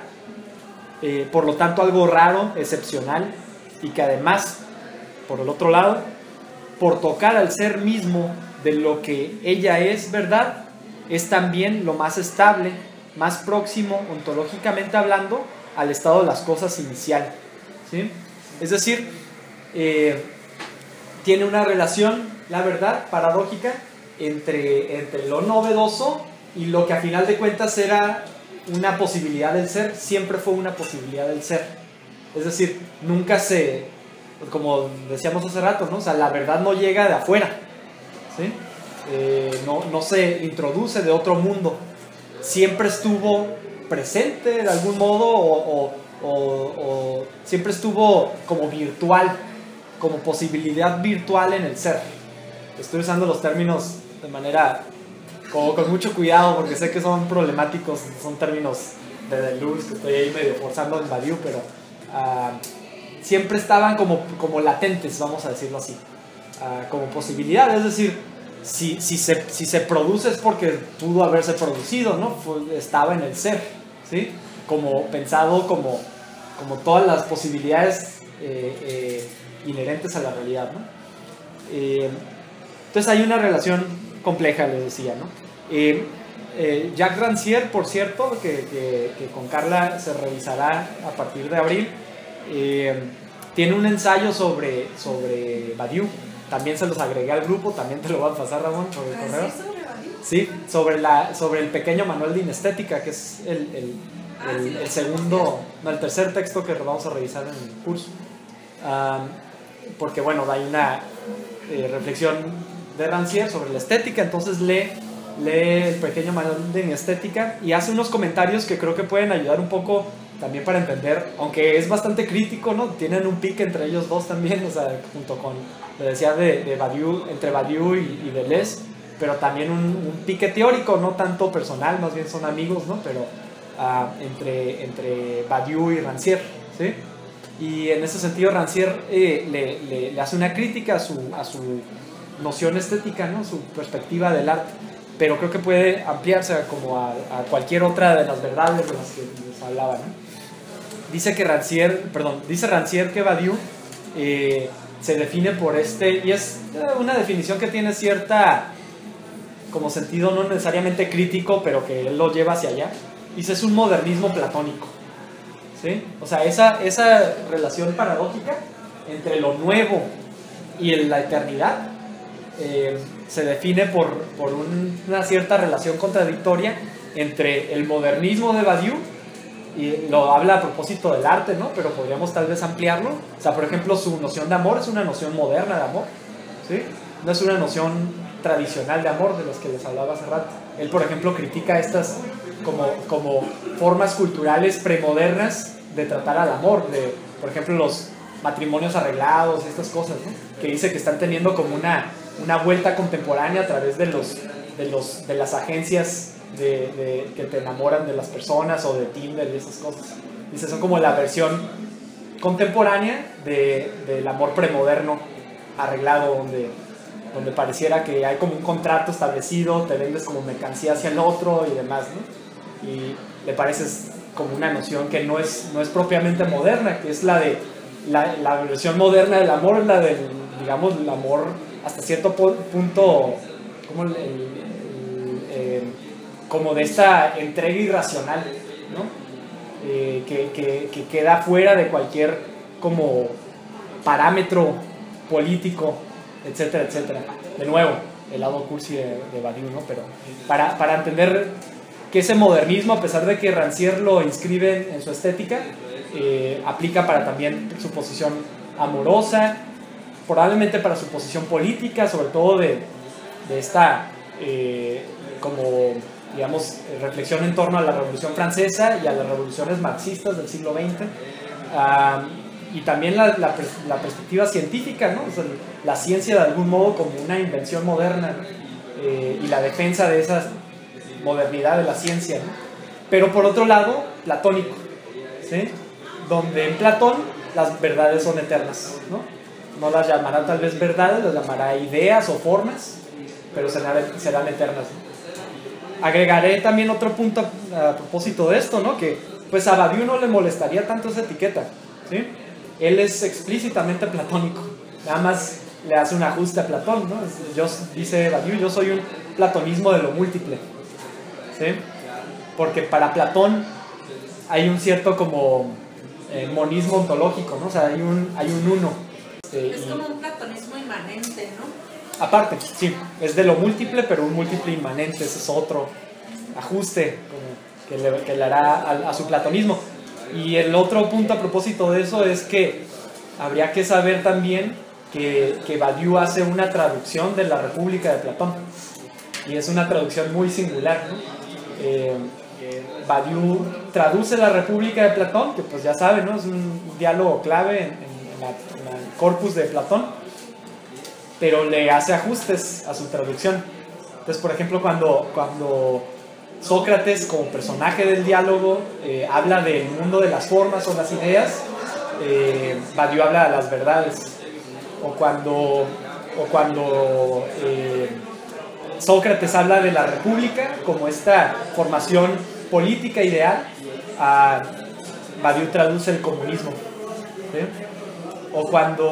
eh, por lo tanto algo raro, excepcional, y que además, por el otro lado, por tocar al ser mismo de lo que ella es verdad, es también lo más estable, más próximo, ontológicamente hablando, al estado de las cosas inicial. ¿Sí? Es decir, eh, tiene una relación, la verdad, paradójica, entre, entre lo novedoso y lo que a final de cuentas era una posibilidad del ser, siempre fue una posibilidad del ser. Es decir, nunca se, como decíamos hace rato, ¿no? O sea, la verdad no llega de afuera, ¿sí? Eh, no, no se introduce de otro mundo, siempre estuvo presente de algún modo o, o, o, o siempre estuvo como virtual, como posibilidad virtual en el ser. Estoy usando los términos de manera como con mucho cuidado porque sé que son problemáticos, son términos de Deleuze que estoy ahí medio forzando en Badiou, pero uh, siempre estaban como, como latentes, vamos a decirlo así, uh, como posibilidad. Es decir, si, si, se, si se produce es porque pudo haberse producido, ¿no? Fue, estaba en el ser, ¿sí? Como pensado como, como todas las posibilidades eh, eh, inherentes a la realidad, ¿no? Eh, entonces hay una relación compleja, les decía, ¿no? Eh, eh, Jacques Rancière, por cierto, que, que, que con Carla se revisará a partir de abril, eh, tiene un ensayo sobre, sobre Badiou. También se los agregué al grupo, también te lo voy a pasar, Ramón, por el correo. ¿Sí sobre Badiou? Sí, sobre, la, sobre el pequeño manual de inestética, que es el, el, el, el segundo, no, el tercer texto que vamos a revisar en el curso. Um, porque, bueno, hay una eh, reflexión de Rancière sobre la estética, entonces lee, lee el pequeño manual de estética y hace unos comentarios que creo que pueden ayudar un poco también para entender, aunque es bastante crítico, ¿no? Tienen un pique entre ellos dos también, o sea, junto con, le decía, de, de Badiou, entre Badiou y, y Deleuze, pero también un, un pique teórico, no tanto personal, más bien son amigos, ¿no? Pero uh, entre, entre Badiou y Rancière, ¿sí? Y en ese sentido Rancière eh, le, le, le hace una crítica a su, a su noción estética, ¿no? Su perspectiva del arte, pero creo que puede ampliarse como a, a cualquier otra de las verdades de las que les hablaba, ¿no? Dice que Rancière, perdón, dice Rancière que Badiou eh, se define por este, y es una definición que tiene cierta como sentido no necesariamente crítico, pero que él lo lleva hacia allá. Dice, es un modernismo platónico, ¿sí? O sea, esa, esa relación paradójica entre lo nuevo y la eternidad eh, se define por, por un, una cierta relación contradictoria entre el modernismo de Badiou, y lo habla a propósito del arte, ¿no? Pero podríamos tal vez ampliarlo. O sea, por ejemplo, su noción de amor es una noción moderna de amor, ¿sí? No es una noción tradicional de amor de las que les hablaba hace rato. Él, por ejemplo, critica estas como, como formas culturales premodernas de tratar al amor, de, por ejemplo, los matrimonios arreglados y estas cosas, ¿no? Que dice que están teniendo como una, una vuelta contemporánea a través de, los, de, los, de las agencias de, de, que te enamoran de las personas, o de Tinder y esas cosas. Dice, son como la versión contemporánea de, del amor premoderno arreglado, donde, donde pareciera que hay como un contrato establecido, te vendes como mercancía hacia el otro y demás, ¿no? Y le parece como una noción que no es, no es propiamente moderna, que es la de la, la versión moderna del amor, es la del, digamos, el amor hasta cierto punto como el, el, el, eh, como de esta entrega irracional, ¿no? Eh, que, que, que queda fuera de cualquier como parámetro político, etcétera, etcétera. De nuevo, el lado cursi de, de Badiou, ¿no? Pero para, para entender que ese modernismo, a pesar de que Rancière lo inscribe en, en su estética, eh, aplica para también su posición amorosa, probablemente para su posición política, sobre todo de, de esta eh, como, digamos, reflexión en torno a la Revolución Francesa y a las revoluciones marxistas del siglo veinte, uh, y también la, la, la perspectiva científica, ¿no? O sea, la ciencia de algún modo como una invención moderna, ¿no? eh, y la defensa de esa modernidad de la ciencia, ¿no? Pero por otro lado, platónico, ¿sí? Donde en Platón las verdades son eternas, ¿no? No las llamará tal vez verdades, las llamará ideas o formas, pero serán, serán eternas, ¿no? Agregaré también otro punto a, a propósito de esto, ¿no? Que pues a Badiou no le molestaría tanto esa etiqueta, ¿sí? Él es explícitamente platónico, nada más le hace un ajuste a Platón, ¿no? Yo, dice Badiou, yo soy un platonismo de lo múltiple, ¿sí? Porque para Platón hay un cierto como eh, monismo ontológico, ¿no? O sea, hay un, hay un uno. Este, es y, como un platonismo inmanente, ¿no? Aparte, sí, es de lo múltiple, pero un múltiple inmanente, ese es otro ajuste como que, le, que le hará a, a su platonismo. Y el otro punto a propósito de eso es que habría que saber también que, que Badiou hace una traducción de la República de Platón, y es una traducción muy singular, ¿no? Eh, Badiou traduce la República de Platón, que pues ya saben, ¿no? Es un diálogo clave en, en, la, en el corpus de Platón, pero le hace ajustes a su traducción. Entonces, por ejemplo, cuando, cuando Sócrates, como personaje del diálogo, eh, habla del mundo de las formas o las ideas, eh, Badiou habla de las verdades. O cuando, o cuando eh, Sócrates habla de la república como esta formación política ideal, a Badiou traduce el comunismo, ¿sí? O cuando,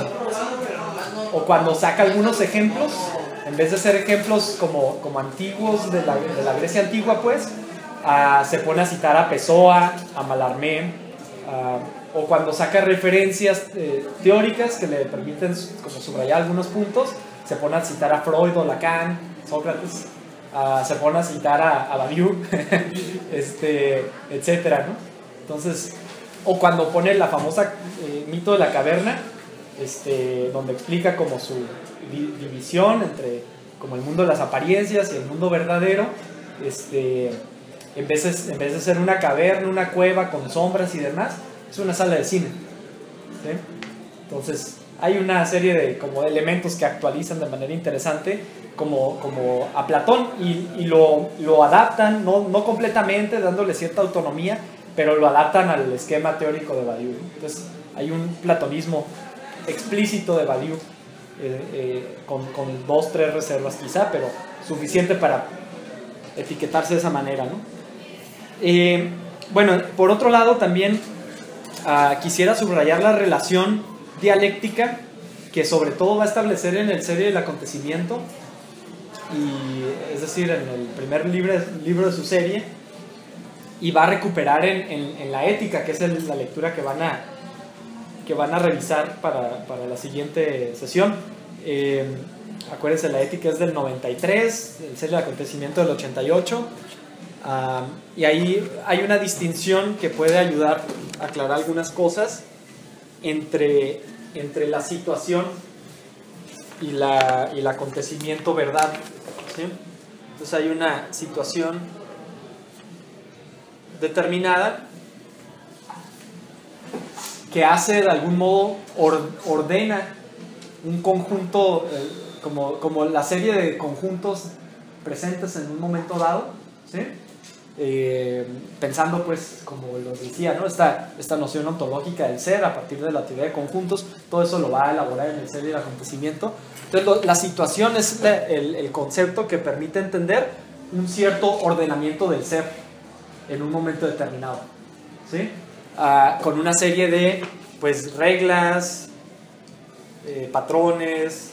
o cuando saca algunos ejemplos, en vez de ser ejemplos como, como antiguos de la, de la Grecia antigua, pues, uh, se pone a citar a Pessoa, a Mallarmé, uh, o cuando saca referencias eh, teóricas que le permiten como subrayar algunos puntos, se pone a citar a Freud o Lacan, Sócrates, uh, se pone a citar a, a Badiou, este, etcétera, ¿no? Entonces, o cuando pone la famosa eh, mito de la caverna, este, donde explica como su di división entre como el mundo de las apariencias y el mundo verdadero. Este, en, vez de, en vez de ser una caverna, una cueva con sombras y demás, es una sala de cine, ¿sí? Entonces hay una serie de como elementos que actualizan de manera interesante como, como a Platón y, y lo, lo adaptan, no, no completamente, dándole cierta autonomía, pero lo adaptan al esquema teórico de Badiou. Entonces hay un platonismo explícito de Badiou, eh, eh, con, con dos, tres reservas quizá, pero suficiente para etiquetarse de esa manera, ¿no? Eh, bueno, por otro lado también uh, quisiera subrayar la relación dialéctica que sobre todo va a establecer en el serie del acontecimiento, y, es decir, en el primer libro, libro de su serie, y va a recuperar en, en, en la ética, que es el, la lectura que van a, que van a revisar para, para la siguiente sesión. Eh, acuérdense, la ética es del noventa y tres, el serie del acontecimiento del ochenta y ocho, uh, y ahí hay una distinción que puede ayudar a aclarar algunas cosas entre, entre la situación y, la, y el acontecimiento verdad, ¿sí? Entonces hay una situación determinada que hace de algún modo or, ordena un conjunto, eh, como, como la serie de conjuntos presentes en un momento dado, ¿sí? Eh, pensando pues, como lo decía, ¿no? esta, esta noción ontológica del ser a partir de la teoría de conjuntos, todo eso lo va a elaborar en el ser y el acontecimiento. Entonces lo, la situación es la, el, el concepto que permite entender un cierto ordenamiento del ser en un momento determinado, ¿sí? Uh, con una serie de pues, reglas, eh, patrones,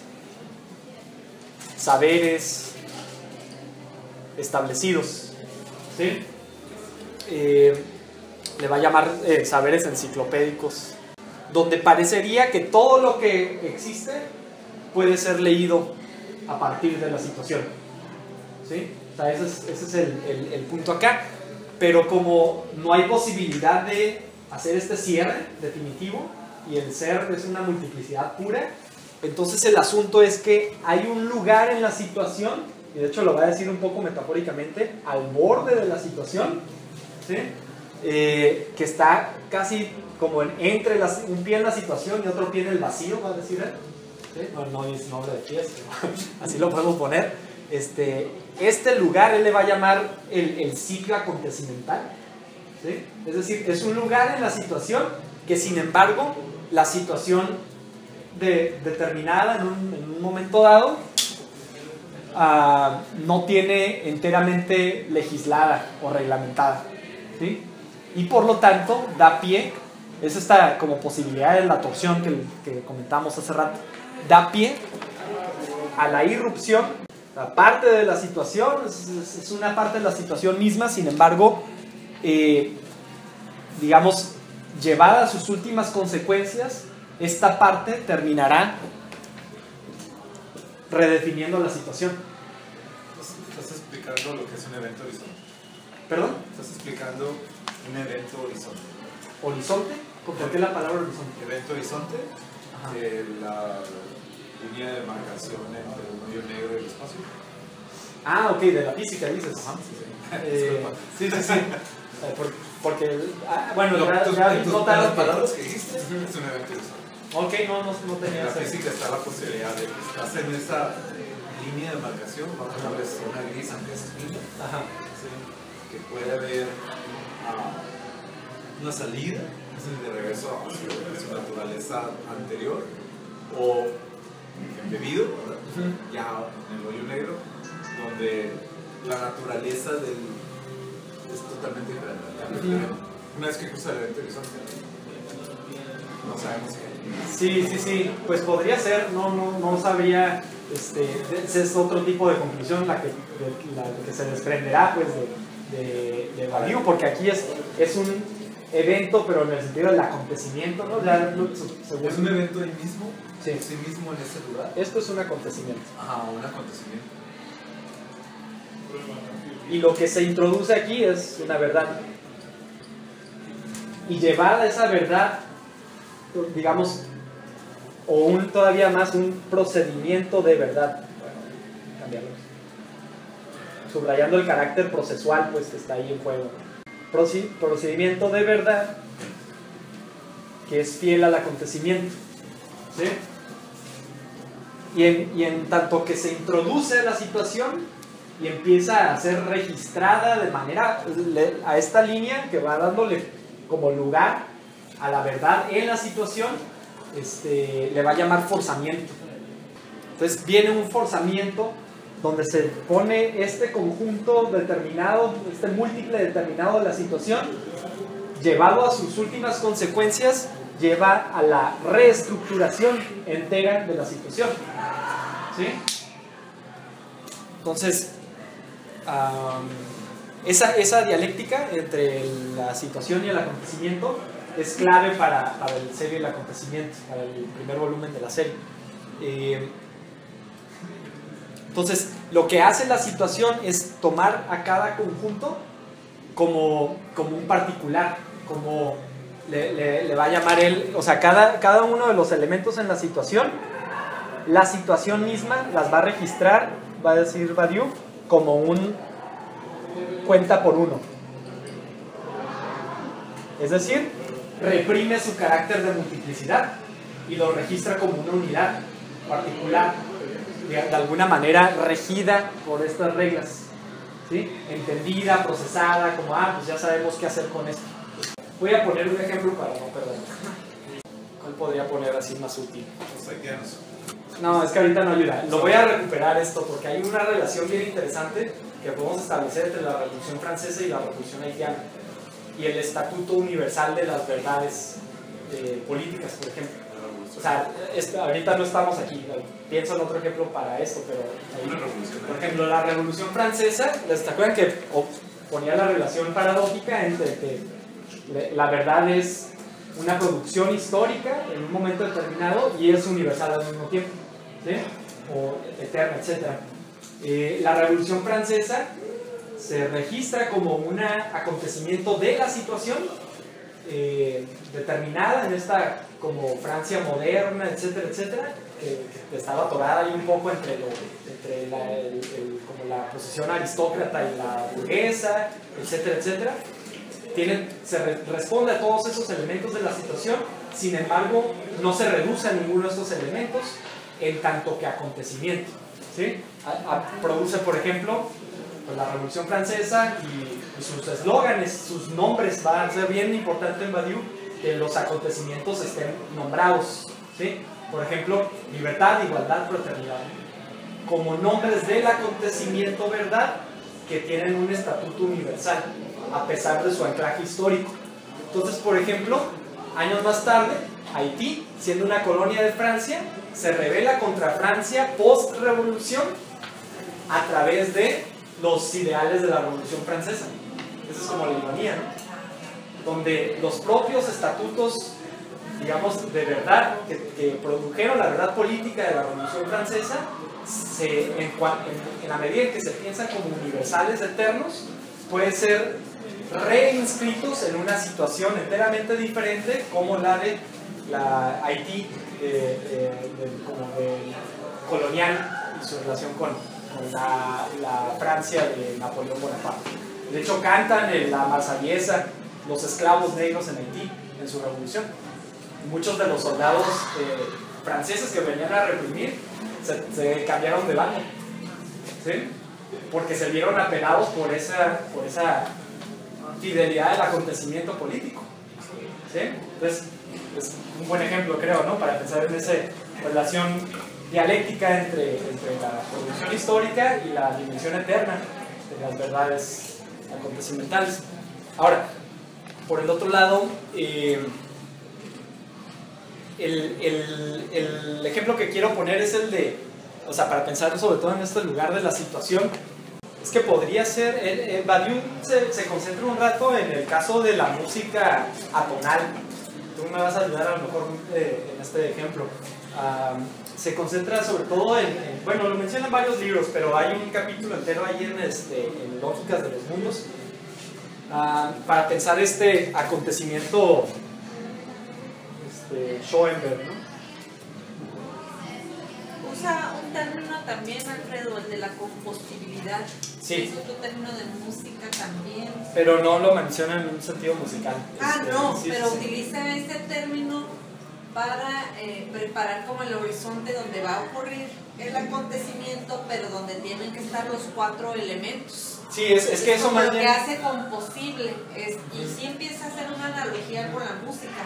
saberes establecidos, ¿sí? Eh, le va a llamar eh, saberes enciclopédicos, donde parecería que todo lo que existe puede ser leído a partir de la situación, ¿sí? O sea, ese es, ese es el, el, el punto acá. Pero como no hay posibilidad de hacer este cierre definitivo y el ser es una multiplicidad pura, entonces el asunto es que hay un lugar en la situación, y de hecho lo va a decir un poco metafóricamente, al borde de la situación, ¿sí? eh, que está casi como en, entre las, un pie en la situación y otro pie en el vacío, va a decir él, ¿sí? no, no es nombre de pies, así lo podemos poner. Este, este lugar él le va a llamar el, el ciclo acontecimental, ¿sí? Es decir, es un lugar en la situación que sin embargo la situación de, determinada en un, en un momento dado uh, no tiene enteramente legislada o reglamentada, ¿sí? Y por lo tanto da pie, es esta como posibilidad de la torsión que, que comentamos hace rato, da pie a la irrupción. La parte de la situación es, es una parte de la situación misma, sin embargo, eh, digamos, llevada a sus últimas consecuencias, esta parte terminará redefiniendo la situación. Estás explicando lo que es un evento horizonte. ¿Perdón? Estás explicando un evento horizonte. ¿Horizonte? ¿Por qué la palabra horizonte? Evento horizonte, eh, la línea de marcación entre el hoyo negro y el espacio. Ah, ok, de la física dices. Ajá, sí, sí. Eh, sí, sí, sí. Por, porque, ah, bueno, No, ya, tus, ya tus, notaron las que- palabras que dijiste es un evento horizonte. Ok, no, no, no En tenía la ese- física está la posibilidad de que estás en esa línea de marcación, vamos a llamarle zona gris, aunque es línea, Ajá. ¿sí? Que puede haber ah, una salida, es decir, de regreso a su, a su naturaleza anterior, o embebido, ¿verdad? Ujú. Ya en el hoyo negro, donde la naturaleza del, es totalmente diferente. Ujú. Una vez que cruza el evento horizonte, no sabemos qué. Sí, sí, sí, pues podría ser, no, no, no sabría, este, ese es otro tipo de conclusión la que, de- la que se desprenderá pues de, de, de Badiou, porque aquí es, es un evento, pero en el sentido del acontecimiento, ¿no? Ya, no, su- según- Es un evento ahí mismo, Sí. en sí mismo en ese lugar. Esto es un acontecimiento. Ajá, un acontecimiento. Y lo que se introduce aquí es una verdad. Y llevada esa verdad, digamos, o un todavía más un procedimiento de verdad. Bueno, cambiarlo. Subrayando el carácter procesual, pues que está ahí en juego. Procedimiento de verdad que es fiel al acontecimiento, ¿sí? Y en, y en tanto que se introduce la situación y empieza a ser registrada de manera a esta línea que va dándole como lugar a la verdad en la situación, este, le va a llamar forzamiento. Entonces viene un forzamiento donde se pone este conjunto determinado, este múltiple determinado de la situación, llevado a sus últimas consecuencias, lleva a la reestructuración entera de la situación, ¿sí? Entonces, um, esa, esa dialéctica entre la situación y el acontecimiento es clave para, para el serie El acontecimiento, para el primer volumen de la serie. Eh, entonces, lo que hace la situación es tomar a cada conjunto como, como un particular, como le, le, le va a llamar él, o sea, cada, cada uno de los elementos en la situación, la situación misma las va a registrar, va a decir Badiou, como un cuenta por uno. Es decir, reprime su carácter de multiplicidad y lo registra como una unidad particular, de, de alguna manera regida por estas reglas, ¿sí? Entendida, procesada, como, ah, pues ya sabemos qué hacer con esto. Voy a poner un ejemplo para no perder. ¿Cuál podría poner así más útil? Los haitianos. No, es que ahorita no ayuda. Lo voy a recuperar esto porque hay una relación bien interesante que podemos establecer entre la Revolución Francesa y la Revolución Haitiana y el Estatuto Universal de las Verdades eh, Políticas, por ejemplo. O sea, es, ahorita no estamos aquí, pienso en otro ejemplo para esto, pero ahí, por ejemplo, la Revolución Francesa, ¿les acuerdan que ponía la relación paradójica entre que la verdad es una producción histórica en un momento determinado y es universal al mismo tiempo, ¿sí? O eterna, etcétera? Eh, la Revolución Francesa se registra como un acontecimiento de la situación eh, determinada en esta como Francia moderna, etcétera, etcétera, que, que estaba atorada ahí un poco entre, lo, entre la, el, el, como la posición aristócrata y la burguesa, etcétera, etcétera. Tiene, se re, responde a todos esos elementos de la situación, sin embargo, no se reduce a ninguno de estos elementos en tanto que acontecimiento, ¿sí? A, a, produce, por ejemplo, pues, la Revolución Francesa y, y sus eslóganes, sus nombres, va a ser bien importante en Badiou que los acontecimientos estén nombrados, ¿sí? Por ejemplo, libertad, igualdad, fraternidad, como nombres del acontecimiento verdad que tienen un estatuto universal a pesar de su anclaje histórico. Entonces, por ejemplo, años más tarde, Haití, siendo una colonia de Francia, se rebela contra Francia post-revolución a través de los ideales de la Revolución Francesa. Esa es como la ironía, ¿no? Donde los propios estatutos, digamos, de verdad, que, que produjeron la verdad política de la Revolución Francesa, se, en, en, en la medida en que se piensan como universales eternos, pueden ser reinscritos en una situación enteramente diferente como la de la Haití eh, eh, de, como de colonial y su relación con, con la, la Francia de Napoleón Bonaparte. De hecho, cantan en la marsellesa los esclavos negros en Haití en su revolución. Muchos de los soldados eh, franceses que venían a reprimir se, se cambiaron de bando, ¿sí? Porque se vieron apenados por esa, por esa fidelidad del acontecimiento político, ¿sí? Entonces, es un buen ejemplo, creo, ¿no? Para pensar en esa relación dialéctica entre, entre la producción histórica y la dimensión eterna de las verdades acontecimentales. Ahora, por el otro lado, eh, el, el, el ejemplo que quiero poner es el de, o sea, para pensar sobre todo en este lugar de la situación, es que podría ser, el, el Badiou se, se concentra un rato en el caso de la música atonal. Tú me vas a ayudar a lo mejor eh, en este ejemplo. Um, se concentra sobre todo en, en, bueno, lo mencionan varios libros, pero hay un capítulo entero ahí en, este, en Lógicas de los Mundos, uh, para pensar este acontecimiento este, Schoenberg, ¿no? usa un término también, Alfredo, el de la composibilidad. Sí. Es otro término de música también. Pero no lo menciona en un sentido musical. Ah, Este, no, sí, pero sí. utiliza este término para eh, preparar como el horizonte donde va a ocurrir el acontecimiento, pero donde tienen que estar los cuatro elementos. Sí, es, es que eso como más lo que bien... hace composible, es, y sí empieza a hacer una analogía con la música.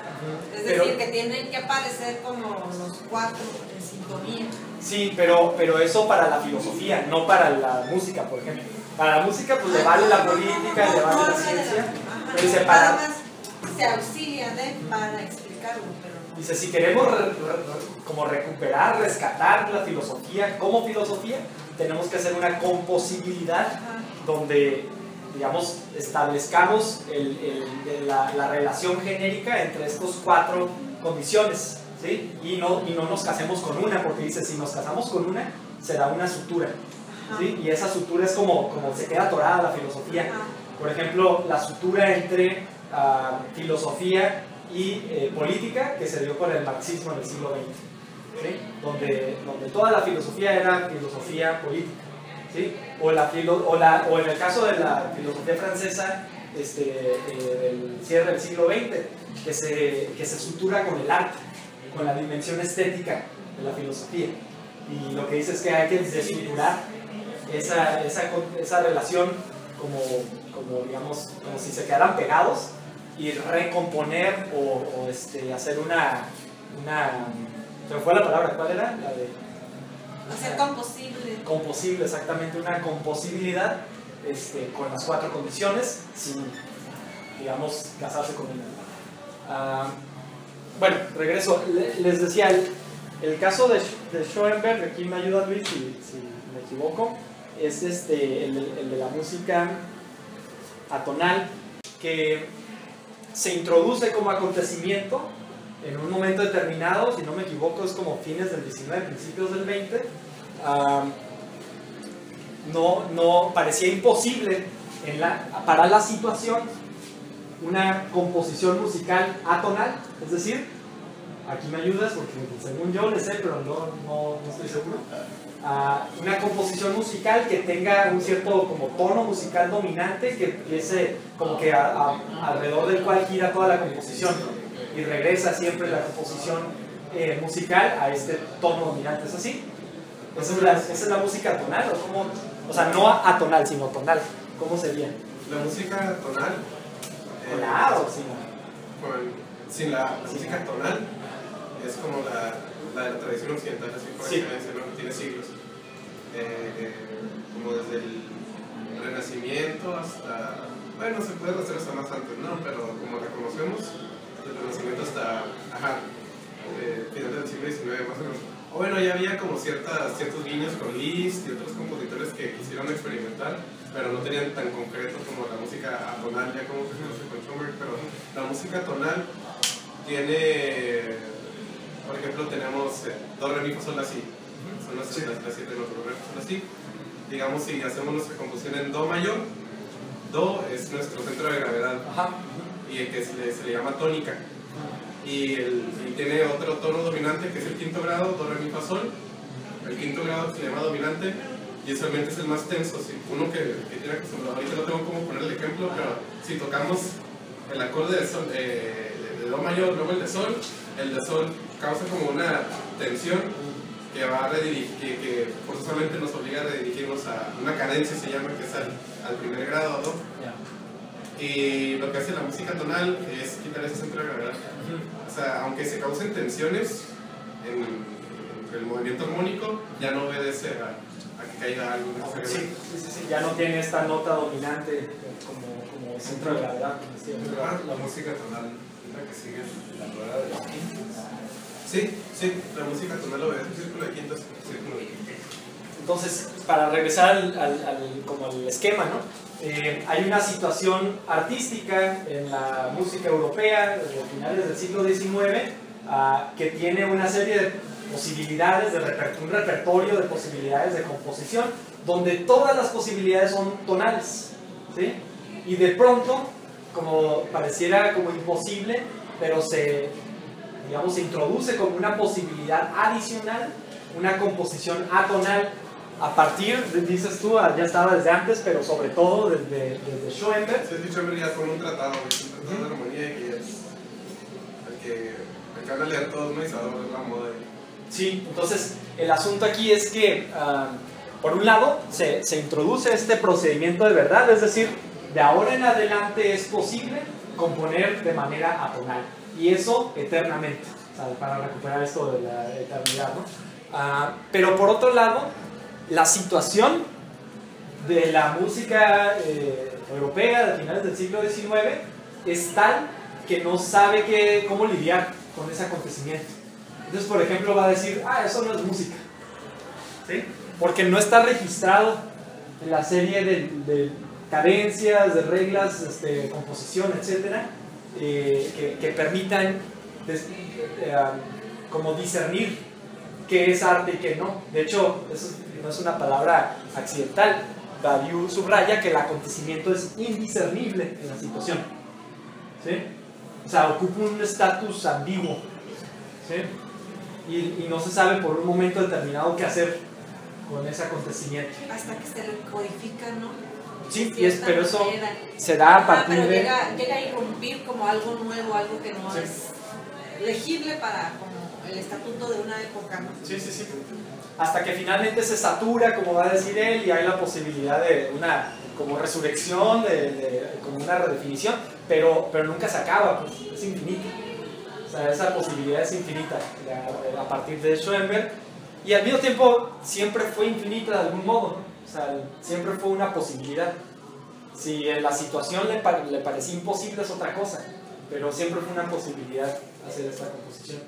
Es decir, Pero- que tienen que aparecer como los cuatro en sintonía. Sí, pero, pero eso para la filosofía, no para la música, por ejemplo. Para la música, pues le vale la política, le vale la ciencia. Pero dice, Nada para, más se auxilia de para explicarlo, pero no. dice, si queremos re- re- re- como recuperar, rescatar la filosofía como filosofía, tenemos que hacer una composibilidad Ajá. donde, digamos, establezcamos el- el- la, la relación genérica entre estos cuatro condiciones, ¿sí? Y no, y no nos casemos con una, porque dice, si nos casamos con una, será una sutura, ¿sí? Y esa sutura es como, como se queda atorada la filosofía. Ajá. Por ejemplo, la sutura entre ah, filosofía y eh, política que se dio con el marxismo en el siglo veinte, ¿sí? donde, donde toda la filosofía era filosofía política, ¿sí? o, la filo, o, la, o en el caso de la filosofía francesa este, eh, del cierre del siglo veinte, que se, que se sutura con el arte, con la dimensión estética de la filosofía. Y lo que dice es que hay que desuturar esa, esa, esa relación como, como, digamos, como si se quedaran pegados y recomponer o, o este, hacer una, una... ¿Se me fue la palabra? ¿Cuál era? La de... Hacer composible. Composible, exactamente, una composibilidad este, con las cuatro condiciones sin, digamos, casarse con una. Ah, bueno, regreso. Le- Les decía, el, el caso de, Sch- de Schoenberg, aquí me ayuda Luis si, si me equivoco, es este, el, el de la música atonal, que se introduce como acontecimiento en un momento determinado, si no me equivoco es como fines del diecinueve, principios del veinte. ah, no, no parecía imposible en la, para la situación una composición musical atonal, es decir, aquí me ayudas porque según yo le sé, pero no, no, no estoy seguro. Ah, una composición musical que tenga un cierto como tono musical dominante que empiece como que a- a- alrededor del cual gira toda la composición y regresa siempre la composición eh, musical a este tono dominante. ¿Es así? ¿Esa es la, esa es la música tonal? ¿O, cómo? O sea, no atonal, sino tonal. ¿Cómo sería? La música tonal. eh, ¿Con la A o sin la? con- sin la, la música tonal es como la, la de la tradición occidental, así por Sí. excelencia, ¿no? Tiene siglos. Eh, eh, como desde el Renacimiento hasta. Bueno, se puede hacer hasta más antes, ¿no? Pero como la conocemos, desde el Renacimiento hasta. Ajá, eh, final del siglo diecinueve, más o menos. O bueno, ya había como ciertas, ciertos guiños con Liszt y otros compositores que quisieron experimentar, pero no tenían tan concreto como la música atonal, ya como que se hace con Schoenberg, pero la música tonal tiene, por ejemplo, tenemos eh, do, re, mi, fa, sol, la, si, son las, Sí. las, las siete notas, do, re, mi, fa, sol, la, si. Digamos, si hacemos nuestra composición en do mayor, do es nuestro centro de gravedad Ajá. y el que se le, se le llama tónica. Y, el, y tiene otro tono dominante que es el quinto grado, do, re, mi, fa, sol. El quinto grado se le llama dominante y usualmente es el más tenso. Si uno que, que tiene acostumbrado, ahorita no tengo cómo poner el ejemplo, pero si tocamos el acorde de, sol, eh, de, de do mayor, luego el de sol, el de sol causa como una tensión que va a redirigir, que, que forzosamente nos obliga a redirigirnos a una cadencia, se llama, que es al, al primer grado, ¿no? Ya. Y lo que hace la música tonal es quitar ese centro de gravedad. O sea, aunque se causen tensiones en, en el movimiento armónico, ya no obedece a, a que caiga algo Sí, necesariamente. sí, sí, sí, ya no tiene esta nota dominante como, como centro de gravedad. como decía. La, la música tonal es la que sigue la rueda de los quintos. Sí, sí, la música tonal obedece un círculo de quintas, círculo de quintas. Entonces, para regresar al, al, al- como al esquema, ¿no? Eh, hay una situación artística en la música europea desde finales del siglo diecinueve ah, que tiene una serie de posibilidades, de reper- un repertorio de posibilidades de composición, donde todas las posibilidades son tonales, ¿sí? Y de pronto, como pareciera como imposible, pero se, digamos, se introduce como una posibilidad adicional una composición atonal a partir, de, dices tú, ya estaba desde antes, pero sobre todo desde, desde Schoenberg. Sí, sí, Schoenberg ya con un tratado, un tratado de armonía que es el que, el que van a leer todos, ¿no? Y se va a volver la moda. Sí, entonces el asunto aquí es que, uh, por un lado, se, se introduce este procedimiento de verdad, es decir, de ahora en adelante es posible componer de manera atonal, y eso eternamente, o sea, para recuperar esto de la eternidad, ¿no? Uh, pero por otro lado, la situación de la música eh, europea de finales del siglo diecinueve es tal que no sabe qué, cómo lidiar con ese acontecimiento. Entonces, por ejemplo, va a decir, ah, eso no es música, ¿sí? Porque no está registrado en la serie de, de cadencias, de reglas, este, composición, etcétera, eh, que, que permitan des, eh, como discernir qué es arte y qué no. De hecho, eso no es una palabra accidental. Badiou subraya que el acontecimiento es indiscernible en la situación, ¿sí? O sea, ocupa un estatus ambiguo, ¿sí? Y, y no se sabe por un momento determinado qué hacer con ese acontecimiento. Hasta que se lo codifica, ¿no? Sí, y es, pero eso se da a partir ah, pero de... Llega, llega a irrumpir como algo nuevo, algo que no sí. es legible para como el estatuto de una época, ¿no? Sí, sí, sí. Hasta que finalmente se satura, como va a decir él, y hay la posibilidad de una como resurrección, de, de, como una redefinición, pero, pero nunca se acaba, pues es infinito. O sea, esa posibilidad es infinita a, a partir de Schoenberg, y al mismo tiempo siempre fue infinita de algún modo, ¿no? O sea, siempre fue una posibilidad. Si en la situación le, le parecía imposible es otra cosa, pero siempre fue una posibilidad hacer esta composición.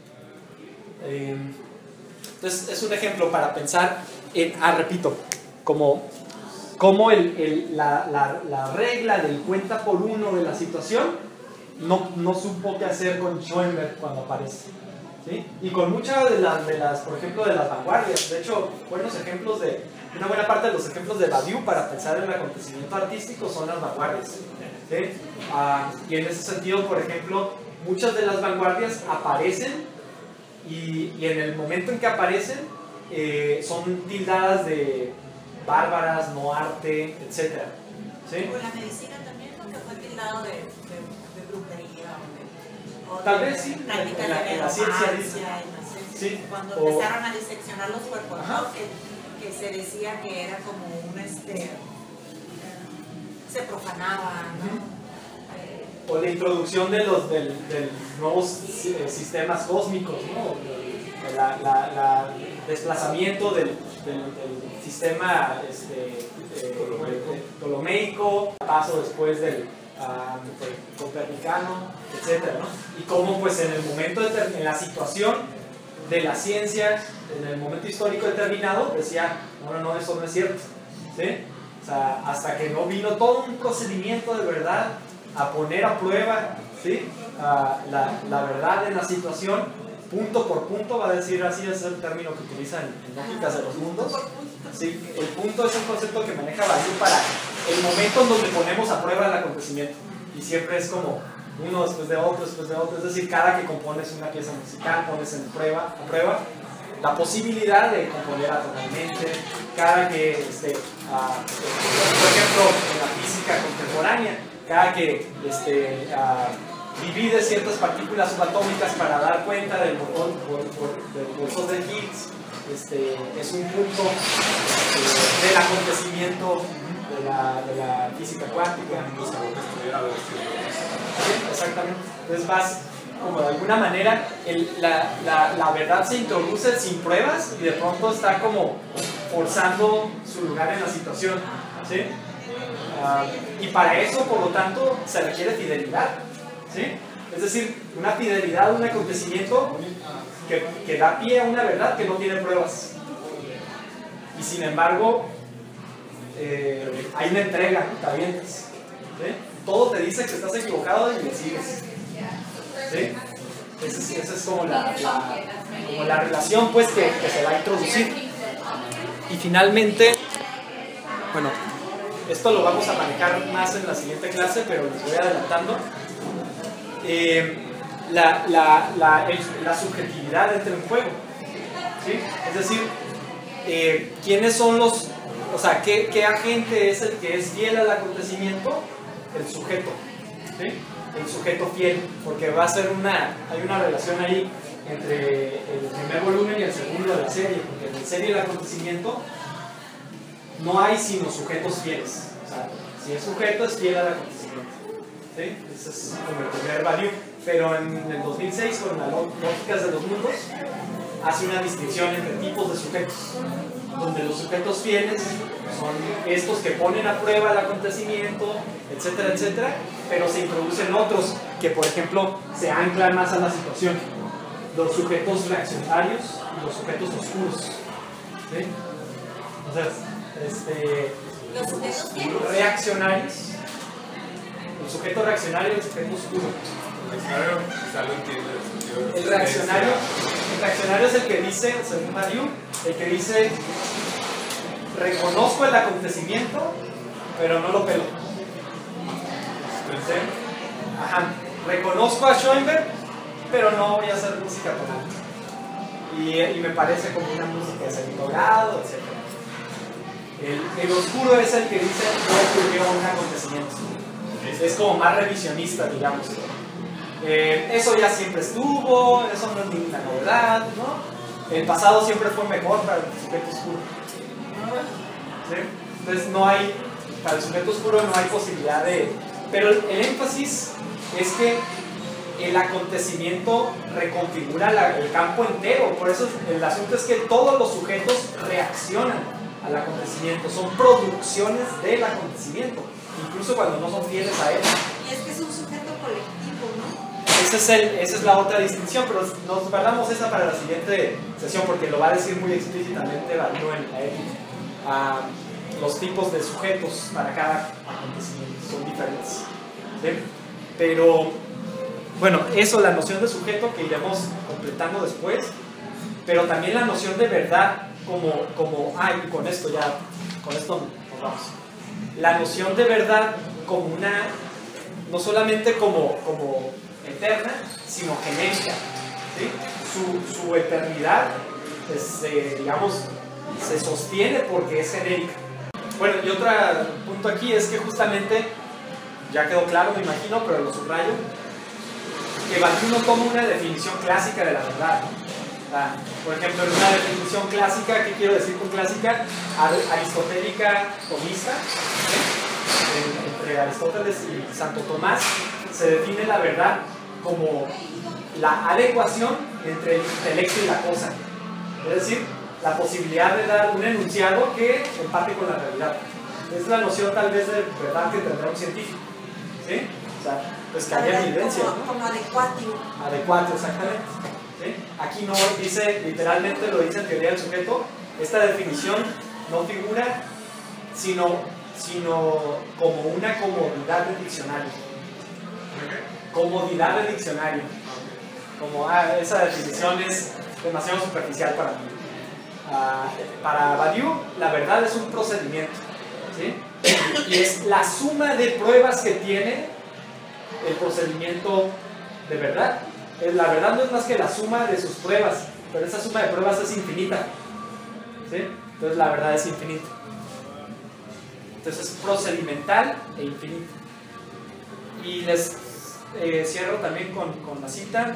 Eh, entonces es un ejemplo para pensar en, ah, repito, como, como el, el, la, la, la regla del cuenta por uno de la situación no, no supo qué hacer con Schoenberg cuando aparece, ¿sí? Y con muchas de las, de las, por ejemplo, de las vanguardias. De hecho, buenos ejemplos de, una buena parte de los ejemplos de Badiou para pensar en el acontecimiento artístico son las vanguardias, ¿sí? Ah, y en ese sentido, por ejemplo, muchas de las vanguardias aparecen y, y en el momento en que aparecen eh, son tildadas de bárbaras, no arte, etcétera, ¿sí? O la medicina también, porque fue tildado de, de, de brujería o de, o tal de, vez sí, prácticas en la, de en la ciencia dice. Sí, cuando o, empezaron a diseccionar los cuerpos, ¿no? que, que se decía que era como un este se profanaba, ¿no? O la introducción de los del, del nuevos sistemas cósmicos, ¿no? El la, la, la desplazamiento del, del, del sistema este, eh, ptolomeico, paso después del uh, copernicano, etcétera, ¿no? Y cómo pues en el momento, de, en la situación de la ciencia, en el momento histórico determinado, decía, no, no, no, eso no es cierto, ¿sí? O sea, hasta que no vino todo un procedimiento de verdad a poner a prueba, ¿sí? uh, la, la verdad en la situación, punto por punto, va a decir así, es el término que utilizan en lógicas de los mundos. Sí, el punto es un concepto que maneja Badiou para el momento en donde ponemos a prueba el acontecimiento, y siempre es como uno después de otro, después de otro, es decir, cada que compones una pieza musical pones en prueba, a prueba la posibilidad de componer atonalmente, cada que, este, uh, por ejemplo, en la física contemporánea, cada que este, uh, divide ciertas partículas subatómicas para dar cuenta del bosón del bosón de Higgs, este, es un punto este, del acontecimiento de la, de la física cuántica. Sí, exactamente. Entonces vas, como de alguna manera, el, la, la, la verdad se introduce sin pruebas y de pronto está como forzando su lugar en la situación, ¿sí? Uh, y para eso, por lo tanto, se requiere fidelidad, ¿sí? Es decir, una fidelidad a un acontecimiento que, que da pie a una verdad que no tiene pruebas. Y sin embargo, eh, hay una entrega, te avientas, ¿sí? Todo te dice que estás equivocado y le sigues, ¿sí? Esa es, esa es como, la, la, como la relación pues, que, que se va a introducir. Y finalmente, bueno, esto lo vamos a manejar más en la siguiente clase, pero les voy adelantando. Eh, la, la, la, el, la subjetividad entra en juego, ¿sí? ¿sí? Es decir, eh, ¿quiénes son los, o sea, qué, qué agente es el que es fiel al acontecimiento? El sujeto, ¿sí? El sujeto fiel, porque va a ser una, hay una relación ahí entre el primer volumen y el segundo de la serie, porque en la serie el acontecimiento no hay sino sujetos fieles. O sea, si el sujeto es fiel al acontecimiento, ¿sí? Ese es como el primer value. Pero en el dos mil seis, con las lógicas de los mundos, hace una distinción entre tipos de sujetos, donde los sujetos fieles son estos que ponen a prueba el acontecimiento, etcétera, etcétera, pero se introducen otros que, por ejemplo, se anclan más a la situación. Los sujetos reaccionarios y los sujetos oscuros, ¿sí? Entonces, este, ¿Los sujetos qué? reaccionarios, el sujeto reaccionario y el sujeto oscuro. El reaccionario quizá lo entiende en el sentido de El reaccionario, el reaccionario es el que dice, según Badiou, el que dice: reconozco el acontecimiento, pero no lo pelo. ¿Sí? Ajá. Reconozco a Schoenberg, pero no voy a hacer música tonal. Y, y me parece como una música de segundo grado, etcétera. El, el oscuro es el que dice: no ocurrió un acontecimiento. Es como más revisionista, digamos. Eh, eso ya siempre estuvo, eso no es ninguna novedad, ¿no? El pasado siempre fue mejor para el sujeto oscuro. ¿Sí? Entonces no hay, para el sujeto oscuro no hay posibilidad de... Pero el, el énfasis es que el acontecimiento reconfigura la, el campo entero. Por eso el asunto es que todos los sujetos reaccionan al acontecimiento, son producciones del acontecimiento, incluso cuando no son fieles a él. Y es que es un sujeto colectivo, ¿no? Ese es el, esa es la otra distinción, pero nos guardamos esa para la siguiente sesión porque lo va a decir muy explícitamente Badiou en la ética. Ah, los tipos de sujetos para cada acontecimiento son diferentes, ¿sí? Pero bueno, eso, la noción de sujeto que iremos completando después, pero también la noción de verdad como, como ay, con esto ya, con esto nos vamos. La noción de verdad como una, no solamente como, como eterna, sino genérica, ¿sí? Su, su eternidad, es, eh, digamos, se sostiene porque es genérica. Bueno, y otro punto aquí es que justamente, ya quedó claro, me imagino, pero lo subrayo, que Badiou no toma una definición clásica de la verdad, ¿no? Ah, por ejemplo, en una definición clásica, ¿qué quiero decir con clásica? Aristotélica tomista, ¿sí? Entre Aristóteles y Santo Tomás, se define la verdad como la adecuación entre el intelecto y la cosa. Es decir, la posibilidad de dar un enunciado que empate con la realidad. Es la noción tal vez de verdad que tendrá un científico, ¿sí? O sea, pues que haya evidencia, como, ¿no? como adecuatio. Adecuado, exactamente, ¿sí? Aquí no dice, literalmente lo dice en teoría del sujeto, esta definición no figura sino, sino como una comodidad de diccionario. Comodidad de diccionario. Como, ah, esa definición es demasiado superficial para mí. Uh, para Badiou, la verdad es un procedimiento, ¿sí? Y es la suma de pruebas que tiene el procedimiento de verdad. La verdad no es más que la suma de sus pruebas, pero esa suma de pruebas es infinita, ¿sí? Entonces la verdad es infinita. Entonces es procedimental e infinita. Y les eh, cierro también con, con la cita,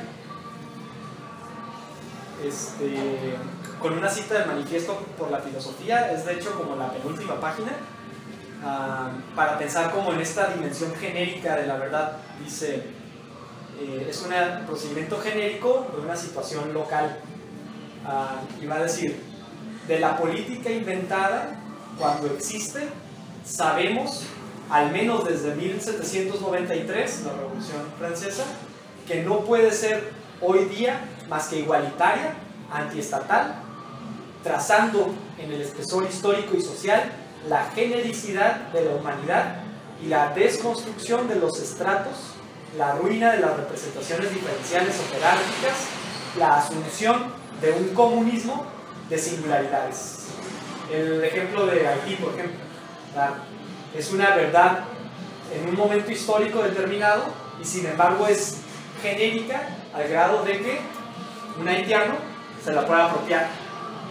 este, con una cita del Manifiesto por la Filosofía. Es de hecho como la penúltima página, uh, para pensar como en esta dimensión genérica de la verdad. Dice, eh, es un procedimiento genérico de una situación local, uh, y va a decir: de la política inventada cuando existe, sabemos, al menos desde mil setecientos noventa y tres, la Revolución Francesa, que no puede ser hoy día más que igualitaria, antiestatal, trazando en el espesor histórico y social la genericidad de la humanidad y la desconstrucción de los estratos, la ruina de las representaciones diferenciales o jerárquicas, la asunción de un comunismo de singularidades. El ejemplo de Haití, por ejemplo, ¿verdad? Es una verdad en un momento histórico determinado y sin embargo es genérica al grado de que un haitiano se la puede apropiar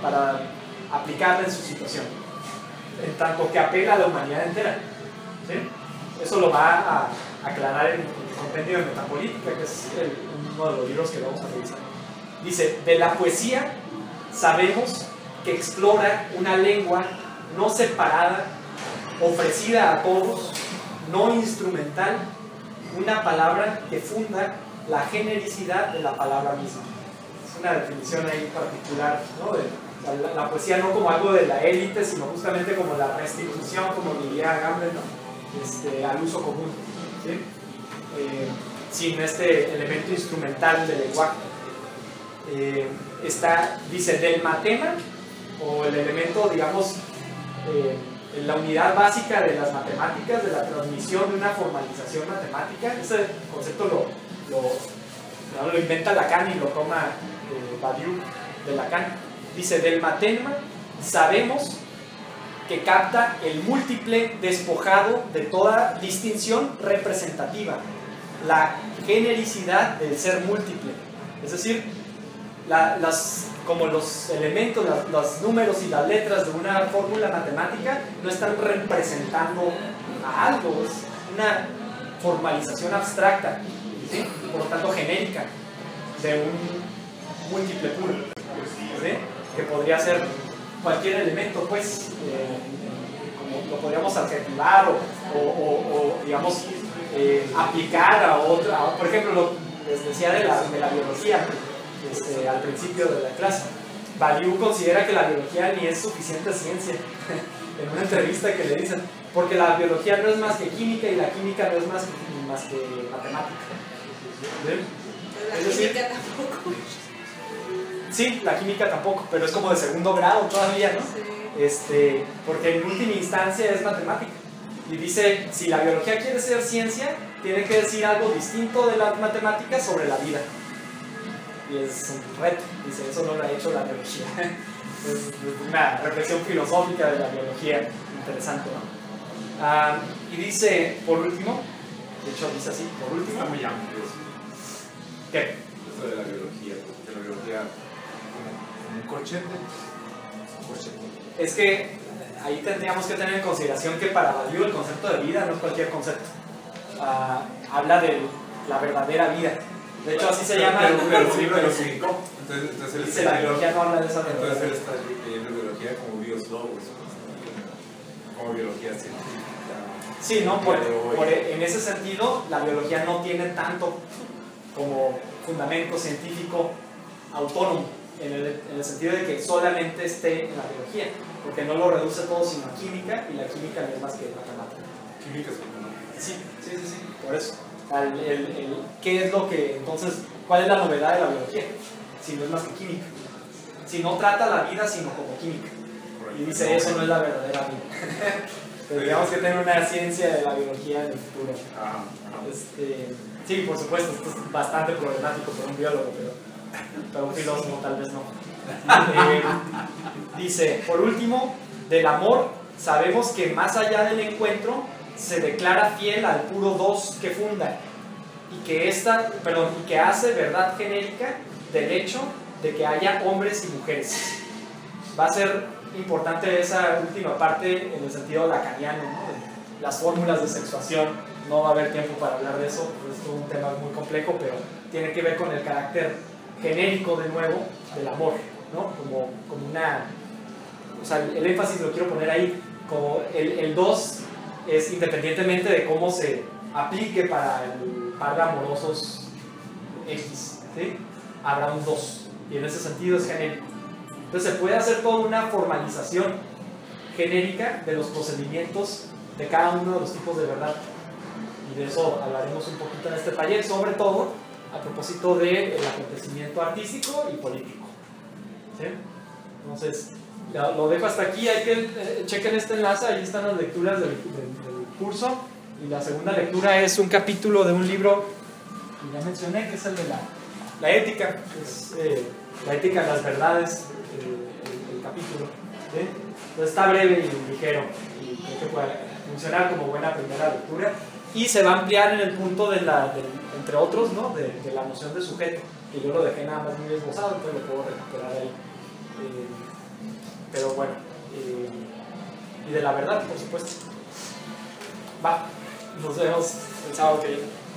para aplicarla en su situación, en tanto que apela a la humanidad entera. ¿Sí? Eso lo va a aclarar en el compendio de Metapolítica, que es el, uno de los libros que vamos a revisar. Dice, de la poesía sabemos que explora una lengua no separada, ofrecida a todos, no instrumental, una palabra que funda la genericidad de la palabra misma. Es una definición ahí particular, ¿no? De, la, la poesía no como algo de la élite, sino justamente como la restitución, como diría Gamble, ¿no? Este, al uso común, ¿sí? Eh, sin este elemento instrumental del lenguaje. Eh, está, dice, del matema, o el elemento, digamos, eh, la unidad básica de las matemáticas, de la transmisión de una formalización matemática. Ese concepto lo, lo, lo inventa Lacan y lo toma eh, Badiou de Lacan. Dice, del matema sabemos que capta el múltiple despojado de toda distinción representativa, la genericidad del ser múltiple. Es decir, la, las, como los elementos, las, los números y las letras de una fórmula matemática no están representando a algo, es una formalización abstracta, ¿sí? Por lo tanto genérica, de un múltiple puro, ¿sí? Que podría ser cualquier elemento, pues, eh, como lo podríamos adjetivar o, o, o, o digamos, eh, aplicar a otra, a, por ejemplo, lo les decía de la, de la biología este, al principio de la clase. Badiou considera que la biología ni es suficiente ciencia. En una entrevista que le dicen, porque la biología no es más que química y la química no es más que, más que matemática. La Es decir, química tampoco. sí, la química tampoco, pero es como de segundo grado todavía, ¿no? Sí. Este, porque en última instancia es matemática. Y dice, si la biología quiere ser ciencia, tiene que decir algo distinto de las matemáticas sobre la vida. Y es un reto, dice, eso no lo ha hecho la biología. Es una reflexión filosófica de la biología interesante, ¿no? Ah, y dice, por último, de hecho dice así, por último, Está muy amplio eso. ¿qué? Eso de la biología, porque la biología como un corchete. Un corchete. Es que ahí tendríamos que tener en consideración que para Badiou el concepto de vida no es cualquier concepto. Ah, habla de la verdadera vida. De hecho, así se llama pero, el pero, sí, libro. pero sí. Entonces, entonces él Dice, está la biología no habla de esa Entonces él verdadera. está leyendo biología como bioslogos, como biología científica. Sí, ¿no? Por, Pero, por- en ese sentido, la biología no tiene tanto como fundamento científico autónomo, en el, en el sentido de que solamente esté en la biología, porque no lo reduce todo sino a química, y la química no es más que matemática. Química es matemática. Sí, sí, sí, sí, por eso. Al- el- el- ¿Qué es lo que, entonces, cuál es la novedad de la biología? Si no es más que química. Si no trata la vida sino como química. Y dice, eso no es la verdadera vida. Tendríamos que tener una ciencia de la biología en el futuro. Ah, ah. Este, sí, por supuesto, esto es bastante problemático para un biólogo, pero para un filósofo tal vez no. Eh, dice, por último, del amor sabemos que más allá del encuentro se declara fiel al puro dos que funda y que, esta, perdón, y que hace verdad genérica del hecho de que haya hombres y mujeres. Va a ser importante esa última parte en el sentido lacaniano, ¿no? De las fórmulas de sexuación. No va a haber tiempo para hablar de eso, es un tema muy complejo, pero tiene que ver con el carácter genérico de nuevo del amor, ¿no? Como, como una, o sea, el énfasis lo quiero poner ahí, como el, el dos es independientemente de cómo se aplique para el par de amorosos X, ¿sí? Habrá un dos, y en ese sentido es genérico. Entonces se puede hacer toda una formalización genérica de los procedimientos de cada uno de los tipos de verdad. Y de eso hablaremos un poquito en este taller, sobre todo a propósito del acontecimiento artístico y político. ¿Sí? Entonces, lo lo dejo hasta aquí. Hay que eh, chequen este enlace, ahí están las lecturas del, del, del curso. Y la segunda lectura es un capítulo de un libro que ya mencioné, que es el de la, la ética, que es eh, la ética de las verdades, eh, el, el capítulo. ¿Sí? Entonces está breve y ligero, y creo que puede funcionar como buena primera lectura. Y se va a ampliar en el punto de la, de, entre otros, ¿no? de, de la noción de sujeto, que yo lo dejé nada más muy esbozado, entonces lo puedo recuperar ahí. Eh, pero bueno, eh, y de la verdad, por supuesto. Va, nos vemos el sábado que viene.